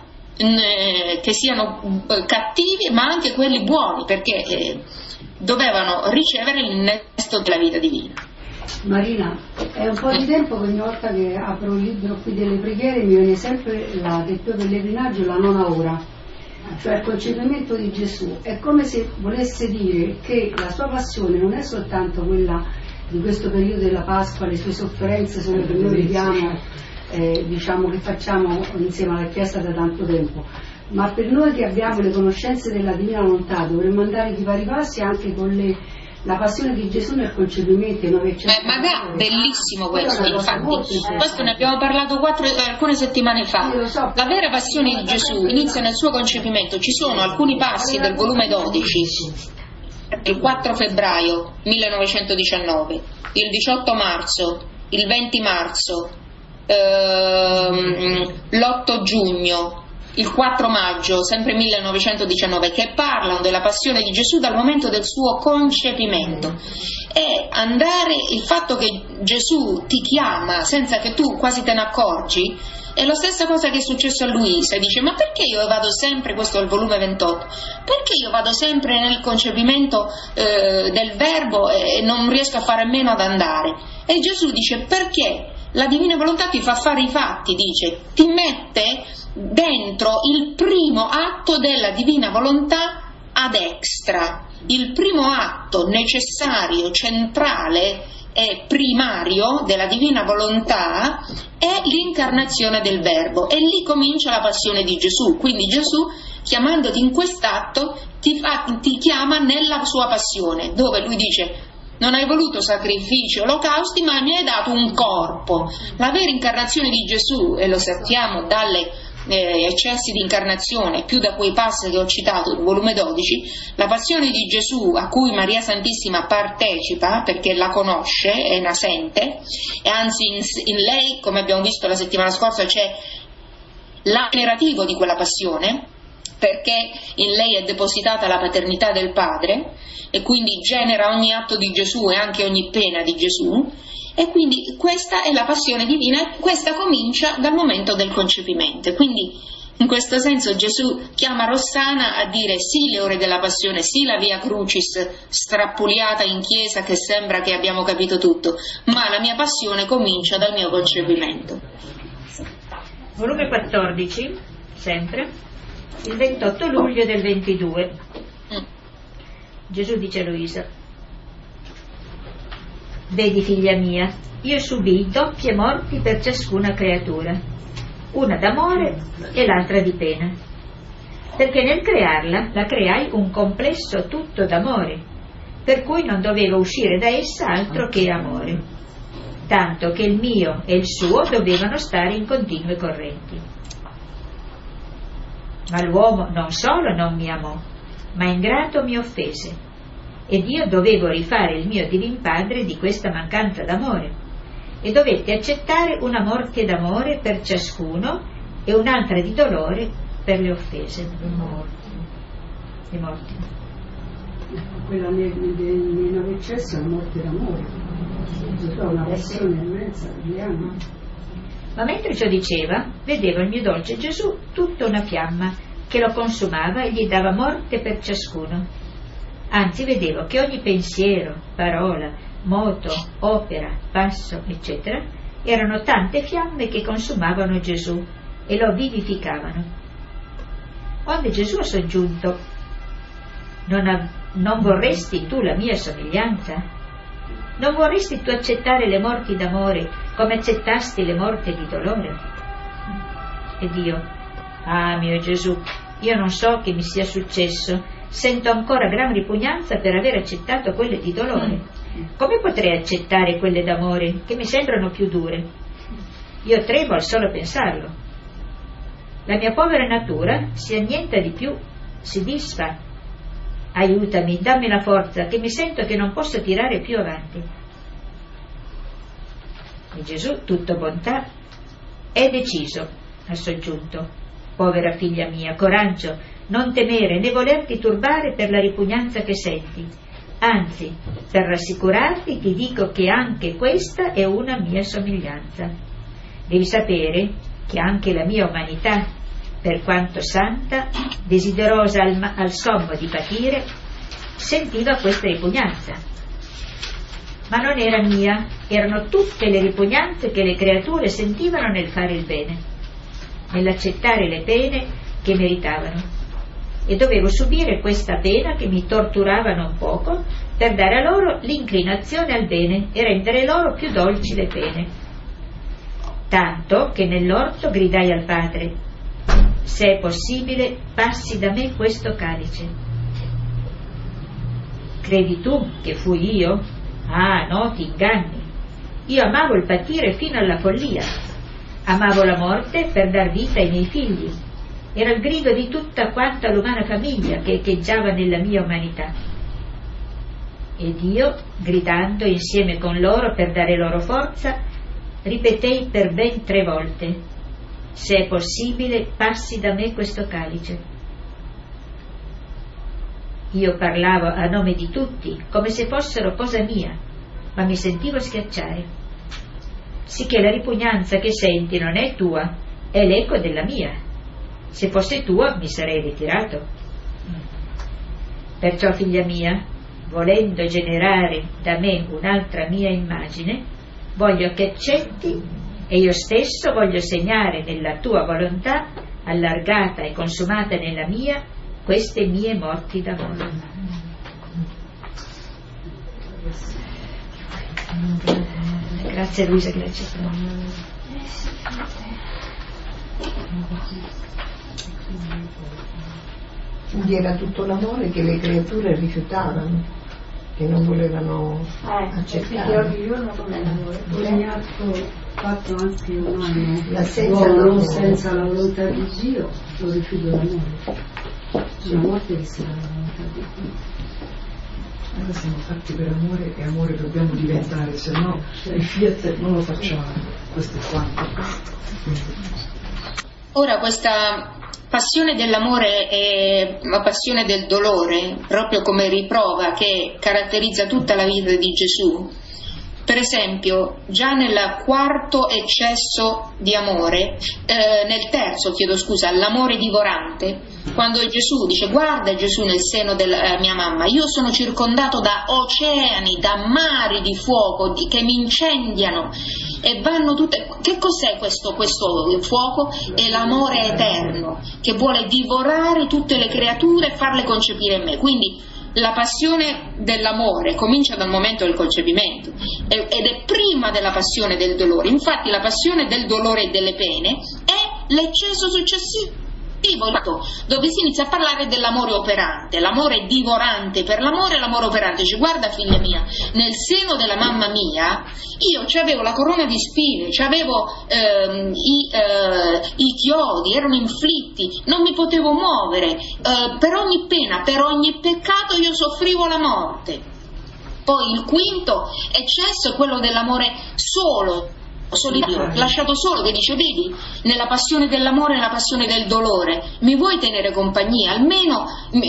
eh, che siano eh, cattivi ma anche quelli buoni, perché eh, dovevano ricevere l'innesto della vita divina. Marina, è un po' di tempo che ogni volta che apro il libro qui delle preghiere mi viene sempre la, del tuo pellegrinaggio la nona ora, cioè il concepimento di Gesù. È come se volesse dire che la sua passione non è soltanto quella di questo periodo della Pasqua, le sue sofferenze sono che noi vediamo, eh, diciamo che facciamo insieme alla Chiesa da tanto tempo, ma per noi che abbiamo le conoscenze della divina volontà dovremmo andare di pari passi anche con le la passione di Gesù nel concepimento. Beh, magari bellissimo questo, infatti questo ne abbiamo parlato quattro, alcune settimane fa. So, la vera passione di Gesù inizia nel suo concepimento. Ci sono alcuni passi del volume dodici, il quattro febbraio millenovecentodiciannove, il diciotto marzo, il venti marzo, ehm, l'otto giugno, il quattro maggio, sempre millenovecentodiciannove, che parlano della passione di Gesù dal momento del suo concepimento. E andare, il fatto che Gesù ti chiama senza che tu quasi te ne accorgi, è la stessa cosa che è successo a Luisa. Dice: ma perché io vado sempre, questo è il volume ventotto, perché io vado sempre nel concepimento eh, del verbo e non riesco a fare a meno ad andare? E Gesù dice: perché la divina volontà ti fa fare i fatti, dice, ti mette dentro il primo atto della divina volontà ad extra, il primo atto necessario, centrale e primario della divina volontà è l'incarnazione del verbo, e lì comincia la passione di Gesù. Quindi Gesù, chiamandoti in quest'atto, ti, fa, ti chiama nella sua passione, dove lui dice: non hai voluto sacrifici, olocausti, ma mi hai dato un corpo. La vera incarnazione di Gesù, e lo sappiamo dalle eh, eccessi di incarnazione, più da quei passi che ho citato nel volume dodici, la passione di Gesù a cui Maria Santissima partecipa perché la conosce e la sente, e anzi in, in lei, come abbiamo visto la settimana scorsa, c'è l'ammirativo di quella passione, perché in lei è depositata la paternità del Padre e quindi genera ogni atto di Gesù e anche ogni pena di Gesù, e quindi questa è la passione divina, e questa comincia dal momento del concepimento. Quindi in questo senso Gesù chiama Rossana a dire sì le ore della passione, sì la via crucis strappuliata in chiesa che sembra che abbiamo capito tutto, ma la mia passione comincia dal mio concepimento. Volume quattordici, sempre, il ventotto luglio del ventidue. Mm. Gesù dice a Luisa: vedi, figlia mia, io subii doppie morti per ciascuna creatura, una d'amore e l'altra di pena, perché nel crearla la creai un complesso tutto d'amore, per cui non doveva uscire da essa altro che amore, tanto che il mio e il suo dovevano stare in continue correnti. Ma l'uomo non solo non mi amò, ma ingrato mi offese, ed io dovevo rifare il mio divin Padre di questa mancanza d'amore, e dovetti accettare una morte d'amore per ciascuno e un'altra di dolore per le offese. Le morti. Le morti. Quella nei, nei, nei nove eccessi è una morte d'amore, Gesù ha una passione immensa, gli ama. Ma mentre ciò diceva, vedevo il mio dolce Gesù tutta una fiamma che lo consumava e gli dava morte per ciascuno. Anzi, vedevo che ogni pensiero, parola, moto, opera, passo, eccetera, erano tante fiamme che consumavano Gesù e lo vivificavano. Onde Gesù ha soggiunto: non, av- non vorresti tu la mia somiglianza? Non vorresti tu accettare le morti d'amore come accettasti le morti di dolore? Ed io: ah, mio Gesù, io non so che mi sia successo, sento ancora gran ripugnanza per aver accettato quelle di dolore. Come potrei accettare quelle d'amore, che mi sembrano più dure? Io tremo al solo pensarlo. La mia povera natura si annienta di più, si disfa. Aiutami, dammi la forza, che mi sento che non posso tirare più avanti. E Gesù, tutto bontà, è deciso, ha soggiunto: povera figlia mia, coraggio, non temere né volerti turbare per la ripugnanza che senti. Anzi, per rassicurarti ti dico che anche questa è una mia somiglianza. Devi sapere che anche la mia umanità, per quanto santa, desiderosa al, al sommo di patire, sentiva questa ripugnanza. Ma non era mia, erano tutte le ripugnanze che le creature sentivano nel fare il bene, nell'accettare le pene che meritavano. E dovevo subire questa pena che mi torturava non poco per dare a loro l'inclinazione al bene e rendere loro più dolci le pene. Tanto che nell'orto gridai al Padre: se è possibile, passi da me questo calice. Credi tu che fui io? Ah, no, ti inganni. Io amavo il patire fino alla follia. Amavo la morte per dar vita ai miei figli. Era il grido di tutta quanta l'umana famiglia che echeggiava nella mia umanità. Ed io, gridando insieme con loro per dare loro forza, ripetei per ben tre volte: se è possibile, passi da me questo calice. Io parlavo a nome di tutti, come se fossero cosa mia, ma mi sentivo schiacciare. Sicché la ripugnanza che senti non è tua, è l'eco della mia. Se fosse tua mi sarei ritirato. Perciò, figlia mia, volendo generare da me un'altra mia immagine, voglio che accetti, e io stesso voglio segnare nella tua volontà, allargata e consumata nella mia, queste mie morti d'amore. Grazie Luisa che l'ha accettato. Quindi era tutto l'amore che le creature rifiutavano, che non volevano eh, accettare. Ogni giorno come l'amore. Ogni atto fatto anche un anno, la senza, no, senza la volontà di Dio, lo rifiuto l'amore. La morte che sarà la volontà di Dio. Noi siamo fatti per amore e amore dobbiamo diventare, se no il fiat non lo facciamo. Questo è quanto. Ora questa passione dell'amore e la passione del dolore, proprio come riprova che caratterizza tutta la vita di Gesù, per esempio già nel quarto eccesso di amore, eh, nel terzo, chiedo scusa, l'amore divorante, quando Gesù dice: guarda Gesù nel seno della eh, mia mamma, io sono circondato da oceani, da mari di fuoco di, che mi incendiano e vanno tutte. Che cos'è questo, questo fuoco? È l'amore eterno che vuole divorare tutte le creature e farle concepire in me. Quindi la passione dell'amore comincia dal momento del concepimento ed è prima della passione del dolore. Infatti la passione del dolore e delle pene è l'eccesso successivo, dove si inizia a parlare dell'amore operante, l'amore divorante per l'amore e l'amore operante. Dice: guarda figlia mia, nel seno della mamma mia io c'avevo la corona di spine, c'avevo ehm, i, eh, i chiodi, erano inflitti, non mi potevo muovere, eh, per ogni pena, per ogni peccato io soffrivo la morte. Poi il quinto eccesso è quello dell'amore solo, solitario, lasciato solo, che dice: vedi, nella passione dell'amore e nella passione del dolore mi vuoi tenere compagnia? Almeno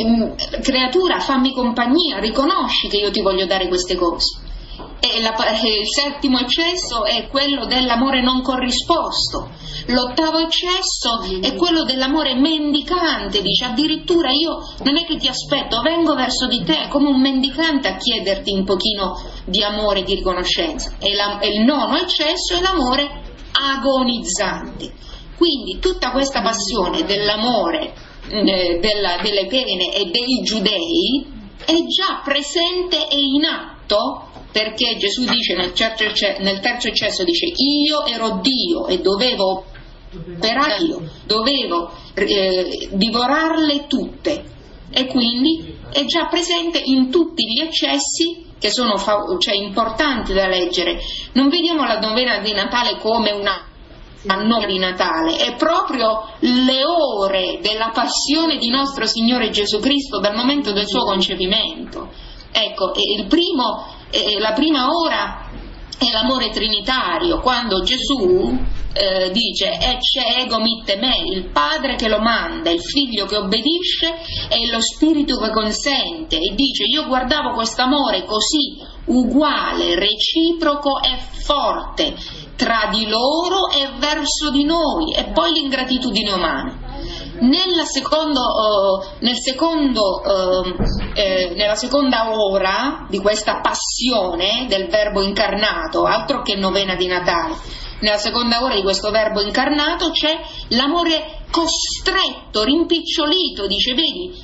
m- creatura, fammi compagnia, riconosci che io ti voglio dare queste cose. E la, il settimo eccesso è quello dell'amore non corrisposto. L'ottavo eccesso è quello dell'amore mendicante, dice: addirittura io non è che ti aspetto, vengo verso di te come un mendicante a chiederti un pochino di amore e di riconoscenza. E, la, e il nono eccesso è l'amore agonizzante. Quindi tutta questa passione dell'amore, eh, della, delle pene e dei giudei è già presente e in atto, perché Gesù dice nel, nel terzo eccesso, dice: io ero Dio e dovevo operare io, dovevo eh, divorarle tutte, e quindi è già presente in tutti gli eccessi che sono fa- cioè, importanti da leggere. Non vediamo la novena di Natale come una novena di Natale, è proprio le ore della passione di nostro Signore Gesù Cristo dal momento del suo concepimento. Ecco, il primo, eh, la prima ora è l'amore trinitario, quando Gesù eh, dice: ecce ego mitte me, il Padre che lo manda, il Figlio che obbedisce e lo Spirito che consente, e dice: io guardavo quest'amore così uguale, reciproco e forte tra di loro e verso di noi, e poi l'ingratitudine umana. Nella secondo, uh, nel secondo, uh, eh, nella seconda ora di questa passione del Verbo incarnato, altro che novena di Natale, nella seconda ora di questo Verbo incarnato c'è l'amore costretto, rimpicciolito, dice: vedi,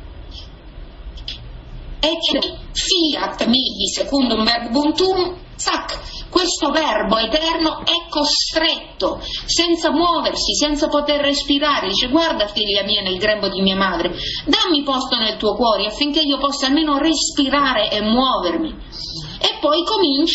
ecce fiat mihi secundum verbum tuum, sac. Questo verbo eterno è costretto, senza muoversi, senza poter respirare. Dice: guarda figlia mia nel grembo di mia madre, dammi posto nel tuo cuore affinché io possa almeno respirare e muovermi. E poi comincia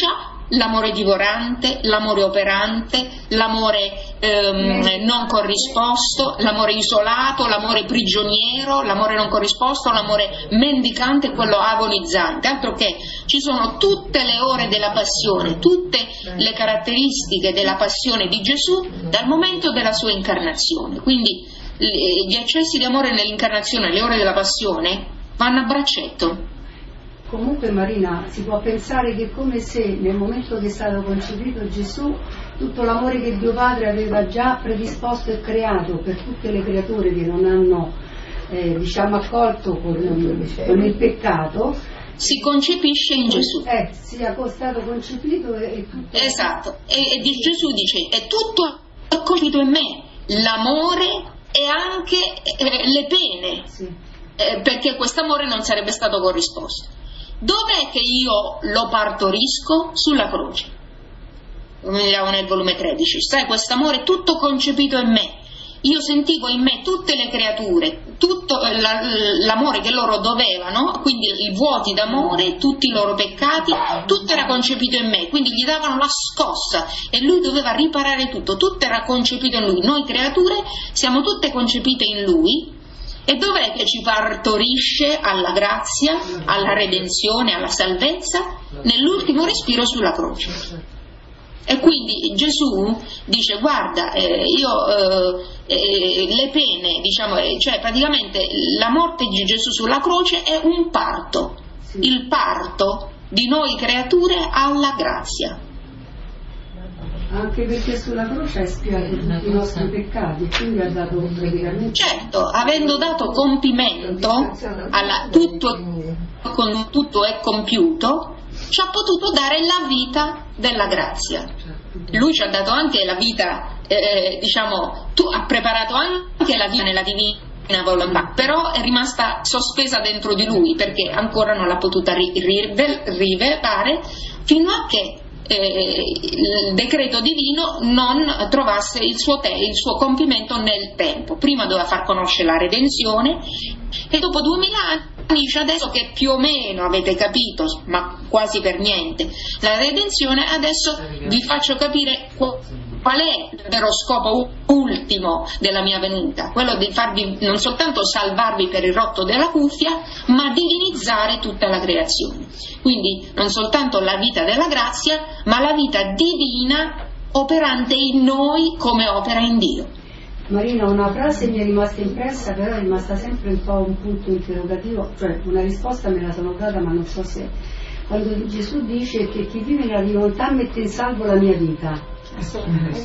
l'amore divorante, l'amore operante, l'amore ehm, non corrisposto, l'amore isolato, l'amore prigioniero, l'amore non corrisposto, l'amore mendicante e quello agonizzante. Altro che ci sono tutte le ore della passione, tutte le caratteristiche della passione di Gesù dal momento della sua incarnazione. Quindi gli eccessi di amore nell'incarnazione e le ore della passione vanno a braccetto. Comunque Marina, si può pensare che è come se nel momento che è stato concepito Gesù, tutto l'amore che Dio Padre aveva già predisposto e creato per tutte le creature che non hanno eh, diciamo accolto con, con il peccato, si concepisce in Gesù. Eh, sia stato concepito e, e tutto. Esatto, e, e di Gesù dice, è tutto concepito in me, l'amore e anche eh, le pene, sì. eh, perché quest'amore non sarebbe stato corrisposto. Dov'è che io lo partorisco? Sulla croce, come diciamo nel volume tredici. Sai, quest'amore tutto concepito in me, io sentivo in me tutte le creature, tutto la, l'amore che loro dovevano, quindi i vuoti d'amore, tutti i loro peccati, tutto era concepito in me, quindi gli davano la scossa e lui doveva riparare tutto, tutto era concepito in lui. Noi creature siamo tutte concepite in lui. E dov'è che ci partorisce alla grazia, alla redenzione, alla salvezza? Nell'ultimo respiro sulla croce. E quindi Gesù dice, guarda, eh, io eh, eh, le pene, diciamo, eh, cioè praticamente la morte di Gesù sulla croce è un parto, il parto di noi creature alla grazia. Anche perché sulla croce ha espiato tutti i nostri peccati e quindi ha dato praticamente... Certo, avendo dato compimento alla tutto, con tutto è compiuto, ci ha potuto dare la vita della grazia. Lui ci ha dato anche la vita, eh, diciamo, tu ha preparato anche la vita nella divina volontà, però è rimasta sospesa dentro di lui perché ancora non l'ha potuta rivelare fino a che Eh, il decreto divino non trovasse il suo, te- il suo compimento nel tempo. Prima doveva far conoscere la redenzione e dopo duemila anni, adesso che più o meno avete capito, ma quasi per niente, la redenzione, adesso vi faccio capire qual è il vero scopo ultimo della mia venuta, quello di farvi non soltanto salvarvi per il rotto della cuffia, ma divinizzare tutta la creazione. Quindi non soltanto la vita della grazia, ma la vita divina operante in noi come opera in Dio. Marina, una frase mi è rimasta impressa, però è rimasta sempre un po' un punto interrogativo, cioè una risposta me la sono data ma non so se... Quando Gesù dice che chi vive nella volontà mette in salvo la mia vita. Eh sì,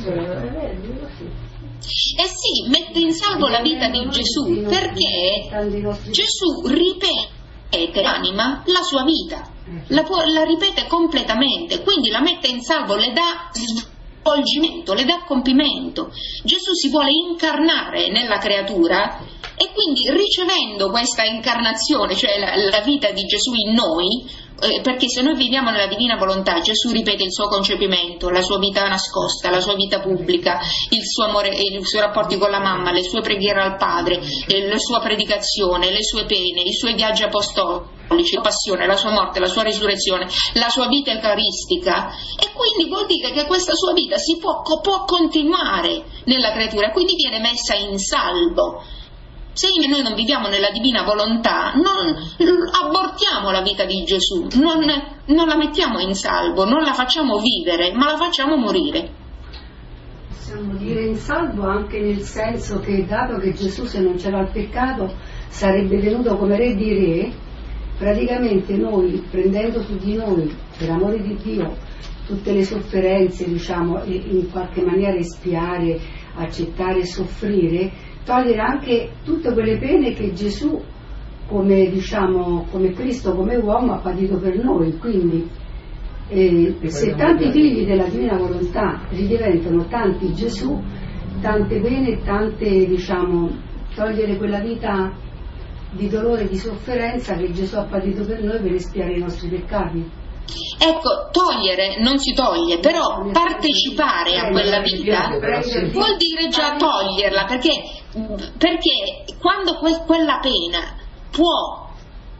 mette in salvo la vita di Gesù perché Gesù ripete l'anima la sua vita, la, può, la ripete completamente, quindi la mette in salvo, le dà svolgimento, le dà compimento. Gesù si vuole incarnare nella creatura e quindi ricevendo questa incarnazione, cioè la, la vita di Gesù in noi, eh, perché se noi viviamo nella divina volontà, Gesù ripete il suo concepimento, la sua vita nascosta, la sua vita pubblica, il suo amore, i suoi rapporti con la mamma, le sue preghiere al Padre, eh, la sua predicazione, le sue pene, i suoi viaggi apostolici, la passione, la sua morte, la sua risurrezione, la sua vita eucaristica, e quindi vuol dire che questa sua vita si può, può continuare nella creatura, quindi viene messa in salvo. Se noi non viviamo nella divina volontà, non abortiamo la vita di Gesù, non, non la mettiamo in salvo, non la facciamo vivere, ma la facciamo morire. Possiamo dire in salvo anche nel senso che, dato che Gesù, se non c'era il peccato, sarebbe venuto come re di re, praticamente noi, prendendo su di noi, per amore di Dio, tutte le sofferenze, diciamo, e in qualche maniera espiare, accettare e soffrire, togliere anche tutte quelle pene che Gesù, come diciamo, come Cristo, come uomo, ha patito per noi. Quindi eh, se tanti figli della divina volontà ridiventano tanti Gesù, tante pene, tante, diciamo, togliere quella vita di dolore e di sofferenza che Gesù ha patito per noi per espiare i nostri peccati. Ecco, togliere non si toglie, però partecipare a quella vita vuol dire già toglierla, perché, perché quando que- quella pena può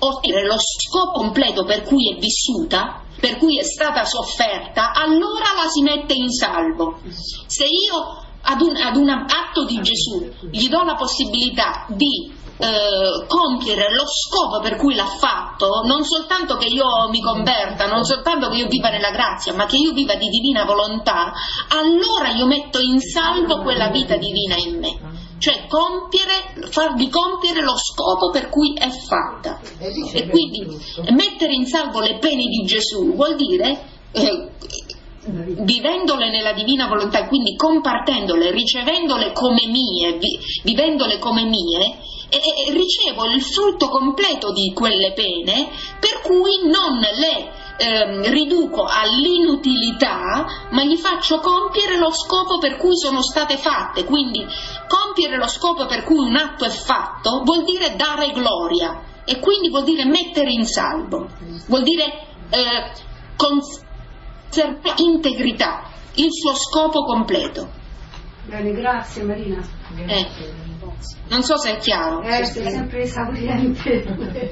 offrire lo scopo completo per cui è vissuta, per cui è stata sofferta, allora la si mette in salvo. Se io ad un, ad un atto di Gesù gli do la possibilità di eh, compiere lo scopo per cui l'ha fatto, non soltanto che io mi converta, non soltanto che io viva nella grazia, ma che io viva di divina volontà, allora io metto in salvo quella vita divina in me, cioè compiere, farvi compiere lo scopo per cui è fatta. E quindi mettere in salvo le pene di Gesù vuol dire eh, vivendole nella divina volontà, e quindi compartendole, ricevendole come mie, vi, vivendole come mie, e, e ricevo il frutto completo di quelle pene, per cui non le eh, riduco all'inutilità, ma gli faccio compiere lo scopo per cui sono state fatte. Quindi compiere lo scopo per cui un atto è fatto vuol dire dare gloria, e quindi vuol dire mettere in salvo, vuol dire eh, conservare integrità, il suo scopo completo. Bene, grazie Marina. Eh, non so se è chiaro. Eh, sei sempre esauriente.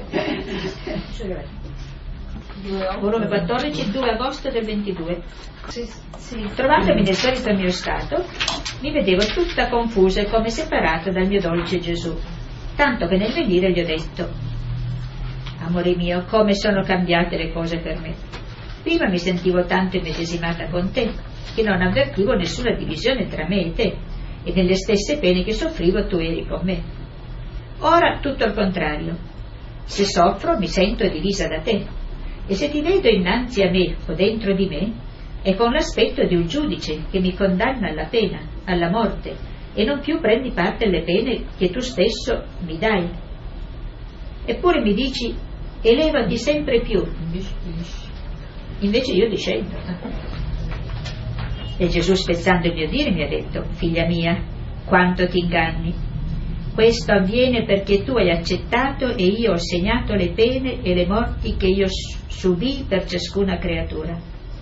Volume quattordici, due agosto del ventidue. Trovandomi nel solito mio stato, mi vedevo tutta confusa e come separata dal mio dolce Gesù, tanto che nel venire gli ho detto: amore mio, come sono cambiate le cose per me. Prima mi sentivo tanto immedesimata con te che non avvertivo nessuna divisione tra me e te, e nelle stesse pene che soffrivo tu eri con me. Ora tutto il contrario: se soffro mi sento divisa da te, e se ti vedo innanzi a me o dentro di me è con l'aspetto di un giudice che mi condanna alla pena, alla morte, e non più prendi parte alle pene che tu stesso mi dai. Eppure mi dici: elevati sempre più. Invece io discendo. E Gesù, spezzando il mio dire, mi ha detto: figlia mia, quanto ti inganni. Questo avviene perché tu hai accettato e io ho segnato le pene e le morti che io subì per ciascuna creatura.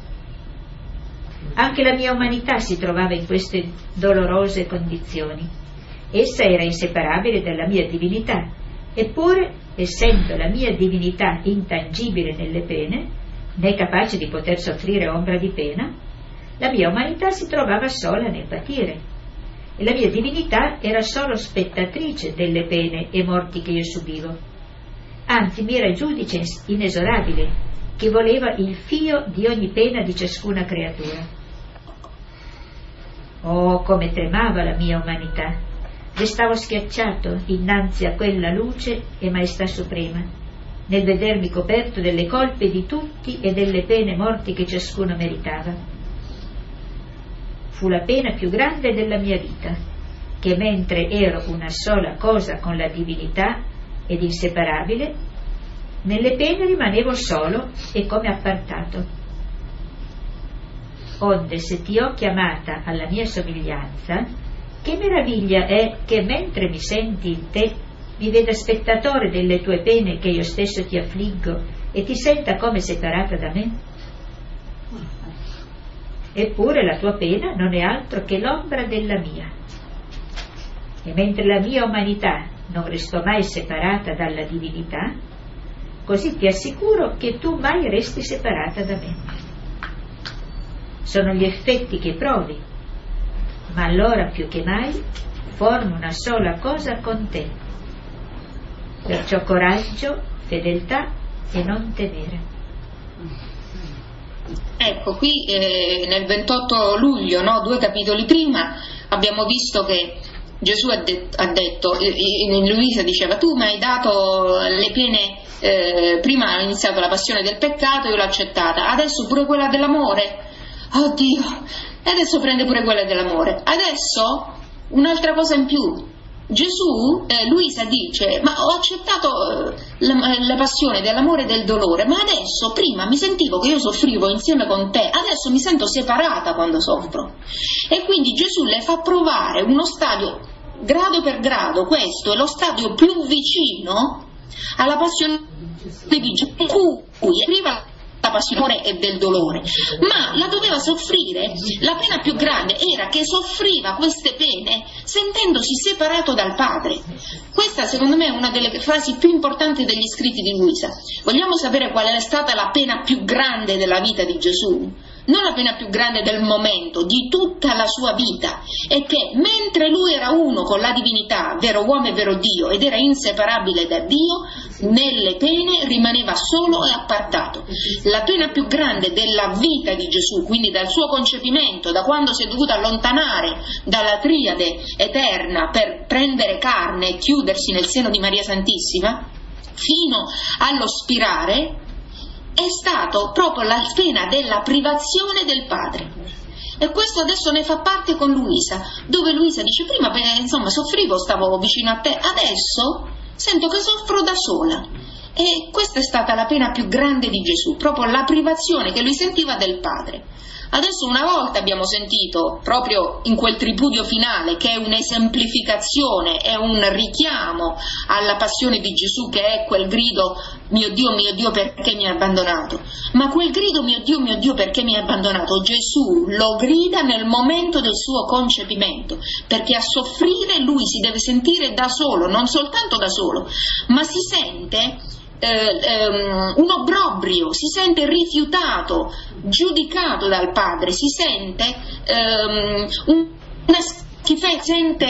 Anche la mia umanità si trovava in queste dolorose condizioni. Essa era inseparabile dalla mia divinità, eppure, essendo la mia divinità intangibile nelle pene, né capace di poter soffrire ombra di pena, la mia umanità si trovava sola nel patire, e la mia divinità era solo spettatrice delle pene e morti che io subivo. Anzi, mi era giudice inesorabile, che voleva il fio di ogni pena di ciascuna creatura. Oh, come tremava la mia umanità! Restavo schiacciato innanzi a quella luce e maestà suprema, nel vedermi coperto delle colpe di tutti e delle pene morti che ciascuno meritava. Fu la pena più grande della mia vita, che mentre ero una sola cosa con la divinità ed inseparabile, nelle pene rimanevo solo e come appartato. Onde, se ti ho chiamata alla mia somiglianza, che meraviglia è che mentre mi senti in te mi veda spettatore delle tue pene che io stesso ti affliggo e ti senta come separata da me. Eppure la tua pena non è altro che l'ombra della mia. E mentre la mia umanità non restò mai separata dalla divinità, così ti assicuro che tu mai resti separata da me. Sono gli effetti che provi, ma allora più che mai formo una sola cosa con te. Perciò coraggio, fedeltà e non temere. Ecco, qui eh, nel ventotto luglio, no, due capitoli prima, abbiamo visto che Gesù ha, de- ha detto, in Luisa diceva: tu mi hai dato le pene, eh, prima ha iniziato la passione del peccato, io l'ho accettata, adesso pure quella dell'amore. Oddio, e adesso prende pure quella dell'amore. Adesso un'altra cosa in più. Gesù, eh, Luisa dice: ma ho accettato eh, la, la passione dell'amore e del dolore, ma adesso, prima mi sentivo che io soffrivo insieme con te, adesso mi sento separata quando soffro. E quindi Gesù le fa provare uno stadio, grado per grado. Questo è lo stadio più vicino alla passione di Gesù, in cui arriva passione e del dolore, ma la doveva soffrire. La pena più grande era che soffriva queste pene sentendosi separato dal Padre. Questa secondo me è una delle frasi più importanti degli scritti di Luisa. Vogliamo sapere qual è stata la pena più grande della vita di Gesù? Non la pena più grande del momento, di tutta la sua vita, è che mentre lui era uno con la divinità, vero uomo e vero Dio, ed era inseparabile da Dio, nelle pene rimaneva solo e appartato. La pena più grande della vita di Gesù, quindi dal suo concepimento, da quando si è dovuto allontanare dalla triade eterna per prendere carne e chiudersi nel seno di Maria Santissima, fino allo spirare, è stato proprio la pena della privazione del Padre. E questo adesso ne fa parte con Luisa, dove Luisa dice: prima insomma soffrivo, stavo vicino a te, adesso sento che soffro da sola. E questa è stata la pena più grande di Gesù, proprio la privazione che lui sentiva del Padre. Adesso una volta abbiamo sentito, proprio in quel tripudio finale, che è un'esemplificazione, è un richiamo alla passione di Gesù, che è quel grido: mio Dio, mio Dio, perché mi hai abbandonato? Ma quel grido, mio Dio, mio Dio, perché mi hai abbandonato, Gesù lo grida nel momento del suo concepimento, perché a soffrire lui si deve sentire da solo, non soltanto da solo, ma si sente Eh, ehm, un obbrobrio, si sente rifiutato, giudicato dal Padre, si sente ehm, un, una schifezza, si sente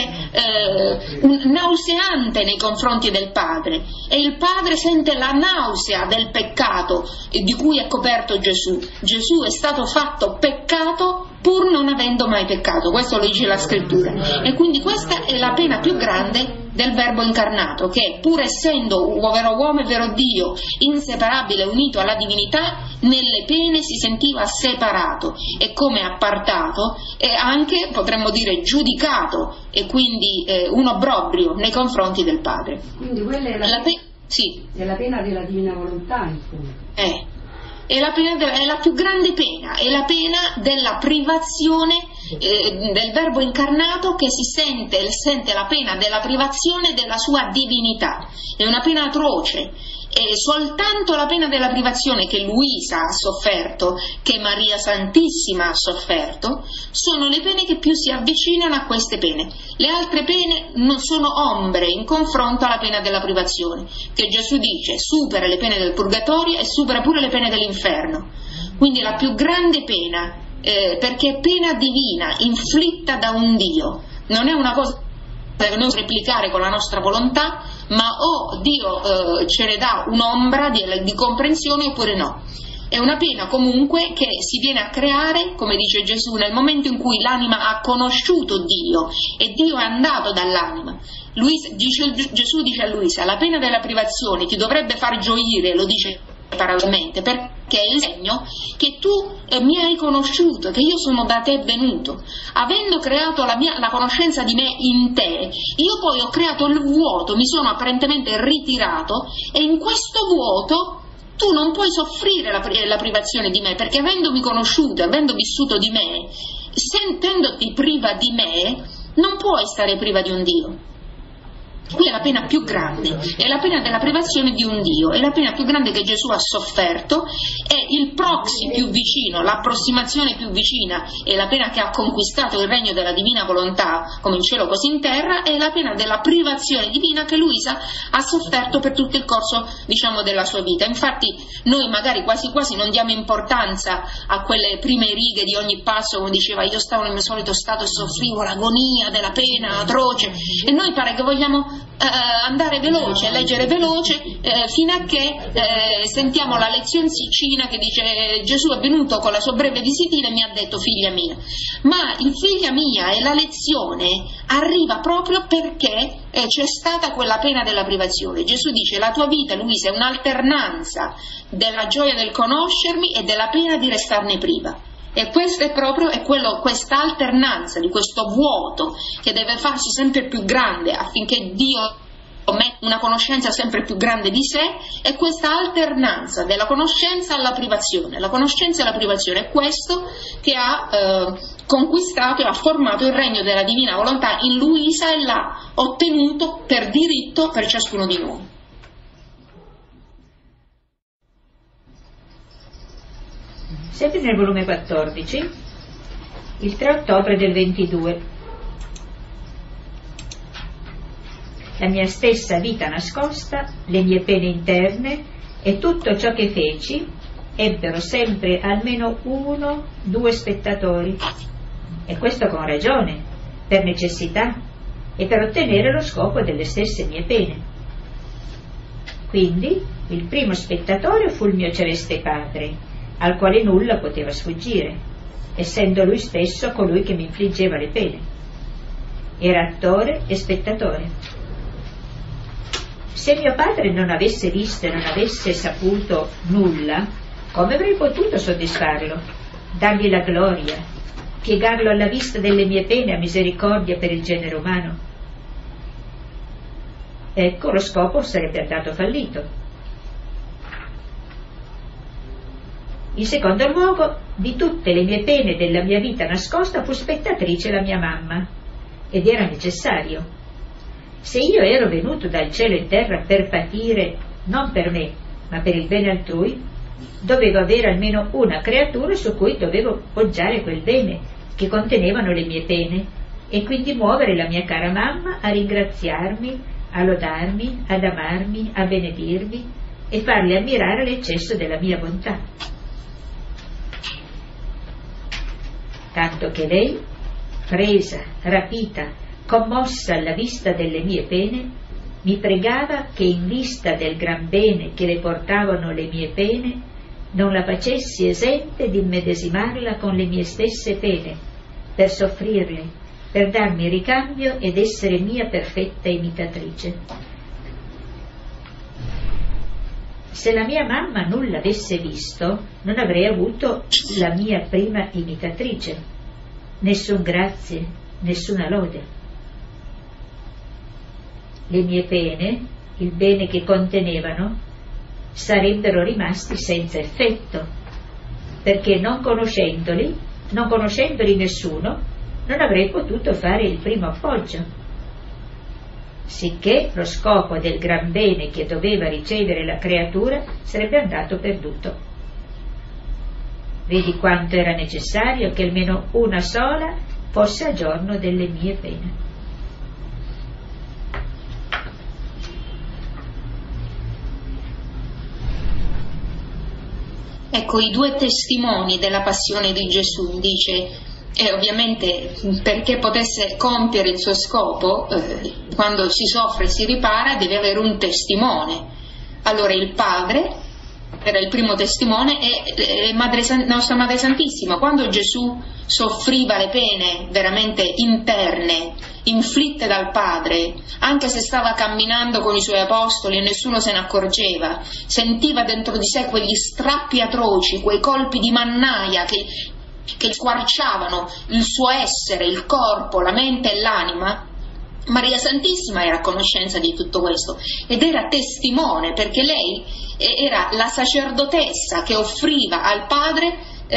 eh, un, nauseante nei confronti del Padre, e il Padre sente la nausea del peccato di cui è coperto Gesù. Gesù è stato fatto peccato pur non avendo mai peccato, questo lo dice la Scrittura, e quindi questa è la pena più grande del Verbo incarnato, che pur essendo un vero uomo e vero Dio, inseparabile, unito alla divinità, nelle pene si sentiva separato e come appartato, e anche potremmo dire giudicato, e quindi eh, un obbrobrio nei confronti del Padre. Quindi quella è la, la, pe- sì. è la pena della divina volontà, in fondo. Eh. È la, pena de- è la più grande pena, è la pena della privazione eh, del Verbo incarnato, che si sente, sente la pena della privazione della sua divinità. È una pena atroce, e soltanto la pena della privazione che Luisa ha sofferto, che Maria Santissima ha sofferto, sono le pene che più si avvicinano a queste pene. Le altre pene non sono ombre in confronto alla pena della privazione, che Gesù dice supera le pene del purgatorio e supera pure le pene dell'inferno. Quindi la più grande pena, eh, perché è pena divina, inflitta da un Dio, non è una cosa che noi replicare con la nostra volontà, ma o Dio eh, ce ne dà un'ombra di, di comprensione oppure no. È una pena comunque che si viene a creare, come dice Gesù, nel momento in cui l'anima ha conosciuto Dio e Dio è andato dall'anima. Luisa, dice, Gesù dice a Luisa: la pena della privazione ti dovrebbe far gioire, lo dice parallelamente, perché è il segno che tu eh, mi hai conosciuto, che io sono da te venuto. Avendo creato la, mia, la conoscenza di me in te, io poi ho creato il vuoto, mi sono apparentemente ritirato, e in questo vuoto tu non puoi soffrire la, la privazione di me, perché avendomi conosciuto, avendo vissuto di me, sentendoti priva di me, non puoi stare priva di un Dio. Qui è la pena più grande, è la pena della privazione di un Dio, è la pena più grande che Gesù ha sofferto, è il proxy più vicino, l'approssimazione più vicina, è la pena che ha conquistato il regno della divina volontà, come in cielo così in terra, è la pena della privazione divina che Luisa ha sofferto per tutto il corso, diciamo, della sua vita. Infatti noi magari quasi quasi non diamo importanza a quelle prime righe di ogni passo, come diceva: io stavo nel mio solito stato e soffrivo l'agonia della pena atroce, e noi pare che vogliamo Uh, andare veloce, leggere veloce, eh, fino a che eh, sentiamo la lezioncina che dice: Gesù è venuto con la sua breve visitina e mi ha detto figlia mia. Ma il figlia mia e la lezione arriva proprio perché eh, c'è stata quella pena della privazione. Gesù dice: la tua vita, Luisa, è un'alternanza della gioia del conoscermi e della pena di restarne priva. E questo è proprio è quello, questa alternanza di questo vuoto che deve farsi sempre più grande affinché Dio metta una conoscenza sempre più grande di sé, e questa alternanza della conoscenza alla privazione. La conoscenza e la privazione è questo che ha eh, conquistato e ha formato il regno della divina volontà in Luisa, e l'ha ottenuto per diritto per ciascuno di noi. Sempre nel volume quattordici, il tre ottobre del ventidue. La mia stessa vita nascosta, le mie pene interne e tutto ciò che feci ebbero sempre almeno uno, due spettatori, e questo con ragione, per necessità e per ottenere lo scopo delle stesse mie pene. Quindi il primo spettatore fu il mio celeste padre, al quale nulla poteva sfuggire, essendo lui stesso colui che mi infliggeva le pene. Era attore e spettatore. Se mio padre non avesse visto e non avesse saputo nulla, come avrei potuto soddisfarlo, dargli la gloria, piegarlo alla vista delle mie pene a misericordia per il genere umano? Ecco, lo scopo sarebbe andato fallito. In secondo luogo, di tutte le mie pene della mia vita nascosta fu spettatrice la mia mamma, ed era necessario. Se io ero venuto dal cielo e terra per patire, non per me, ma per il bene altrui, dovevo avere almeno una creatura su cui dovevo poggiare quel bene che contenevano le mie pene, e quindi muovere la mia cara mamma a ringraziarmi, a lodarmi, ad amarmi, a benedirmi e farle ammirare l'eccesso della mia bontà. Tanto che lei, presa, rapita, commossa alla vista delle mie pene, mi pregava che in vista del gran bene che le portavano le mie pene, non la facessi esente di immedesimarla con le mie stesse pene, per soffrirle, per darmi ricambio ed essere mia perfetta imitatrice. Se la mia mamma nulla avesse visto, non avrei avuto la mia prima imitatrice, nessun grazie, nessuna lode. Le mie pene, il bene che contenevano, sarebbero rimasti senza effetto, perché non conoscendoli, non conoscendoli nessuno, non avrei potuto fare il primo appoggio, sicché lo scopo del gran bene che doveva ricevere la creatura sarebbe andato perduto. Vedi quanto era necessario che almeno una sola fosse a giorno delle mie pene. Ecco, i due testimoni della passione di Gesù, dice, e ovviamente perché potesse compiere il suo scopo, eh, quando si soffre e si ripara, deve avere un testimone. Allora il Padre era il primo testimone e, e madre, nostra Madre Santissima, quando Gesù soffriva le pene veramente interne, inflitte dal Padre, anche se stava camminando con i suoi apostoli e nessuno se ne accorgeva, sentiva dentro di sé quegli strappi atroci, quei colpi di mannaia che, che squarciavano il suo essere, il corpo, la mente e l'anima. Maria Santissima era a conoscenza di tutto questo ed era testimone, perché lei era la sacerdotessa che offriva al Padre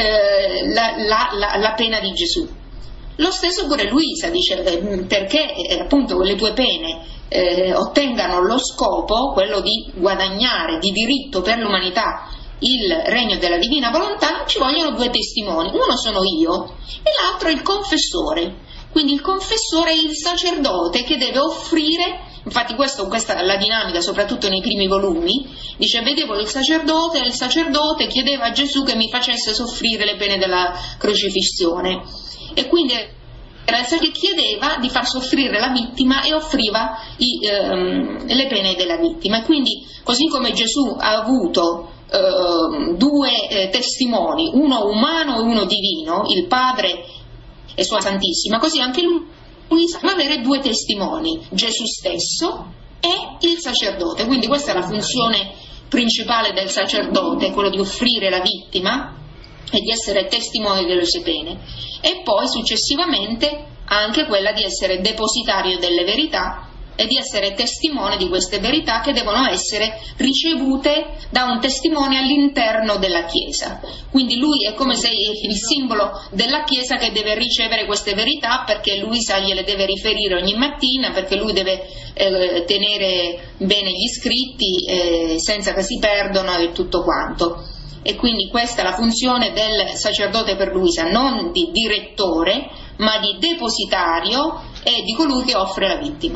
eh, la, la, la, la pena di Gesù. Lo stesso pure Luisa dice, perché eh, appunto le tue pene eh, ottengano lo scopo, quello di guadagnare di diritto per l'umanità il regno della divina volontà, ci vogliono due testimoni, uno sono io e l'altro è il confessore. Quindi il confessore è il sacerdote che deve offrire, infatti questo, questa è la dinamica soprattutto nei primi volumi, dice vedevo il sacerdote e il sacerdote chiedeva a Gesù che mi facesse soffrire le pene della crocifissione, e quindi era il sacerdote che chiedeva di far soffrire la vittima e offriva i, ehm, le pene della vittima. E quindi così come Gesù ha avuto eh, due eh, testimoni, uno umano e uno divino, il Padre e Sua Santissima, così anche lui, lui sa avere due testimoni, Gesù stesso e il sacerdote. Quindi questa è la funzione principale del sacerdote, quello di offrire la vittima e di essere testimone delle sue pene, e poi successivamente anche quella di essere depositario delle verità e di essere testimone di queste verità che devono essere ricevute da un testimone all'interno della Chiesa. Quindi lui è come se il simbolo della Chiesa che deve ricevere queste verità, perché Luisa gliele deve riferire ogni mattina, perché lui deve eh, tenere bene gli scritti eh, senza che si perdono e tutto quanto. e quindi questa è la funzione del sacerdote per Luisa, non di direttore, ma di depositario e di colui che offre la vittima.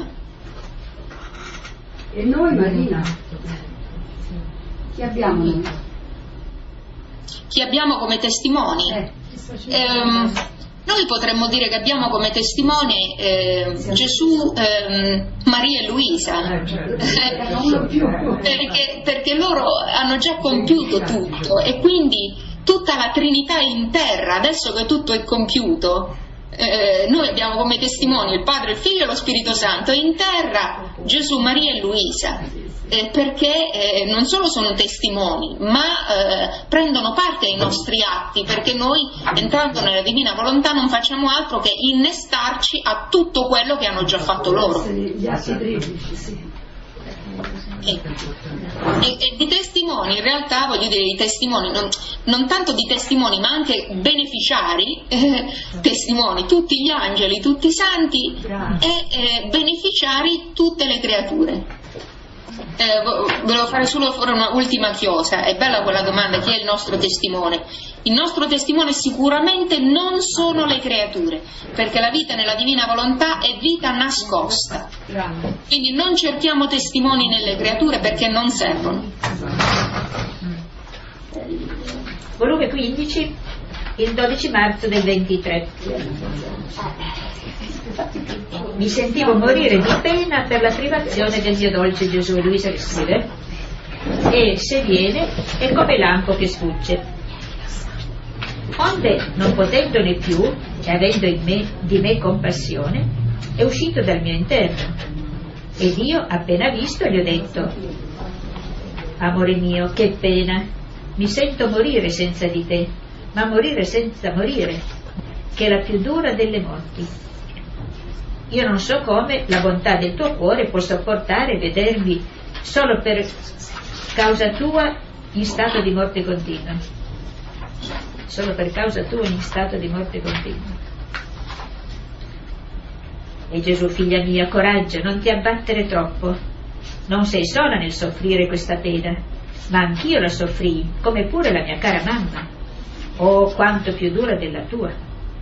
E noi, Marina, chi abbiamo noi? Chi abbiamo come testimoni? Eh. Ehm, noi potremmo dire che abbiamo come testimoni eh, Gesù, ehm, Maria e Luisa, perché, perché loro hanno già compiuto tutto e quindi tutta la Trinità in terra, adesso che tutto è compiuto, eh, noi abbiamo come testimoni il Padre, il Figlio e lo Spirito Santo, e in terra Gesù, Maria e Luisa. Eh, perché eh, non solo sono testimoni, ma eh, prendono parte ai nostri atti, perché noi, entrando nella divina volontà, non facciamo altro che innestarci a tutto quello che hanno già fatto loro. Gli atti tredici, sì. E, e, e di testimoni, in realtà, voglio dire, di testimoni, non, non tanto di testimoni, ma anche beneficiari, eh, testimoni, tutti gli angeli, tutti i santi, e eh, beneficiari tutte le creature. Eh, volevo fare solo una ultima chiosa. È bella quella domanda: chi è il nostro testimone? Il nostro testimone sicuramente non sono le creature, perché la vita nella divina volontà è vita nascosta, quindi non cerchiamo testimoni nelle creature perché non servono. Volume quindici, il dodici marzo del ventitré. Mi sentivo morire di pena per la privazione del mio dolce Gesù. Luisa che scrive: e se viene è come lampo che sfugge. Onde, non potendone più e avendo in me, di me compassione, è uscito dal mio interno, ed io, appena visto, gli ho detto: amore mio, che pena, mi sento morire senza di te, ma morire senza morire, che è la più dura delle morti. Io non so come la bontà del tuo cuore può sopportare vedermi solo per causa tua in stato di morte continua. Solo per causa tua in stato di morte continua. E Gesù, figlia mia, coraggio, non ti abbattere troppo. Non sei sola nel soffrire questa pena, ma anch'io la soffrii, come pure la mia cara mamma. Oh, quanto più dura della tua.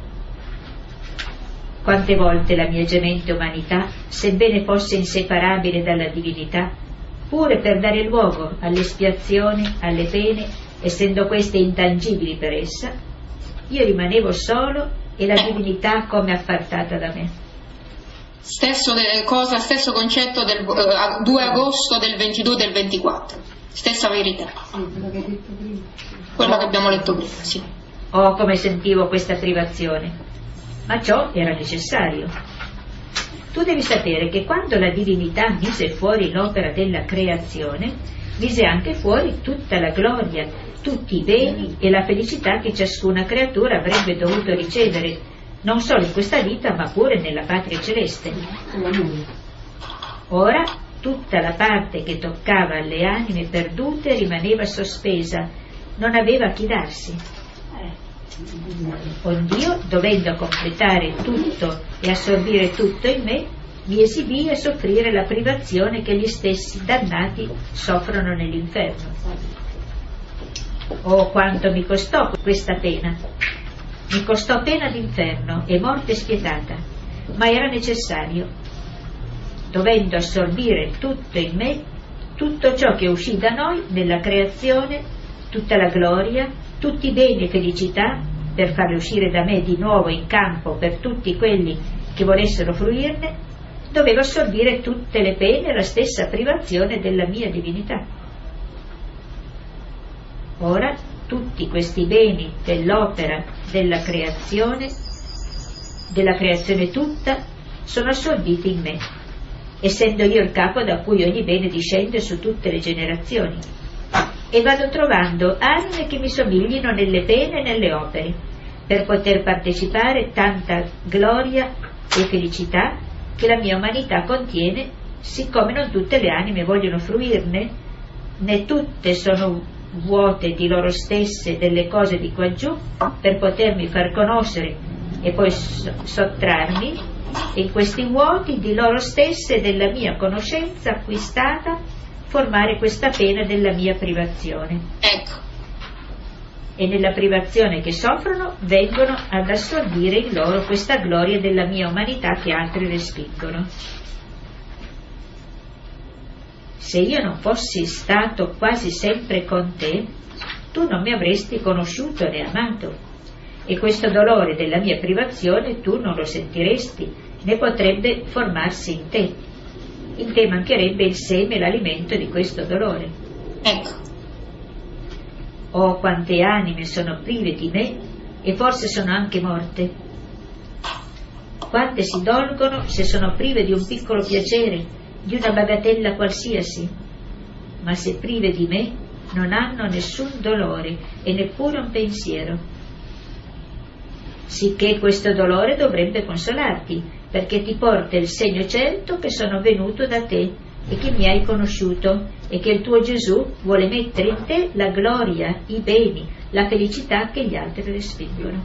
Quante volte la mia gemente umanità, sebbene fosse inseparabile dalla divinità, pure per dare luogo all'espiazione, alle pene, essendo queste intangibili per essa, io rimanevo solo e la divinità come appartata da me. Stesso de- cosa, stesso concetto del uh, due agosto del ventidue del ventiquattro, stessa verità. Quello che abbiamo letto prima, sì. Oh, come sentivo questa privazione! Ma ciò era necessario. Tu devi sapere che quando la divinità mise fuori l'opera della creazione, mise anche fuori tutta la gloria, tutti i beni e la felicità che ciascuna creatura avrebbe dovuto ricevere, non solo in questa vita ma pure nella patria celeste. Ora tutta la parte che toccava alle anime perdute rimaneva sospesa, non aveva a chi darsi. Ond'io, dovendo completare tutto e assorbire tutto in me, mi esibì a soffrire la privazione che gli stessi dannati soffrono nell'inferno. Oh, quanto mi costò questa pena! Mi costò pena d'inferno e morte spietata, ma era necessario. Dovendo assorbire tutto in me, tutto ciò che uscì da noi nella creazione, tutta la gloria, tutti i beni e felicità, per farli uscire da me di nuovo in campo per tutti quelli che volessero fruirne, dovevo assorbire tutte le pene e la stessa privazione della mia divinità. Ora tutti questi beni dell'opera della creazione, della creazione tutta, sono assorbiti in me, essendo io il capo da cui ogni bene discende su tutte le generazioni. E vado trovando anime che mi somiglino nelle pene e nelle opere, per poter partecipare tanta gloria e felicità che la mia umanità contiene, siccome non tutte le anime vogliono fruirne, né tutte sono vuote di loro stesse delle cose di quaggiù, per potermi far conoscere e poi sottrarmi in questi vuoti di loro stesse della mia conoscenza acquistata, formare questa pena della mia privazione. Ecco, e nella privazione che soffrono vengono ad assorbire in loro questa gloria della mia umanità che altri respingono. Se io non fossi stato quasi sempre con te, tu non mi avresti conosciuto né amato, e questo dolore della mia privazione tu non lo sentiresti, né potrebbe formarsi in te. In te mancherebbe il seme e l'alimento di questo dolore. Ecco. Oh, quante anime sono prive di me e forse sono anche morte. Quante si dolgono se sono prive di un piccolo piacere, di una bagatella qualsiasi, ma se prive di me non hanno nessun dolore e neppure un pensiero. Sicché questo dolore dovrebbe consolarti, perché ti porta il segno certo che sono venuto da te e che mi hai conosciuto, e che il tuo Gesù vuole mettere in te la gloria, i beni, la felicità che gli altri respingono.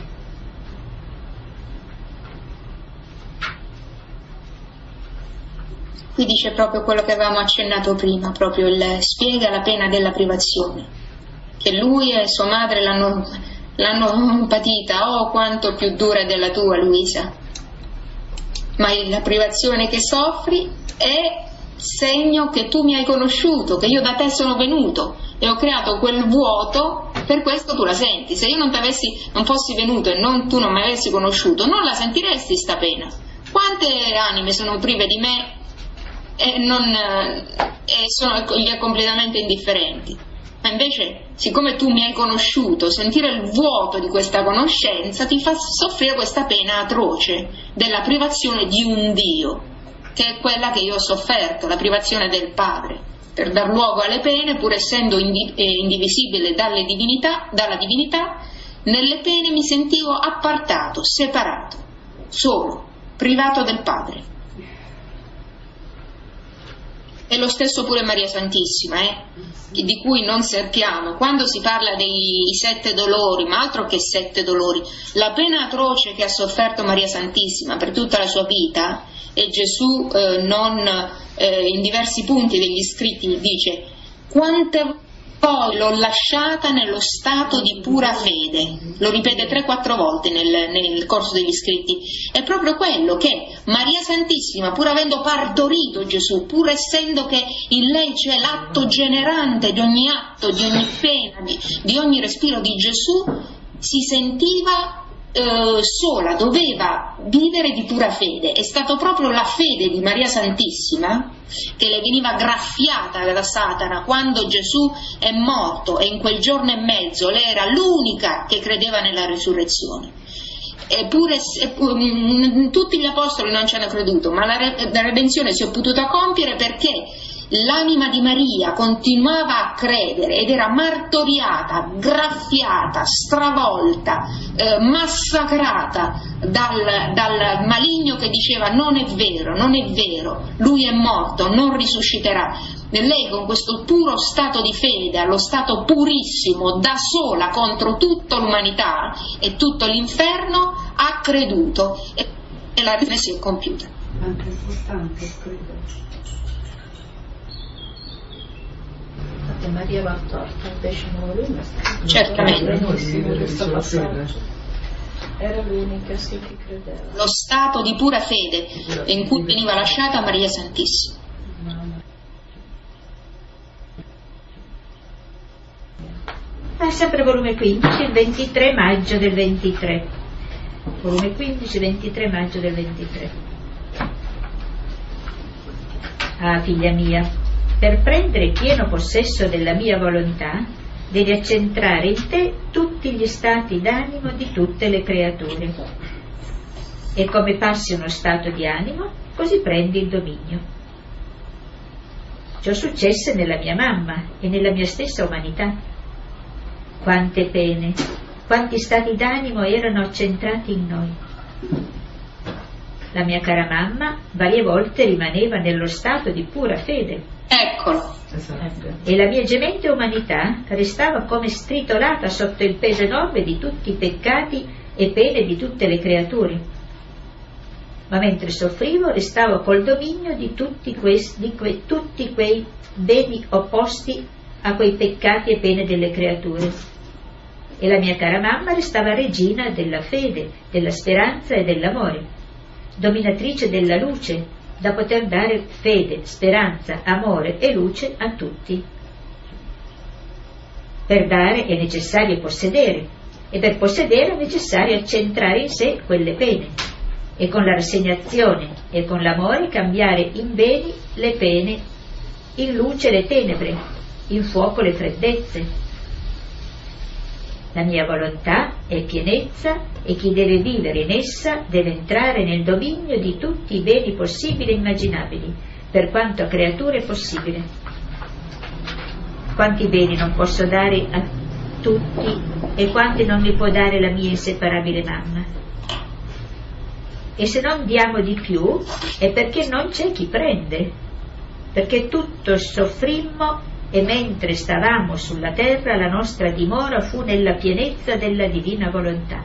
Qui dice proprio quello che avevamo accennato prima, proprio il spiega la pena della privazione, che lui e sua madre l'hanno, l'hanno patita, oh quanto più dura della tua, Luisa, ma la privazione che soffri è segno che tu mi hai conosciuto, che io da te sono venuto e ho creato quel vuoto, per questo tu la senti. Se io non t'avessi, non fossi venuto e non, tu non mi avessi conosciuto, non la sentiresti sta pena. Quante anime sono prive di me e, non, e sono gli completamente indifferenti, ma invece siccome tu mi hai conosciuto, sentire il vuoto di questa conoscenza ti fa soffrire questa pena atroce della privazione di un Dio, che è quella che io ho sofferto, la privazione del Padre, per dar luogo alle pene, pur essendo indivisibile dalle divinità, dalla divinità. Nelle pene mi sentivo appartato, separato, solo, privato del Padre. E lo stesso pure Maria Santissima, eh? di cui non cerchiamo. Quando si parla dei sette dolori, ma altro che sette dolori, la pena atroce che ha sofferto Maria Santissima per tutta la sua vita, e Gesù eh, non, eh, in diversi punti degli scritti dice: quante poi l'ho lasciata nello stato di pura fede, lo ripete tre quattro volte nel, nel corso degli scritti. È proprio quello che Maria Santissima, pur avendo partorito Gesù, pur essendo che in lei c'è l'atto generante di ogni atto, di ogni pena, di, di ogni respiro di Gesù, si sentiva eh, sola, doveva vivere di pura fede. È stato proprio la fede di Maria Santissima che le veniva graffiata da Satana quando Gesù è morto, e in quel giorno e mezzo lei era l'unica che credeva nella risurrezione. Eppure tutti gli apostoli non ci hanno creduto, ma la redenzione si è potuta compiere perché l'anima di Maria continuava a credere ed era martoriata, graffiata, stravolta, eh, massacrata dal, dal maligno che diceva: non è vero, non è vero, lui è morto, non risusciterà. E lei, con questo puro stato di fede, allo stato purissimo, da sola contro tutta l'umanità e tutto l'inferno, ha creduto, e, e la redenzione si è compiuta. Anche importante credere. Maria Valtorta invece non voleva stare. Certamente. Era l'unica sì che credeva. Lo stato di pura fede in cui veniva lasciata Maria Santissima. È sempre volume quindici, il ventitré maggio del ventitré. Volume quindici, ventitré maggio del ventitré. Ah, figlia mia, per prendere pieno possesso della mia volontà, devi accentrare in te tutti gli stati d'animo di tutte le creature. E come passi uno stato di animo, così prendi il dominio. Ciò successe nella mia mamma e nella mia stessa umanità. Quante pene, quanti stati d'animo erano accentrati in noi. La mia cara mamma varie volte rimaneva nello stato di pura fede. Eccolo. E la mia gemente umanità restava come stritolata sotto il peso enorme di tutti i peccati e pene di tutte le creature. Ma mentre soffrivo restavo col dominio di tutti, questi, di que, tutti quei beni opposti a quei peccati e pene delle creature. e la mia cara mamma restava regina della fede, della speranza e dell'amore, dominatrice della luce, da poter dare fede, speranza, amore e luce a tutti. Per dare è necessario possedere, e per possedere è necessario accentrare in sé quelle pene, e con la rassegnazione e con l'amore cambiare in beni le pene, in luce le tenebre, in fuoco le freddezze. La mia volontà è pienezza e chi deve vivere in essa deve entrare nel dominio di tutti i beni possibili e immaginabili, per quanto creatura è possibile. Quanti beni non posso dare a tutti e quanti non mi può dare la mia inseparabile mamma? E se non diamo di più è perché non c'è chi prende, perché tutto soffrimmo e mentre stavamo sulla terra la nostra dimora fu nella pienezza della divina volontà.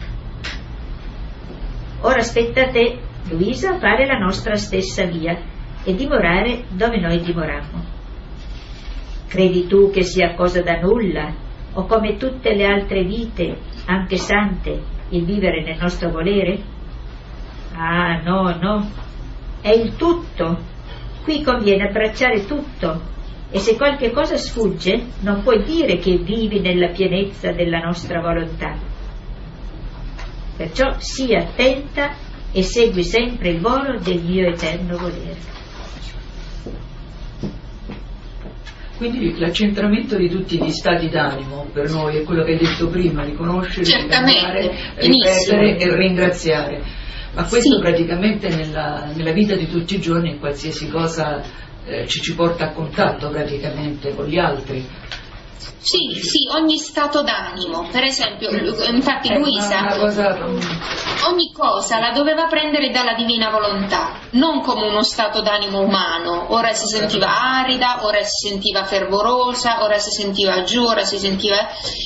Ora spetta a te, Luisa, fare la nostra stessa via e dimorare dove noi dimorammo. Credi tu che sia cosa da nulla, o come tutte le altre vite, anche sante, il vivere nel nostro volere? Ah, no, no, è il tutto. Qui conviene abbracciare tutto, e se qualche cosa sfugge non puoi dire che vivi nella pienezza della nostra volontà. Perciò sii attenta e segui sempre il volo del mio eterno volere. Quindi l'accentramento di tutti gli stati d'animo per noi è quello che hai detto prima, riconoscere, ricordare, ripetere e ringraziare. Ma questo sì, praticamente nella, nella vita di tutti i giorni, in qualsiasi cosa eh, ci, ci porta a contatto praticamente con gli altri. Sì, sì, ogni stato d'animo. Per esempio, infatti eh, Luisa una, una cosa... ogni cosa la doveva prendere dalla divina volontà, non come uno stato d'animo umano. Ora si sentiva arida, ora si sentiva fervorosa, ora si sentiva giù, ora si sentiva...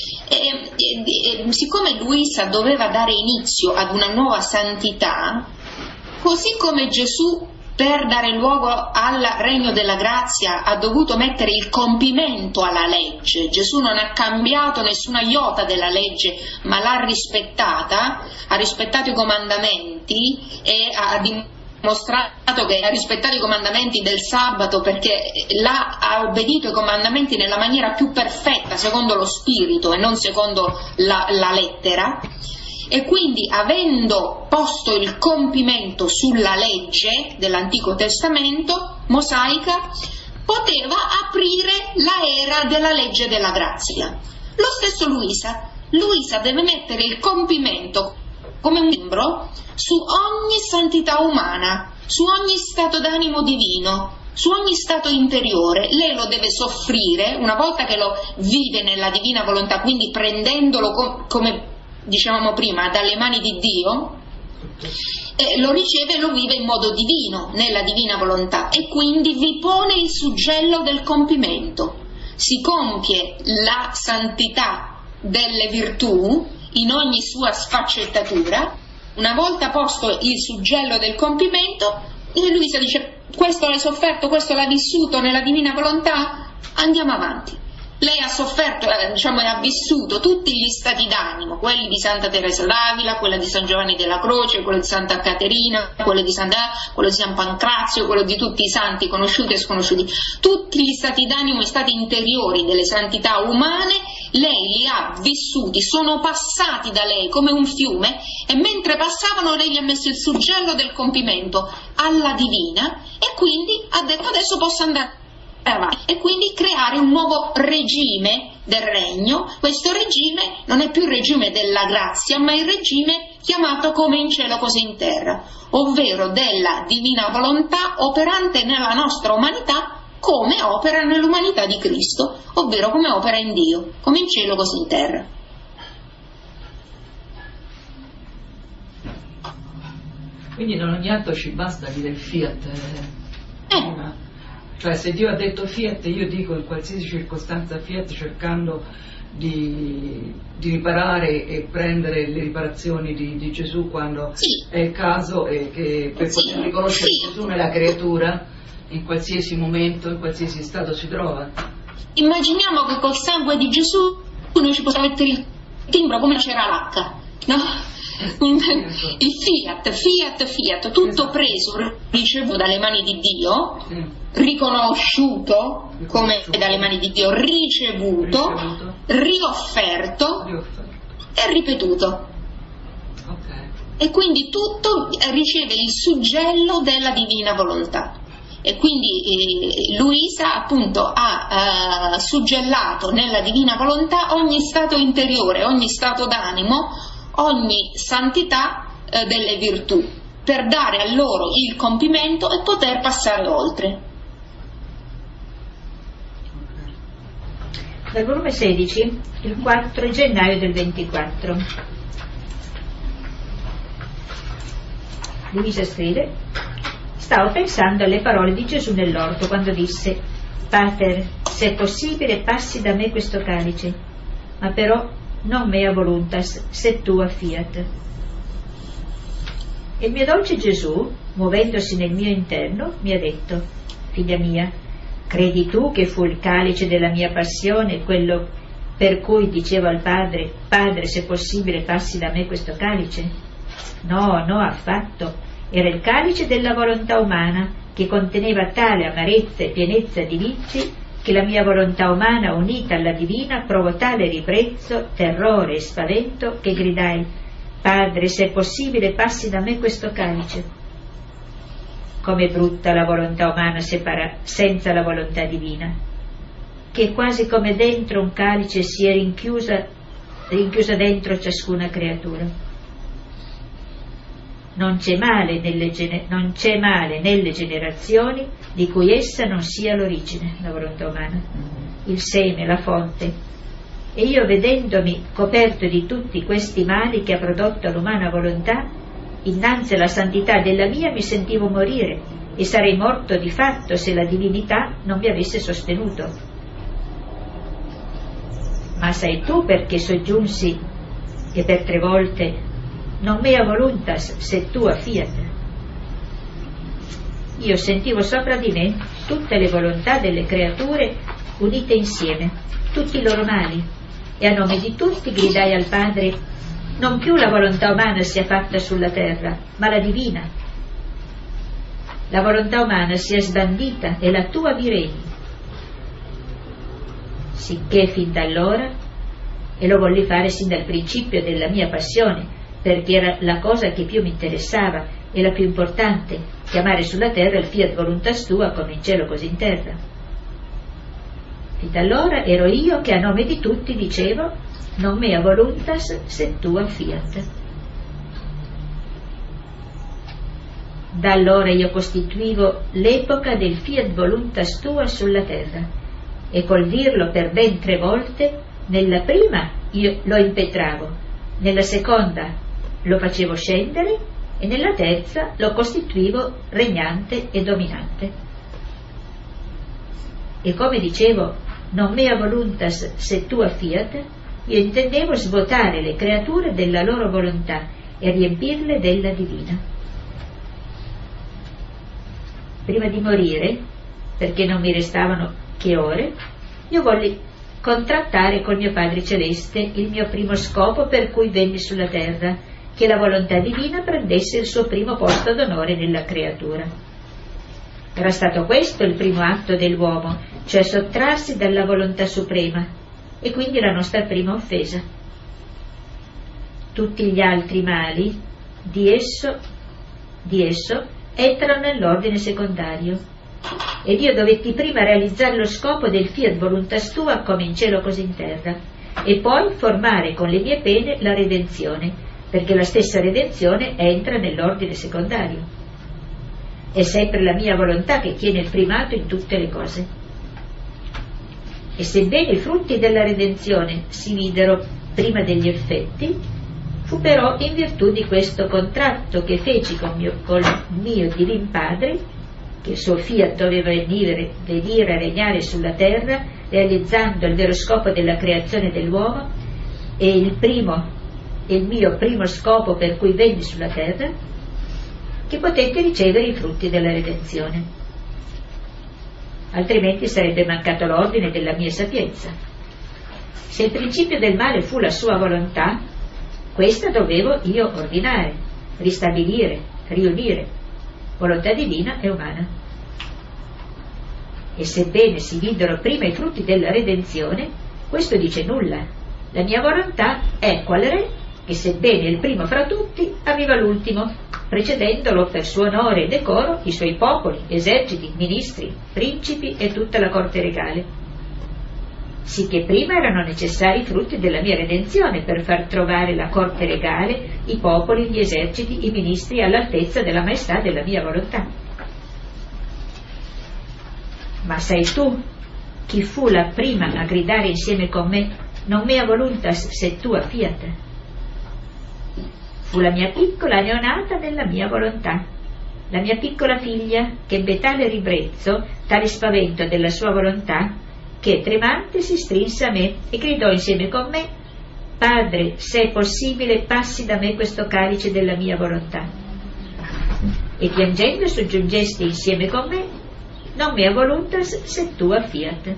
E, e, e, siccome Luisa doveva dare inizio ad una nuova santità, così come Gesù per dare luogo al regno della grazia ha dovuto mettere il compimento alla legge. Gesù non ha cambiato nessuna iota della legge, ma l'ha rispettata, ha rispettato i comandamenti e ha dimostrato che ha rispettato i comandamenti del sabato, perché l'ha, ha obbedito ai comandamenti nella maniera più perfetta, secondo lo spirito e non secondo la, la lettera. E quindi, avendo posto il compimento sulla legge dell'Antico Testamento mosaica, poteva aprire la era della legge della grazia. Lo stesso Luisa, Luisa deve mettere il compimento come un membro su ogni santità umana, su ogni stato d'animo divino, su ogni stato interiore. Lei lo deve soffrire una volta che lo vive nella divina volontà, quindi prendendolo com- come dicevamo prima, dalle mani di Dio, eh, lo riceve e lo vive in modo divino, nella divina volontà, e quindi vi pone il suggello del compimento. Si compie la santità delle virtù in ogni sua sfaccettatura. Una volta posto il suggello del compimento, Luisa dice: questo l'hai sofferto, questo l'hai vissuto nella divina volontà, andiamo avanti. Lei ha sofferto, eh, diciamo, e ha vissuto tutti gli stati d'animo, quelli di Santa Teresa d'Avila, quella di San Giovanni della Croce, quello di Santa Caterina, quello di Santa, quello di San Pancrazio, quello di tutti i santi conosciuti e sconosciuti. Tutti gli stati d'animo e stati interiori delle santità umane lei li ha vissuti, sono passati da lei come un fiume, e mentre passavano lei gli ha messo il suggello del compimento alla divina, e quindi ha detto: adesso posso andare avanti, e quindi creare un nuovo regime del regno. Questo regime non è più il regime della grazia, ma il regime chiamato come in cielo così in terra, ovvero della divina volontà operante nella nostra umanità come opera nell'umanità di Cristo, ovvero come opera in Dio, come in cielo così in terra. Quindi in ogni atto ci basta dire il fiat. Eh. eh. Cioè, se Dio ha detto fiat, io dico in qualsiasi circostanza fiat, cercando di, di riparare e prendere le riparazioni di, di Gesù quando sì. è il caso, e che per sì. poter riconoscere sì. Gesù nella creatura in qualsiasi momento, in qualsiasi stato si trova. Immaginiamo che col sangue di Gesù noi ci possiamo mettere il timbro come c'era l'H, no? Il fiat, fiat, fiat, tutto preso, ricevuto dalle mani di Dio, riconosciuto come dalle mani di Dio, ricevuto, riofferto e ripetuto. E quindi tutto riceve il suggello della divina volontà. E quindi eh, Luisa appunto ha eh, suggellato nella divina volontà ogni stato interiore, ogni stato d'animo, ogni santità eh, delle virtù, per dare a loro il compimento e poter passare oltre. Dal volume sedici, il quattro gennaio del ventiquattro. Luisa scrive: stavo pensando alle parole di Gesù nell'orto quando disse: Pater, se è possibile passi da me questo calice, ma però non mea voluntas, se tua fiat. E il mio dolce Gesù, muovendosi nel mio interno, mi ha detto: figlia mia, credi tu che fu il calice della mia passione quello per cui dicevo al Padre: Padre, se possibile passi da me questo calice? No, no, affatto. Era il calice della volontà umana, che conteneva tale amarezza e pienezza di vizi che la mia volontà umana unita alla divina provò tale ribrezzo, terrore e spavento che gridai: Padre, se è possibile passi da me questo calice. Com'è brutta la volontà umana separa, senza la volontà divina, che quasi come dentro un calice si è rinchiusa, rinchiusa dentro ciascuna creatura. Non c'è male nelle, non c'è male nelle generazioni di cui essa non sia l'origine, la volontà umana, il seme, la fonte. E io, vedendomi coperto di tutti questi mali che ha prodotto l'umana volontà, innanzi alla santità della mia mi sentivo morire, e sarei morto di fatto se la divinità non mi avesse sostenuto. Ma sai tu perché soggiunsi e per tre volte: non mea voluntas, se tua fiat. Io sentivo sopra di me tutte le volontà delle creature unite insieme, tutti i loro mali, e a nome di tutti gridai al Padre: non più la volontà umana sia fatta sulla terra, ma la divina. La volontà umana sia sbandita e la tua vi regni. Sicché fin da allora, e lo volli fare sin dal principio della mia passione, perché era la cosa che più mi interessava e la più importante, chiamare sulla terra il fiat voluntas tua come in cielo così in terra. Fin da allora ero io che a nome di tutti dicevo: non mea voluntas, se tua fiat. Da allora io costituivo l'epoca del fiat voluntas tua sulla terra, e col dirlo per ben tre volte, nella prima io lo impetravo, nella seconda lo facevo scendere e nella terza lo costituivo regnante e dominante. E come dicevo non mea voluntas se tua fiat, io intendevo svuotare le creature della loro volontà e riempirle della divina. Prima di morire, perché non mi restavano che ore, io volli contrattare col mio Padre Celeste il mio primo scopo per cui venni sulla terra, che la volontà divina prendesse il suo primo posto d'onore nella creatura. Era stato questo il primo atto dell'uomo, cioè sottrarsi dalla volontà suprema, e quindi la nostra prima offesa. Tutti gli altri mali di esso, di esso entrano nell'ordine secondario, ed io dovetti prima realizzare lo scopo del fiat voluntas tua come in cielo così in terra, e poi formare con le mie pene la redenzione, perché la stessa redenzione entra nell'ordine secondario. È sempre la mia volontà che tiene il primato in tutte le cose. E sebbene i frutti della redenzione si videro prima degli effetti, fu però in virtù di questo contratto che feci con mio, col mio Divin Padre, che il suo fiat doveva venire, venire a regnare sulla terra, realizzando il vero scopo della creazione dell'uomo, e il primo il mio primo scopo per cui venni sulla terra, che potette ricevere i frutti della redenzione. Altrimenti sarebbe mancato l'ordine della mia sapienza. Se il principio del male fu la sua volontà, questa dovevo io ordinare, ristabilire, riunire, volontà divina e umana. E sebbene si videro prima i frutti della redenzione, questo dice nulla. La mia volontà è qual re, che sebbene il primo fra tutti, aveva l'ultimo, precedendolo per suo onore e decoro i suoi popoli, eserciti, ministri, principi e tutta la corte regale. Sicché prima erano necessari i frutti della mia redenzione per far trovare la corte regale, i popoli, gli eserciti, i ministri all'altezza della maestà della mia volontà. Ma sai tu chi fu la prima a gridare insieme con me: non mea voluntas sed tua fiat? Fu la mia piccola neonata nella mia volontà, la mia piccola figlia, che ebbe tale ribrezzo, tale spavento della sua volontà, che tremante si strinse a me e gridò insieme con me: Padre, se è possibile, passi da me questo calice della mia volontà. E piangendo soggiungesti insieme con me: non mea voluntas sed tua fiat.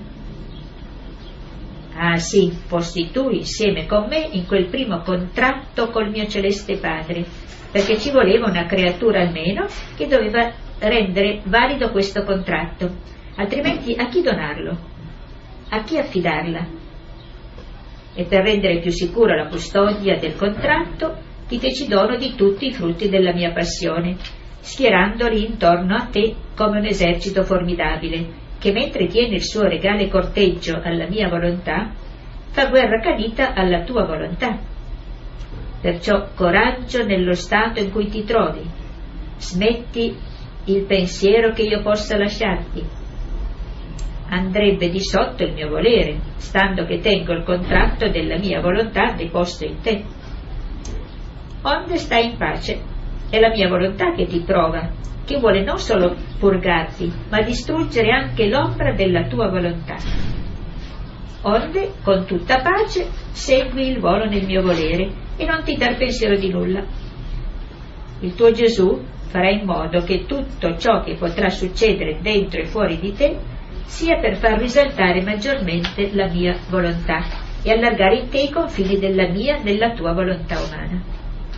Ah sì, fosti tu insieme con me in quel primo contratto col mio celeste Padre, perché ci voleva una creatura almeno che doveva rendere valido questo contratto, altrimenti a chi donarlo? A chi affidarla? E per rendere più sicura la custodia del contratto, ti feci dono di tutti i frutti della mia passione, schierandoli intorno a te come un esercito formidabile, che mentre tiene il suo regale corteggio alla mia volontà, fa guerra canita alla tua volontà. Perciò coraggio nello stato in cui ti trovi, smetti il pensiero che io possa lasciarti. Andrebbe di sotto il mio volere, stando che tengo il contratto della mia volontà deposto in te. Onde stai in pace, è la mia volontà che ti prova, che vuole non solo purgarti, ma distruggere anche l'ombra della tua volontà. Onde, con tutta pace, segui il volo nel mio volere e non ti dar pensiero di nulla. Il tuo Gesù farà in modo che tutto ciò che potrà succedere dentro e fuori di te sia per far risaltare maggiormente la mia volontà e allargare in te i confini della mia nella tua volontà umana.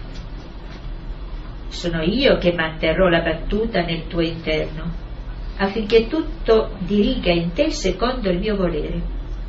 Sono io che manterrò la battuta nel tuo interno, affinché tutto diriga in te secondo il mio volere.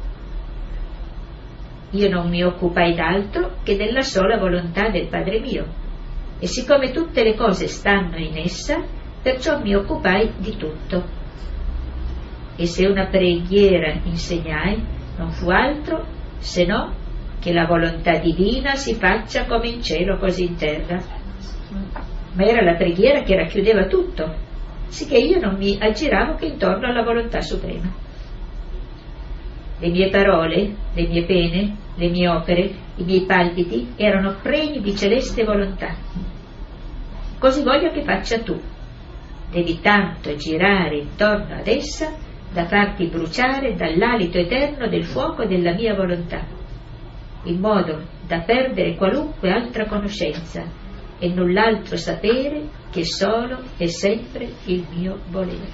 Io non mi occupai d'altro che della sola volontà del Padre mio, e siccome tutte le cose stanno in essa, perciò mi occupai di tutto. E se una preghiera insegnai, non fu altro se no che la volontà divina si faccia come in cielo così in terra. Ma era la preghiera che racchiudeva tutto, sicché io non mi aggiravo che intorno alla volontà suprema. Le mie parole, le mie pene, le mie opere, i miei palpiti erano pregni di celeste volontà. Così voglio che faccia tu. Devi tanto girare intorno ad essa da farti bruciare dall'alito eterno del fuoco della mia volontà, in modo da perdere qualunque altra conoscenza e null'altro sapere che solo e sempre il mio volere.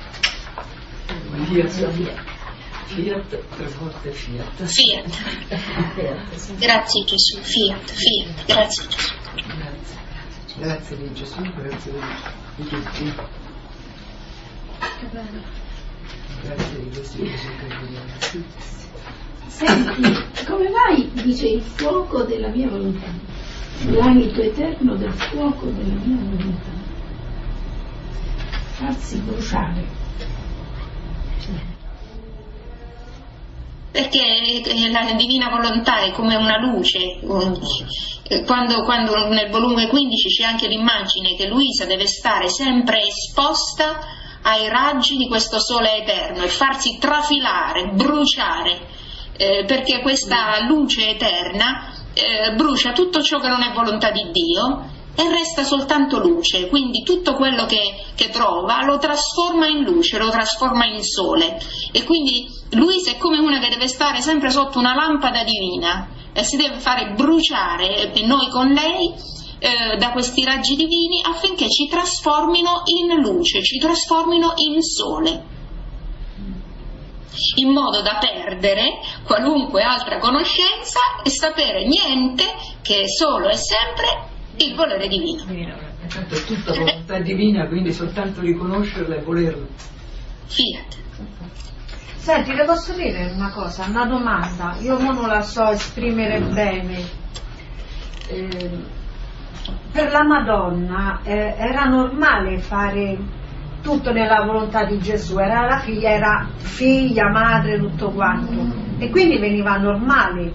Fiat, fiat, tre volte fiat. Fiat. Grazie Gesù, fiat, fiat, grazie Gesù. Grazie. Grazie di Gesù, grazie di tutti. Grazie di questo Gesù che vediamo. Senti, come mai dice il fuoco della mia volontà? L'alito eterno del fuoco della mia volontà, farsi bruciare. Perché la divina volontà è come una luce. Quando, quando nel volume quindici c'è anche l'immagine che Luisa deve stare sempre esposta ai raggi di questo sole eterno e farsi trafilare, bruciare, eh, perché questa luce eterna Eh, brucia tutto ciò che non è volontà di Dio e resta soltanto luce, quindi tutto quello che, che trova lo trasforma in luce, lo trasforma in sole, e quindi Luisa è come una che deve stare sempre sotto una lampada divina e si deve fare bruciare, e noi con lei, eh, da questi raggi divini, affinché ci trasformino in luce, ci trasformino in sole. in modo da perdere qualunque altra conoscenza e sapere niente che è solo e sempre il volere divino. Tanto è tutta volontà divina, quindi soltanto riconoscerla e volerla. Fiat. Senti, le posso dire una cosa, una domanda, io non la so esprimere bene. Eh, per la Madonna eh, era normale fare tutto nella volontà di Gesù, era la figlia, era figlia, madre, tutto quanto, e quindi veniva normale,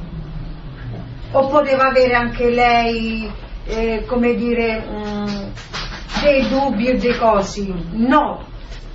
o poteva avere anche lei eh, come dire mh, dei dubbi e dei cosi? No.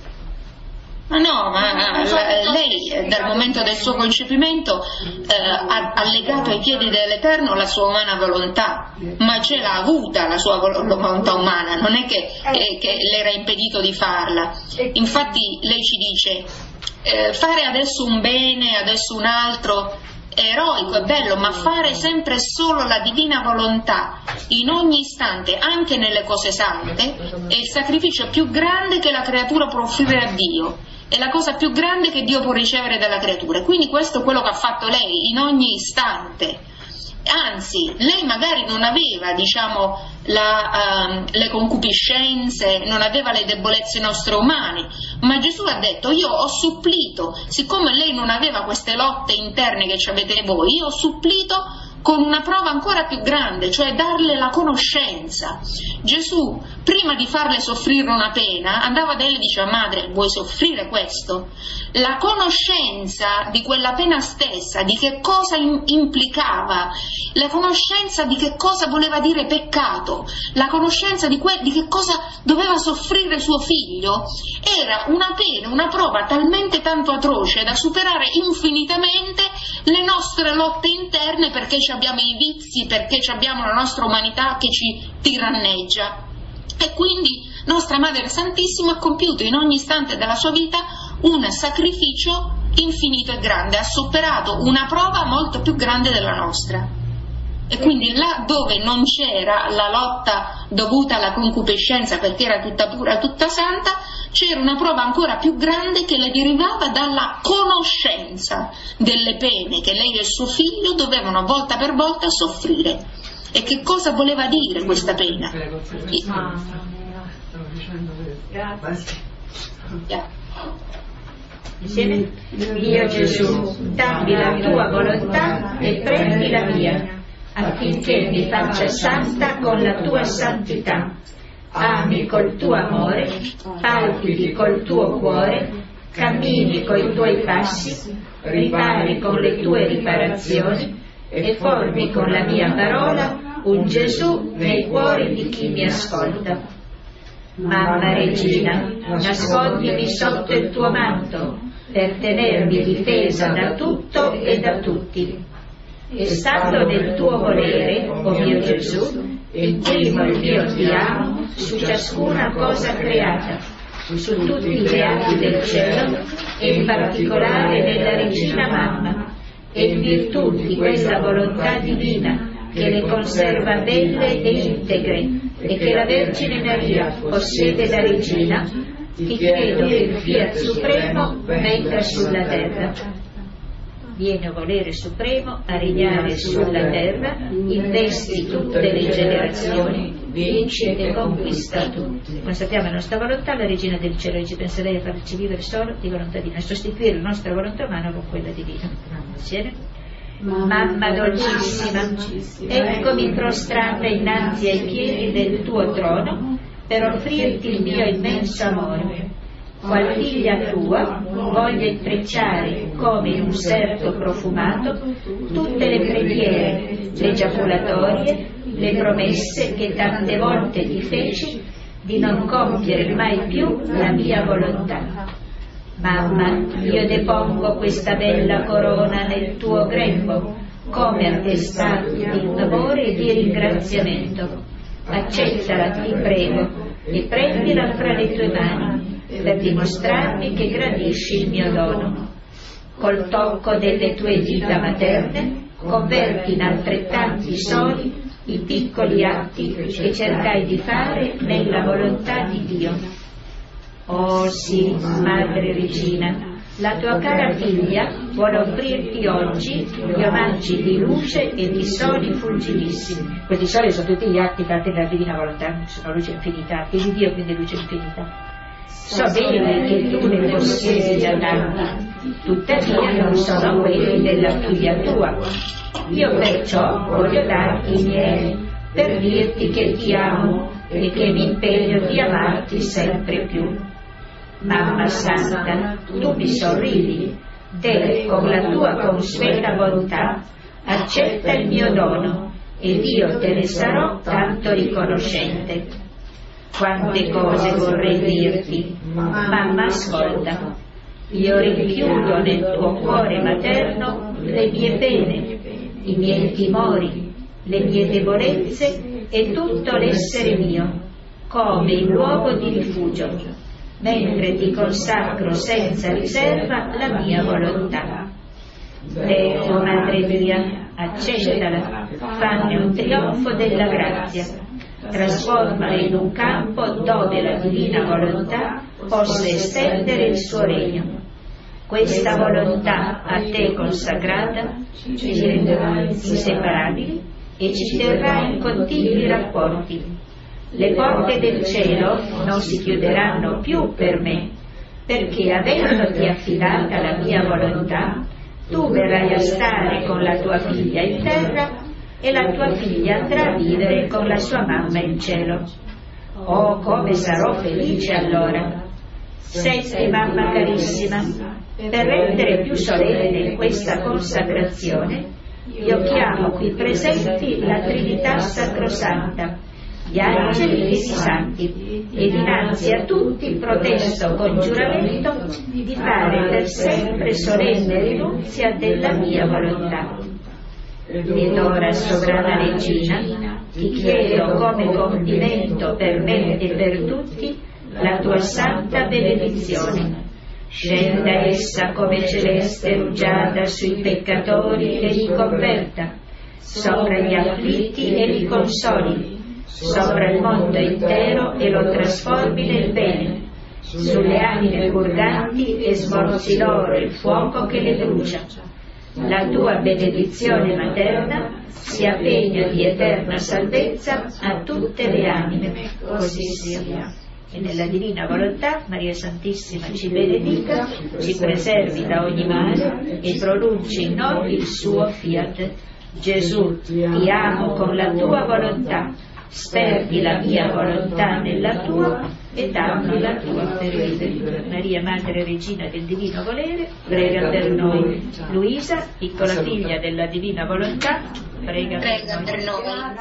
Ma no, ma la, lei dal momento del suo concepimento eh, ha, ha legato ai piedi dell'Eterno la sua umana volontà, ma ce l'ha avuta la sua volontà umana, non è che, eh, che le era impedito di farla. Infatti lei ci dice eh, fare adesso un bene, adesso un altro, è eroico, è bello, ma fare sempre solo la divina volontà in ogni istante, anche nelle cose sante, è il sacrificio più grande che la creatura può offrire a Dio. È la cosa più grande che Dio può ricevere dalla creatura. Quindi questo è quello che ha fatto lei in ogni istante. Anzi, lei magari non aveva, diciamo, la, uh, le concupiscenze, non aveva le debolezze nostre umane, ma Gesù ha detto: io ho supplito, siccome lei non aveva queste lotte interne che ci avete voi, io ho supplito con una prova ancora più grande, cioè darle la conoscenza. Gesù, prima di farle soffrire una pena, andava da lei e diceva: madre, vuoi soffrire questo? La conoscenza di quella pena stessa, di che cosa in- implicava, la conoscenza di che cosa voleva dire peccato, la conoscenza di, que- di che cosa doveva soffrire suo figlio, era una pena, una prova talmente tanto atroce da superare infinitamente le nostre lotte interne, perché abbiamo i vizi, perché abbiamo la nostra umanità che ci tiranneggia. E quindi nostra Madre Santissima ha compiuto in ogni istante della sua vita un sacrificio infinito e grande, ha superato una prova molto più grande della nostra. E quindi là dove non c'era la lotta dovuta alla concupiscenza, perché era tutta pura, tutta santa, c'era una prova ancora più grande che le derivava dalla conoscenza delle pene che lei e il suo figlio dovevano volta per volta soffrire. E che cosa voleva dire questa pena? Insieme? Io Gesù, dammi la tua volontà e prendi la mia, affinché mi faccia santa con la tua santità. Ami col tuo amore, palpiti col tuo cuore, cammini coi tuoi passi, ripari con le tue riparazioni e formi con la mia parola un Gesù nei cuori di chi mi ascolta. Mamma Regina, nascondimi sotto il tuo manto per tenermi difesa da tutto e da tutti. E stando nel tuo volere, o mio Gesù, imprimo il mio ti amo su ciascuna cosa creata, su tutti gli atti del cielo e in particolare nella Regina Mamma, e in virtù di quella volontà divina che le conserva belle e integre e che la Vergine Maria possiede da Regina, ti chiedo che il Fiat Supremo venga sulla terra. Viene, o volere supremo, a regnare sulla terra, investi tutte le generazioni, vinci e conquista tutti. Come sappiamo la nostra volontà, la Regina del Cielo ci pensa lei a farci vivere solo di volontà divina, sostituire la nostra volontà umana con quella divina. Insieme? Mamma dolcissima, eccomi prostrata innanzi ai piedi del tuo trono per offrirti il mio immenso amore. Qual figlia tua voglio intrecciare come in un serto profumato tutte le preghiere, le giaculatorie, le promesse che tante volte ti feci di non compiere mai più la mia volontà. Mamma, io depongo questa bella corona nel tuo grembo come attestato di amore e di ringraziamento. Accettala, ti prego, e prendila fra le tue mani per dimostrarmi che gradisci il mio dono. Col tocco delle tue dita materne converti in altrettanti soli i piccoli atti che cercai di fare nella volontà di Dio. Oh sì, Madre Regina, La tua cara figlia vuole offrirti oggi gli omaggi di luce e di soli fulgidissimi. Questi soli sono tutti gli atti fatti dalla divina volontà, sono luce infinita, atti di Dio, quindi luce infinita. So bene che tu ne possiedi già tanti, tuttavia non sono quelli della figlia tua. Io perciò voglio darti i miei, per dirti che ti amo e che mi impegno di amarti sempre più. Mamma Santa, tu mi sorridi, te con la tua consueta bontà accetta il mio dono ed io te ne sarò tanto riconoscente. Quante cose vorrei dirti, mamma ascolta. Io rinchiudo nel tuo cuore materno le mie pene, i miei timori, le mie debolezze e tutto l'essere mio, come in luogo di rifugio, mentre ti consacro senza riserva la mia volontà. Ecco, Madre mia, accettala, fanne un trionfo della grazia, trasformala in un campo dove la divina volontà possa estendere il suo regno. Questa volontà a te consacrata ci renderà inseparabili e ci terrà in continui rapporti. Le porte del cielo non si chiuderanno più per me, perché avendoti affidata la mia volontà, tu verrai a stare con la tua figlia in terra e la tua figlia andrà a vivere con la sua mamma in cielo. Oh, come sarò felice allora! Senti, mamma carissima, per rendere più solenne questa consacrazione, io chiamo qui presenti la Trinità Sacrosanta, gli angeli e i santi, e dinanzi a tutti protesto con giuramento di fare per sempre solenne rinunzia della mia volontà. Ed ora, sovrana regina, ti chiedo come compimento per me e per tutti la tua santa benedizione. Scenda essa come celeste rugiada sui peccatori e li converta, sopra gli afflitti e li consoli, sopra il mondo intero e lo trasformi nel bene, sulle anime purganti e smorzi loro il fuoco che le brucia. La tua benedizione materna sia pegno di eterna salvezza a tutte le anime, così sia. E nella divina volontà Maria Santissima ci benedica, ci preservi da ogni male e pronunci in noi il suo fiat. Gesù, ti amo con la tua volontà, sperdi la mia volontà nella tua e dammi la tua fede. Maria, Madre Regina del Divino Volere, prega per noi. Luisa, piccola figlia della Divina Volontà, prega, prega per noi. Per noi.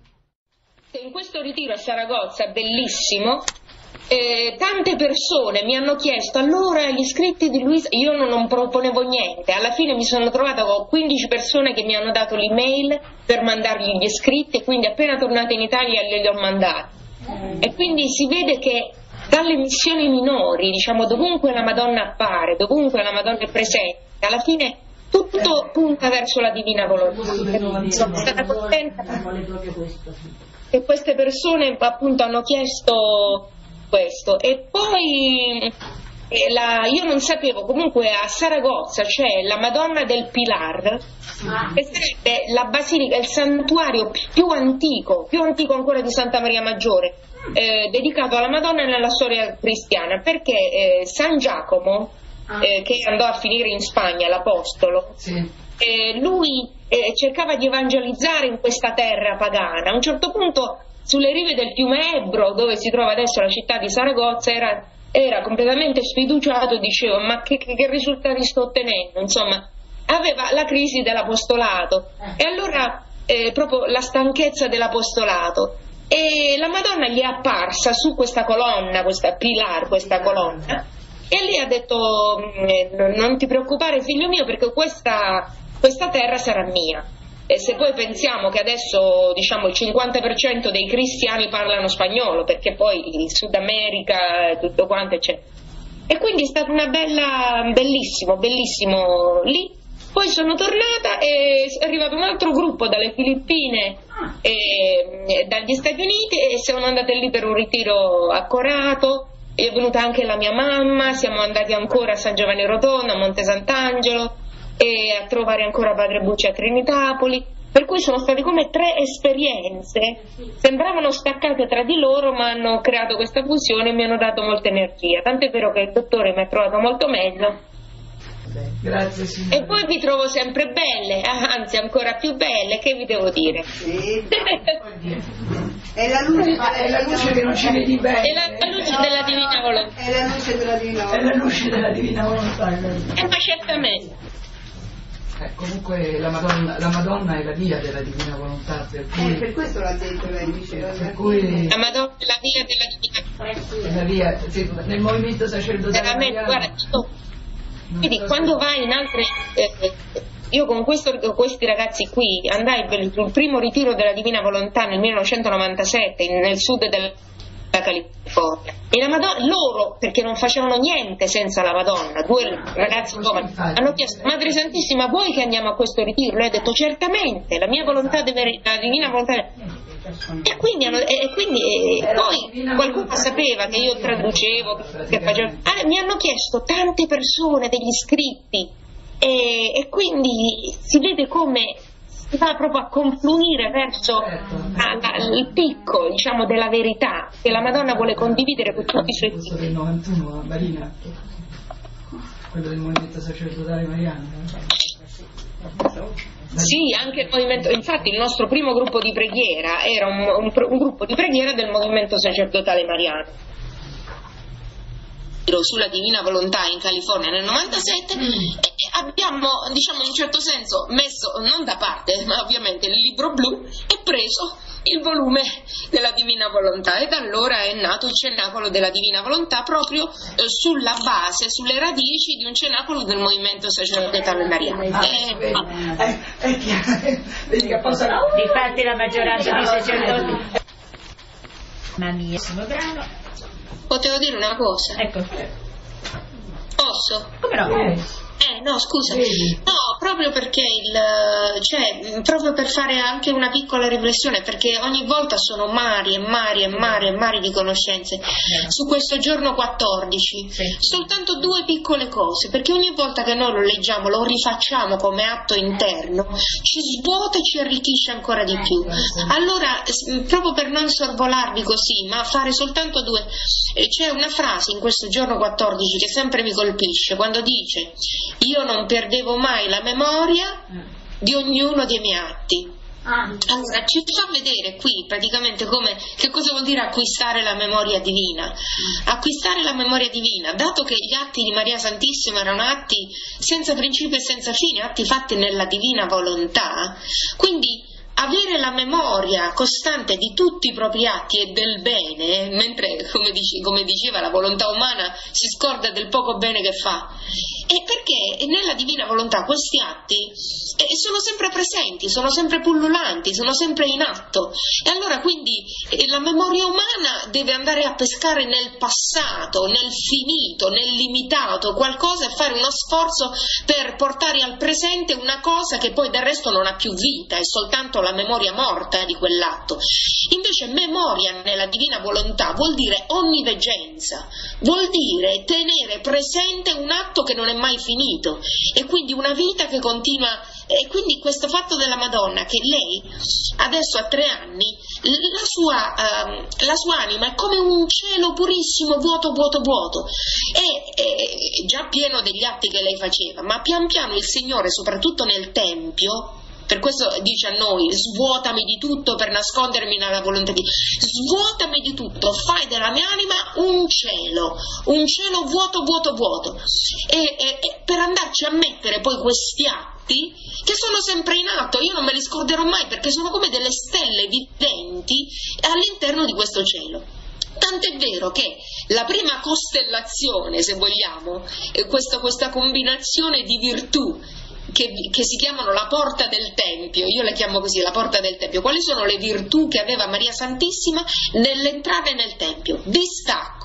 In questo ritiro a Saragozza, bellissimo, eh, tante persone mi hanno chiesto allora gli iscritti di Luisa, io non, non proponevo niente, alla fine mi sono trovata con quindici persone che mi hanno dato l'email per mandargli gli iscritti e quindi appena tornata in Italia glieli ho mandati. E quindi si vede che dalle missioni minori, diciamo dovunque la Madonna appare, dovunque la Madonna è presente, alla fine tutto punta verso la divina volontà. Sono stata contenta che queste persone appunto hanno chiesto questo. E poi eh, la, io non sapevo, comunque a Saragozza c'è la Madonna del Pilar, che sarebbe la basilica, il santuario più antico, più antico ancora di Santa Maria Maggiore, eh, dedicato alla Madonna nella storia cristiana, perché eh, San Giacomo, eh, che andò a finire in Spagna, l'apostolo, sì. eh, lui eh, cercava di evangelizzare in questa terra pagana. A un certo punto sulle rive del fiume Ebro, dove si trova adesso la città di Saragozza, era, era completamente sfiduciato e diceva ma che, che, che risultati sto ottenendo, insomma aveva la crisi dell'apostolato e allora eh, proprio la stanchezza dell'apostolato, e la Madonna gli è apparsa su questa colonna, questa pilar, questa colonna, e lì ha detto non ti preoccupare figlio mio, perché questa, questa terra sarà mia. E se poi pensiamo che adesso diciamo il cinquanta per cento dei cristiani parlano spagnolo, perché poi il Sud America e tutto quanto eccetera. E quindi è stato una bella, bellissimo, bellissimo lì. Poi sono tornata e è arrivato un altro gruppo dalle Filippine e, e dagli Stati Uniti, e siamo andate lì per un ritiro accorato, è venuta anche la mia mamma, siamo andati ancora a San Giovanni Rotondo, a Monte Sant'Angelo e a trovare ancora Padre Bucci a Trinitapoli, per cui sono state come tre esperienze, sembravano staccate tra di loro ma hanno creato questa fusione e mi hanno dato molta energia, tant'è vero che il dottore mi ha trovato molto meglio. Grazie signora. E poi vi trovo sempre belle, anzi ancora più belle, che vi devo dire? Sì. È la luce, è la luce che non ci vedi bene. È la, la luce della divina volontà. È la luce della divina volontà. È la luce della divina volontà. Eh, ma certamente. Eh, comunque la Madonna, la Madonna è la via della divina volontà, per cui... Eh, per questo l'ha detto lei, diceva. Per cui... La Madonna è la via della divina volontà. La via, sì, nel movimento sacerdotale veramente, guarda, io, vedi, quando vai in altre... Eh, io con questo, questi ragazzi qui andai per il, il primo ritiro della Divina Volontà nel millenovecentonovantasette nel sud della California e la Madonna, loro, perché non facevano niente senza la Madonna, due ragazzi giovani hanno chiesto: Madre Santissima, vuoi che andiamo a questo ritiro? Lei ha detto: certamente, la mia volontà deve, la Divina Volontà. E quindi, hanno, e quindi e poi qualcuno sapeva che io traducevo, che facevo, ah, mi hanno chiesto tante persone, degli iscritti, e, e quindi si vede come si va proprio a confluire verso a, a, il picco, diciamo, della verità che la Madonna vuole condividere con tutti i suoi figli. Quello del novantuno a Marina, quello del movimento sacerdotale mariano. Sì, anche il movimento, infatti il nostro primo gruppo di preghiera era un, un, un gruppo di preghiera del movimento sacerdotale mariano sulla Divina Volontà in California nel novantasette mm. e abbiamo, diciamo, in un certo senso messo non da parte, ma ovviamente il libro blu e preso il volume della Divina Volontà, e da allora è nato il Cenacolo della Divina Volontà proprio eh, sulla base, sulle radici di un cenacolo del movimento sacerdotale mariano. Eh, è chiaro, vedi che posso... Difatti la maggioranza dei sacerdoti. Mamma mia, sono bravo. Potevo dire una cosa? Ecco. Posso? Come no? Eh, no, scusa. No, proprio perché il, cioè, proprio per fare anche una piccola riflessione, perché ogni volta sono mari e mari e mari e mari di conoscenze. Su questo giorno quattordici, soltanto due piccole cose, perché ogni volta che noi lo leggiamo, lo rifacciamo come atto interno, ci svuota e ci arricchisce ancora di più. Allora, proprio per non sorvolarvi così, ma fare soltanto due, c'è una frase in questo giorno quattordici che sempre mi colpisce, quando dice: io non perdevo mai la memoria di ognuno dei miei atti. Allora ci fa vedere qui praticamente come, che cosa vuol dire acquistare la memoria divina. Acquistare la memoria divina, dato che gli atti di Maria Santissima erano atti senza principio e senza fine, atti fatti nella divina volontà, quindi avere la memoria costante di tutti i propri atti e del bene, mentre, come, dice, come diceva, la volontà umana si scorda del poco bene che fa, è perché nella divina volontà questi atti eh, sono sempre presenti, sono sempre pullulanti, sono sempre in atto, e allora quindi eh, la memoria umana deve andare a pescare nel passato, nel finito, nel limitato qualcosa e fare uno sforzo per portare al presente una cosa che poi del resto non ha più vita, è soltanto la la memoria morta di quell'atto. Invece memoria nella divina volontà vuol dire onniveggenza, vuol dire tenere presente un atto che non è mai finito, e quindi una vita che continua. E quindi questo fatto della Madonna, che lei adesso ha tre anni, la sua, uh, la sua anima è come un cielo purissimo, vuoto, vuoto, vuoto, è, è già pieno degli atti che lei faceva, ma pian piano il Signore, soprattutto nel Tempio, per questo dice a noi: svuotami di tutto per nascondermi nella volontà di Dio, svuotami di tutto, fai della mia anima un cielo, un cielo vuoto, vuoto, vuoto, e, e, e per andarci a mettere poi questi atti che sono sempre in atto. Io non me li scorderò mai, perché sono come delle stelle viventi all'interno di questo cielo. Tant'è vero che la prima costellazione, se vogliamo, è questa, questa combinazione di virtù Che, che si chiamano la porta del Tempio, io le chiamo così, la porta del Tempio. Quali sono le virtù che aveva Maria Santissima nell'entrare nel Tempio? Distacco,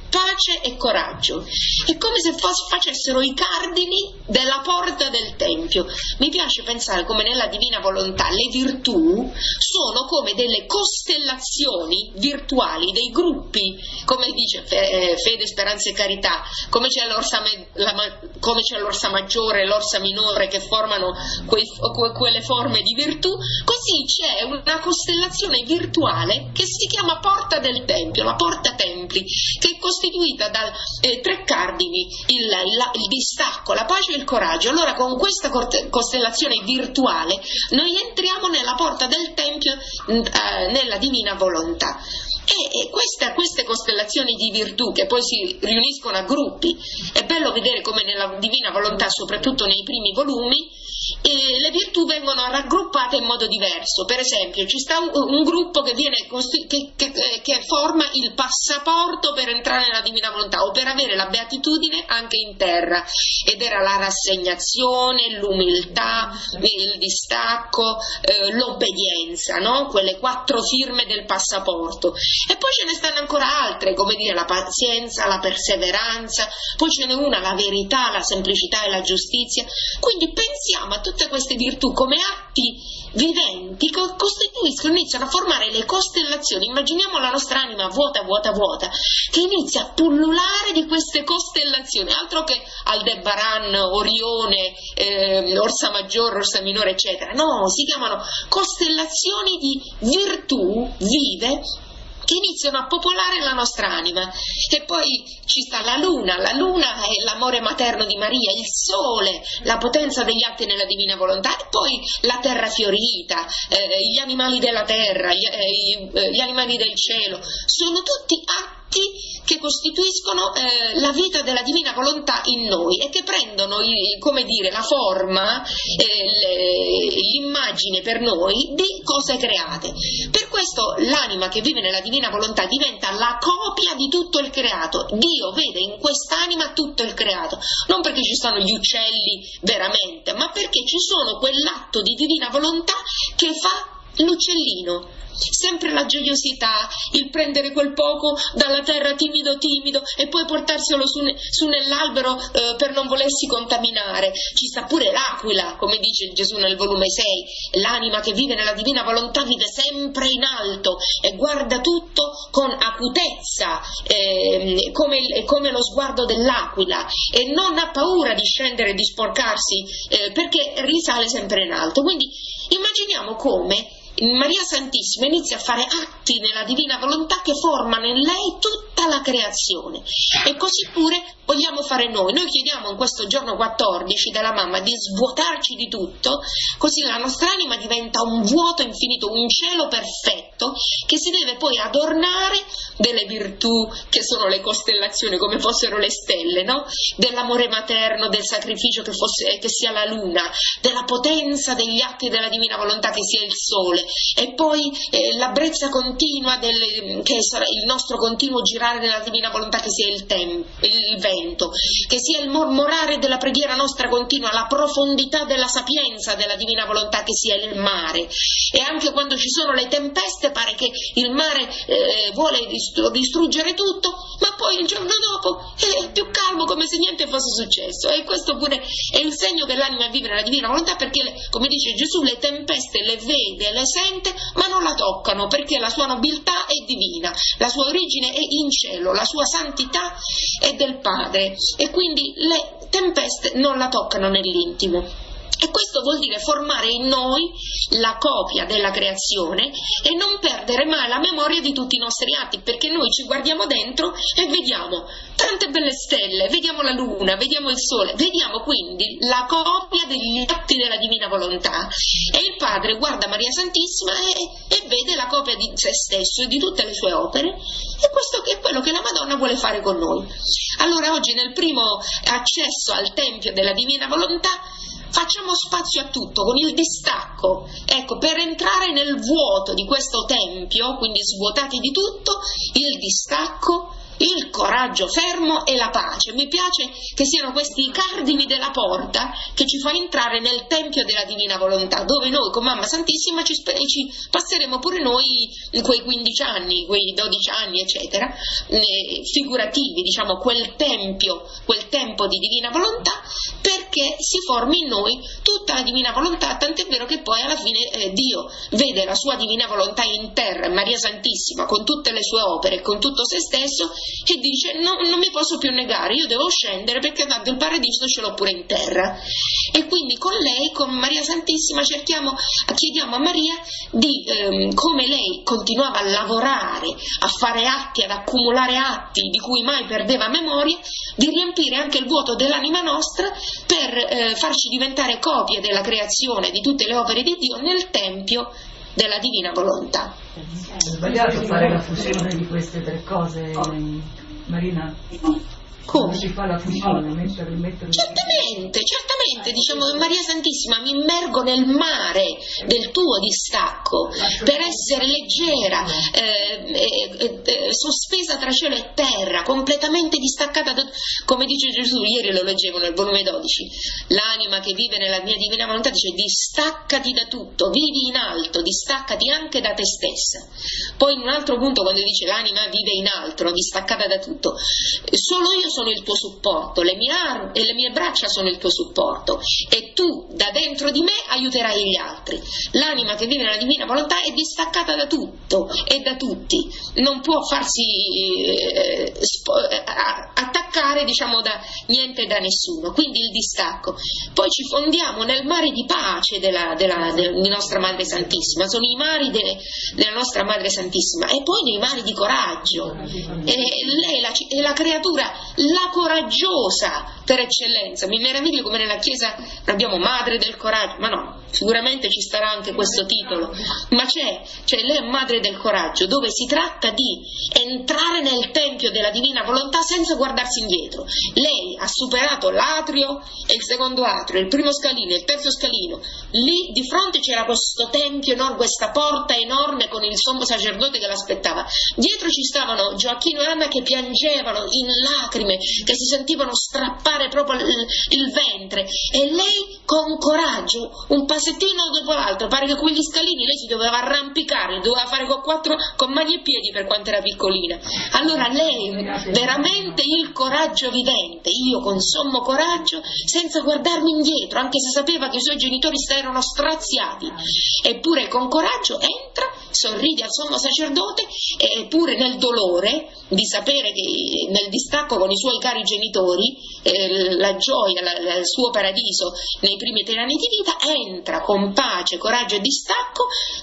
pace e coraggio. È come se facessero i cardini della porta del Tempio. Mi piace pensare come nella Divina Volontà le virtù sono come delle costellazioni virtuali, dei gruppi, come dice Fede, Speranza e Carità, come c'è l'orsa, la, come c'è l'orsa maggiore e l'orsa minore che formano quei, quelle forme di virtù, così c'è una costellazione virtuale che si chiama porta del Tempio, la porta Templi, che è costituita da eh, tre cardini, il, il, il distacco, la pace e il coraggio. Allora con questa costellazione virtuale noi entriamo nella porta del Tempio, eh, nella Divina Volontà. E, e questa, queste costellazioni di virtù che poi si riuniscono a gruppi, è bello vedere come nella Divina Volontà, soprattutto nei primi volumi, e le virtù vengono raggruppate in modo diverso. Per esempio ci sta un, un gruppo che, viene costi- che, che, che forma il passaporto per entrare nella Divina Volontà o per avere la beatitudine anche in terra, ed era la rassegnazione, l'umiltà, il distacco, eh, l'obbedienza, no? Quelle quattro firme del passaporto. E poi ce ne stanno ancora altre, come dire la pazienza, la perseveranza, poi ce n'è una, la verità, la semplicità e la giustizia. Quindi pensiamo a tutte queste virtù come atti viventi che costituiscono, iniziano a formare le costellazioni. Immaginiamo la nostra anima vuota, vuota, vuota, che inizia a pullulare di queste costellazioni, altro che Aldebaran, Orione, eh, Orsa Maggiore, Orsa Minore, eccetera. No, si chiamano costellazioni di virtù vive che iniziano a popolare la nostra anima. E poi ci sta la luna, la luna è l'amore materno di Maria, il sole, la potenza degli atti nella Divina Volontà, e poi la terra fiorita, eh, gli animali della terra, gli, eh, gli animali del cielo, sono tutti atti che costituiscono eh, la vita della Divina Volontà in noi e che prendono il, come dire, la forma, eh, l'immagine per noi di cose create. Per questo l'anima che vive nella Divina Volontà diventa la copia di tutto il creato. Dio vede in quest'anima tutto il creato, non perché ci sono gli uccelli veramente, ma perché ci sono quell'atto di Divina Volontà che fa l'uccellino. Sempre la gioiosità, il prendere quel poco dalla terra timido timido e poi portarselo su, su nell'albero eh, per non volersi contaminare. Ci sta pure l'aquila, come dice Gesù nel volume sei, l'anima che vive nella Divina Volontà vive sempre in alto e guarda tutto con acutezza, eh, come, come lo sguardo dell'aquila, e non ha paura di scendere e di sporcarsi, eh, perché risale sempre in alto. Quindi immaginiamo come Maria Santissima inizia a fare atti nella Divina Volontà che formano in lei tutta la creazione, e così pure vogliamo fare noi. Noi chiediamo in questo giorno quattordici della mamma di svuotarci di tutto, così la nostra anima diventa un vuoto infinito, un cielo perfetto che si deve poi adornare delle virtù che sono le costellazioni, come fossero le stelle, no? Dell'amore materno, del sacrificio che, fosse, che sia la luna, della potenza degli atti della Divina Volontà che sia il sole, e poi eh, la brezza continua del, che sarà il nostro continuo girare nella Divina Volontà che sia il, tem, il vento, che sia il mormorare della preghiera nostra continua, la profondità della sapienza della Divina Volontà che sia il mare. E anche quando ci sono le tempeste pare che il mare eh, vuole distruggere tutto, ma poi il giorno dopo è più calmo, come se niente fosse successo. E questo pure è il segno che l'anima vive nella Divina Volontà, perché le, come dice Gesù, le tempeste le vede, le sente, ma non la toccano, perché la sua nobiltà è divina, la sua origine è in cielo, la sua santità è del Padre, e quindi le tempeste non la toccano nell'intimo. E questo vuol dire formare in noi la copia della creazione e non perdere mai la memoria di tutti i nostri atti, perché noi ci guardiamo dentro e vediamo tante belle stelle, vediamo la luna, vediamo il sole, vediamo quindi la copia degli atti della Divina Volontà, e il Padre guarda Maria Santissima e, e vede la copia di se stesso e di tutte le sue opere, e questo è quello che la Madonna vuole fare con noi. Allora oggi, nel primo accesso al Tempio della Divina Volontà, facciamo spazio a tutto con il distacco. Ecco, per entrare nel vuoto di questo tempio, quindi svuotati di tutto, il distacco, il coraggio fermo e la pace. Mi piace che siano questi i cardini della porta che ci fa entrare nel tempio della divina volontà, dove noi con Mamma Santissima ci, ci passeremo pure noi quei quindici anni, quei dodici anni eccetera, eh, figurativi, diciamo, quel tempio, quel tempo di divina volontà, perché si formi in noi tutta la divina volontà, tant'è vero che poi alla fine eh, Dio vede la sua divina volontà in terra, Maria Santissima, con tutte le sue opere, con tutto se stesso, e dice no, non mi posso più negare, io devo scendere perché tanto il paradiso ce l'ho pure in terra. E quindi con lei, con Maria Santissima, cerchiamo, chiediamo a Maria di, ehm, come lei continuava a lavorare, a fare atti, ad accumulare atti di cui mai perdeva memoria, di riempire anche il vuoto dell'anima nostra per eh, farci diventare copie della creazione di tutte le opere di Dio nel tempio della divina volontà. È sbagliato fare la fusione di queste tre cose, Marina? Come? Si fa la fusione, mettere, mettere... Certamente, certamente, diciamo che Maria Santissima, mi immergo nel mare del tuo distacco per essere leggera, eh, eh, eh, sospesa tra cielo e terra, completamente distaccata da, come dice Gesù, ieri lo leggevo nel volume dodici, l'anima che vive nella mia divina volontà dice distaccati da tutto, vivi in alto, distaccati anche da te stessa. Poi in un altro punto quando dice l'anima vive in alto, distaccata da tutto, solo io sono sono il tuo supporto, le mie armi e le mie braccia sono il tuo supporto, e tu da dentro di me aiuterai gli altri. L'anima che vive nella divina volontà è distaccata da tutto e da tutti, non può farsi eh, attaccare, diciamo, da niente e da nessuno, quindi il distacco. Poi ci fondiamo nel mare di pace della, della, della nostra Madre Santissima, sono i mari de, della nostra Madre Santissima, e poi nei mari di coraggio. E lei è la, è la creatura, la coraggiosa per eccellenza. Mi meraviglio come nella Chiesa abbiamo Madre del Coraggio, ma no, sicuramente ci starà anche questo titolo, ma c'è, cioè lei è Madre del Coraggio, dove si tratta di entrare nel tempio della divina volontà senza guardarsi indietro. Lei ha superato l'atrio e il secondo atrio, il primo scalino e il terzo scalino, lì di fronte c'era questo tempio enorme, questa porta enorme con il sommo sacerdote che l'aspettava, dietro ci stavano Gioacchino e Anna che piangevano in lacrime, che si sentivano strappare proprio il, il ventre, e lei con coraggio, un passettino dopo l'altro, pare che quegli scalini lei si doveva arrampicare, doveva fare con quattro, con mani e piedi per quanto era piccolina. Allora lei veramente il coraggio vivente, io con sommo coraggio, senza guardarmi indietro, anche se sapeva che i suoi genitori erano straziati, eppure con coraggio entra, sorride al sommo sacerdote, eppure nel dolore di sapere che nel distacco con i suoi cari genitori, eh, la gioia, la, la, il suo paradiso nei primi tre anni di vita, entra con pace, coraggio e distacco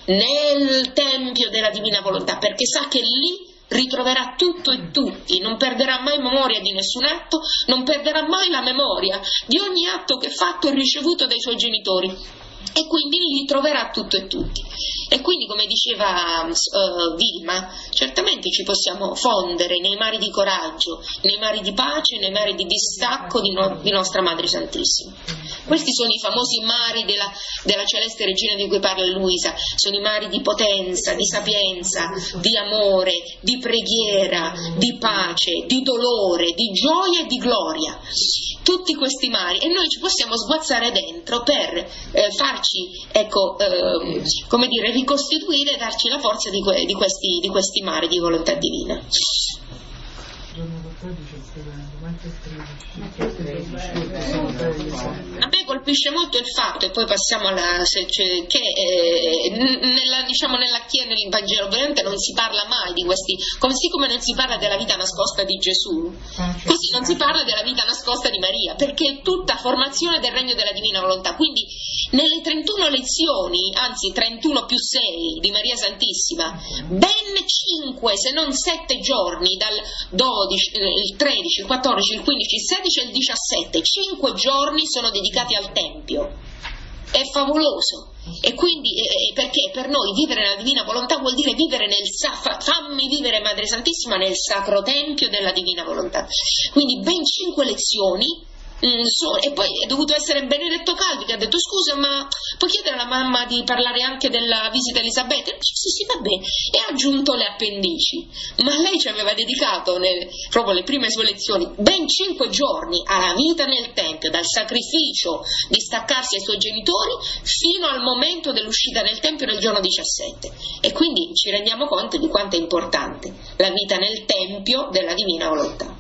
nel tempio della divina volontà, perché sa che lì ritroverà tutto e tutti, non perderà mai memoria di nessun atto, non perderà mai la memoria di ogni atto che fatto e ricevuto dai suoi genitori, e quindi lì troverà tutto e tutti. E quindi, come diceva uh, Vilma, certamente ci possiamo fondere nei mari di coraggio, nei mari di pace, nei mari di distacco di, no, di nostra Madre Santissima. Questi sono i famosi mari della, della celeste regina di cui parla Luisa, sono i mari di potenza, di sapienza, di amore, di preghiera, di pace, di dolore, di gioia e di gloria. Tutti questi mari, e noi ci possiamo sguazzare dentro per eh, farci, ecco, eh, come dire, ricostituire e darci la forza di, que- di, questi, di questi mari di volontà divina. A me colpisce molto il fatto, e poi passiamo alla se, cioè, che eh, nella, diciamo, nella chiesa, nel Vangelo ovviamente non si parla mai di questi, così come non si parla della vita nascosta di Gesù, così non si parla della vita nascosta di Maria, perché è tutta formazione del regno della divina volontà. Quindi nelle trentuno lezioni, anzi trentuno più sei di Maria Santissima, ben cinque se non sette giorni, dal dodici, il tredici, il quattordici, il quindici, il sedici e il diciassette, cinque giorni sono dedicati al Tempio. È favoloso. E quindi eh, perché per noi vivere nella divina volontà vuol dire vivere nel sa- fammi vivere Madre Santissima nel sacro tempio della divina volontà. Quindi ben cinque lezioni mm, so, e poi è dovuto essere Benedetto Calvi che ha detto scusa, ma puoi chiedere alla mamma di parlare anche della visita Elisabetta? Sì, sì, sì, va bene, e ha aggiunto le appendici, ma lei ci aveva dedicato nel, proprio le prime sue lezioni ben cinque giorni alla vita nel Tempio, dal sacrificio di staccarsi ai suoi genitori fino al momento dell'uscita nel Tempio nel giorno diciassette, e quindi ci rendiamo conto di quanto è importante la vita nel Tempio della Divina Volontà.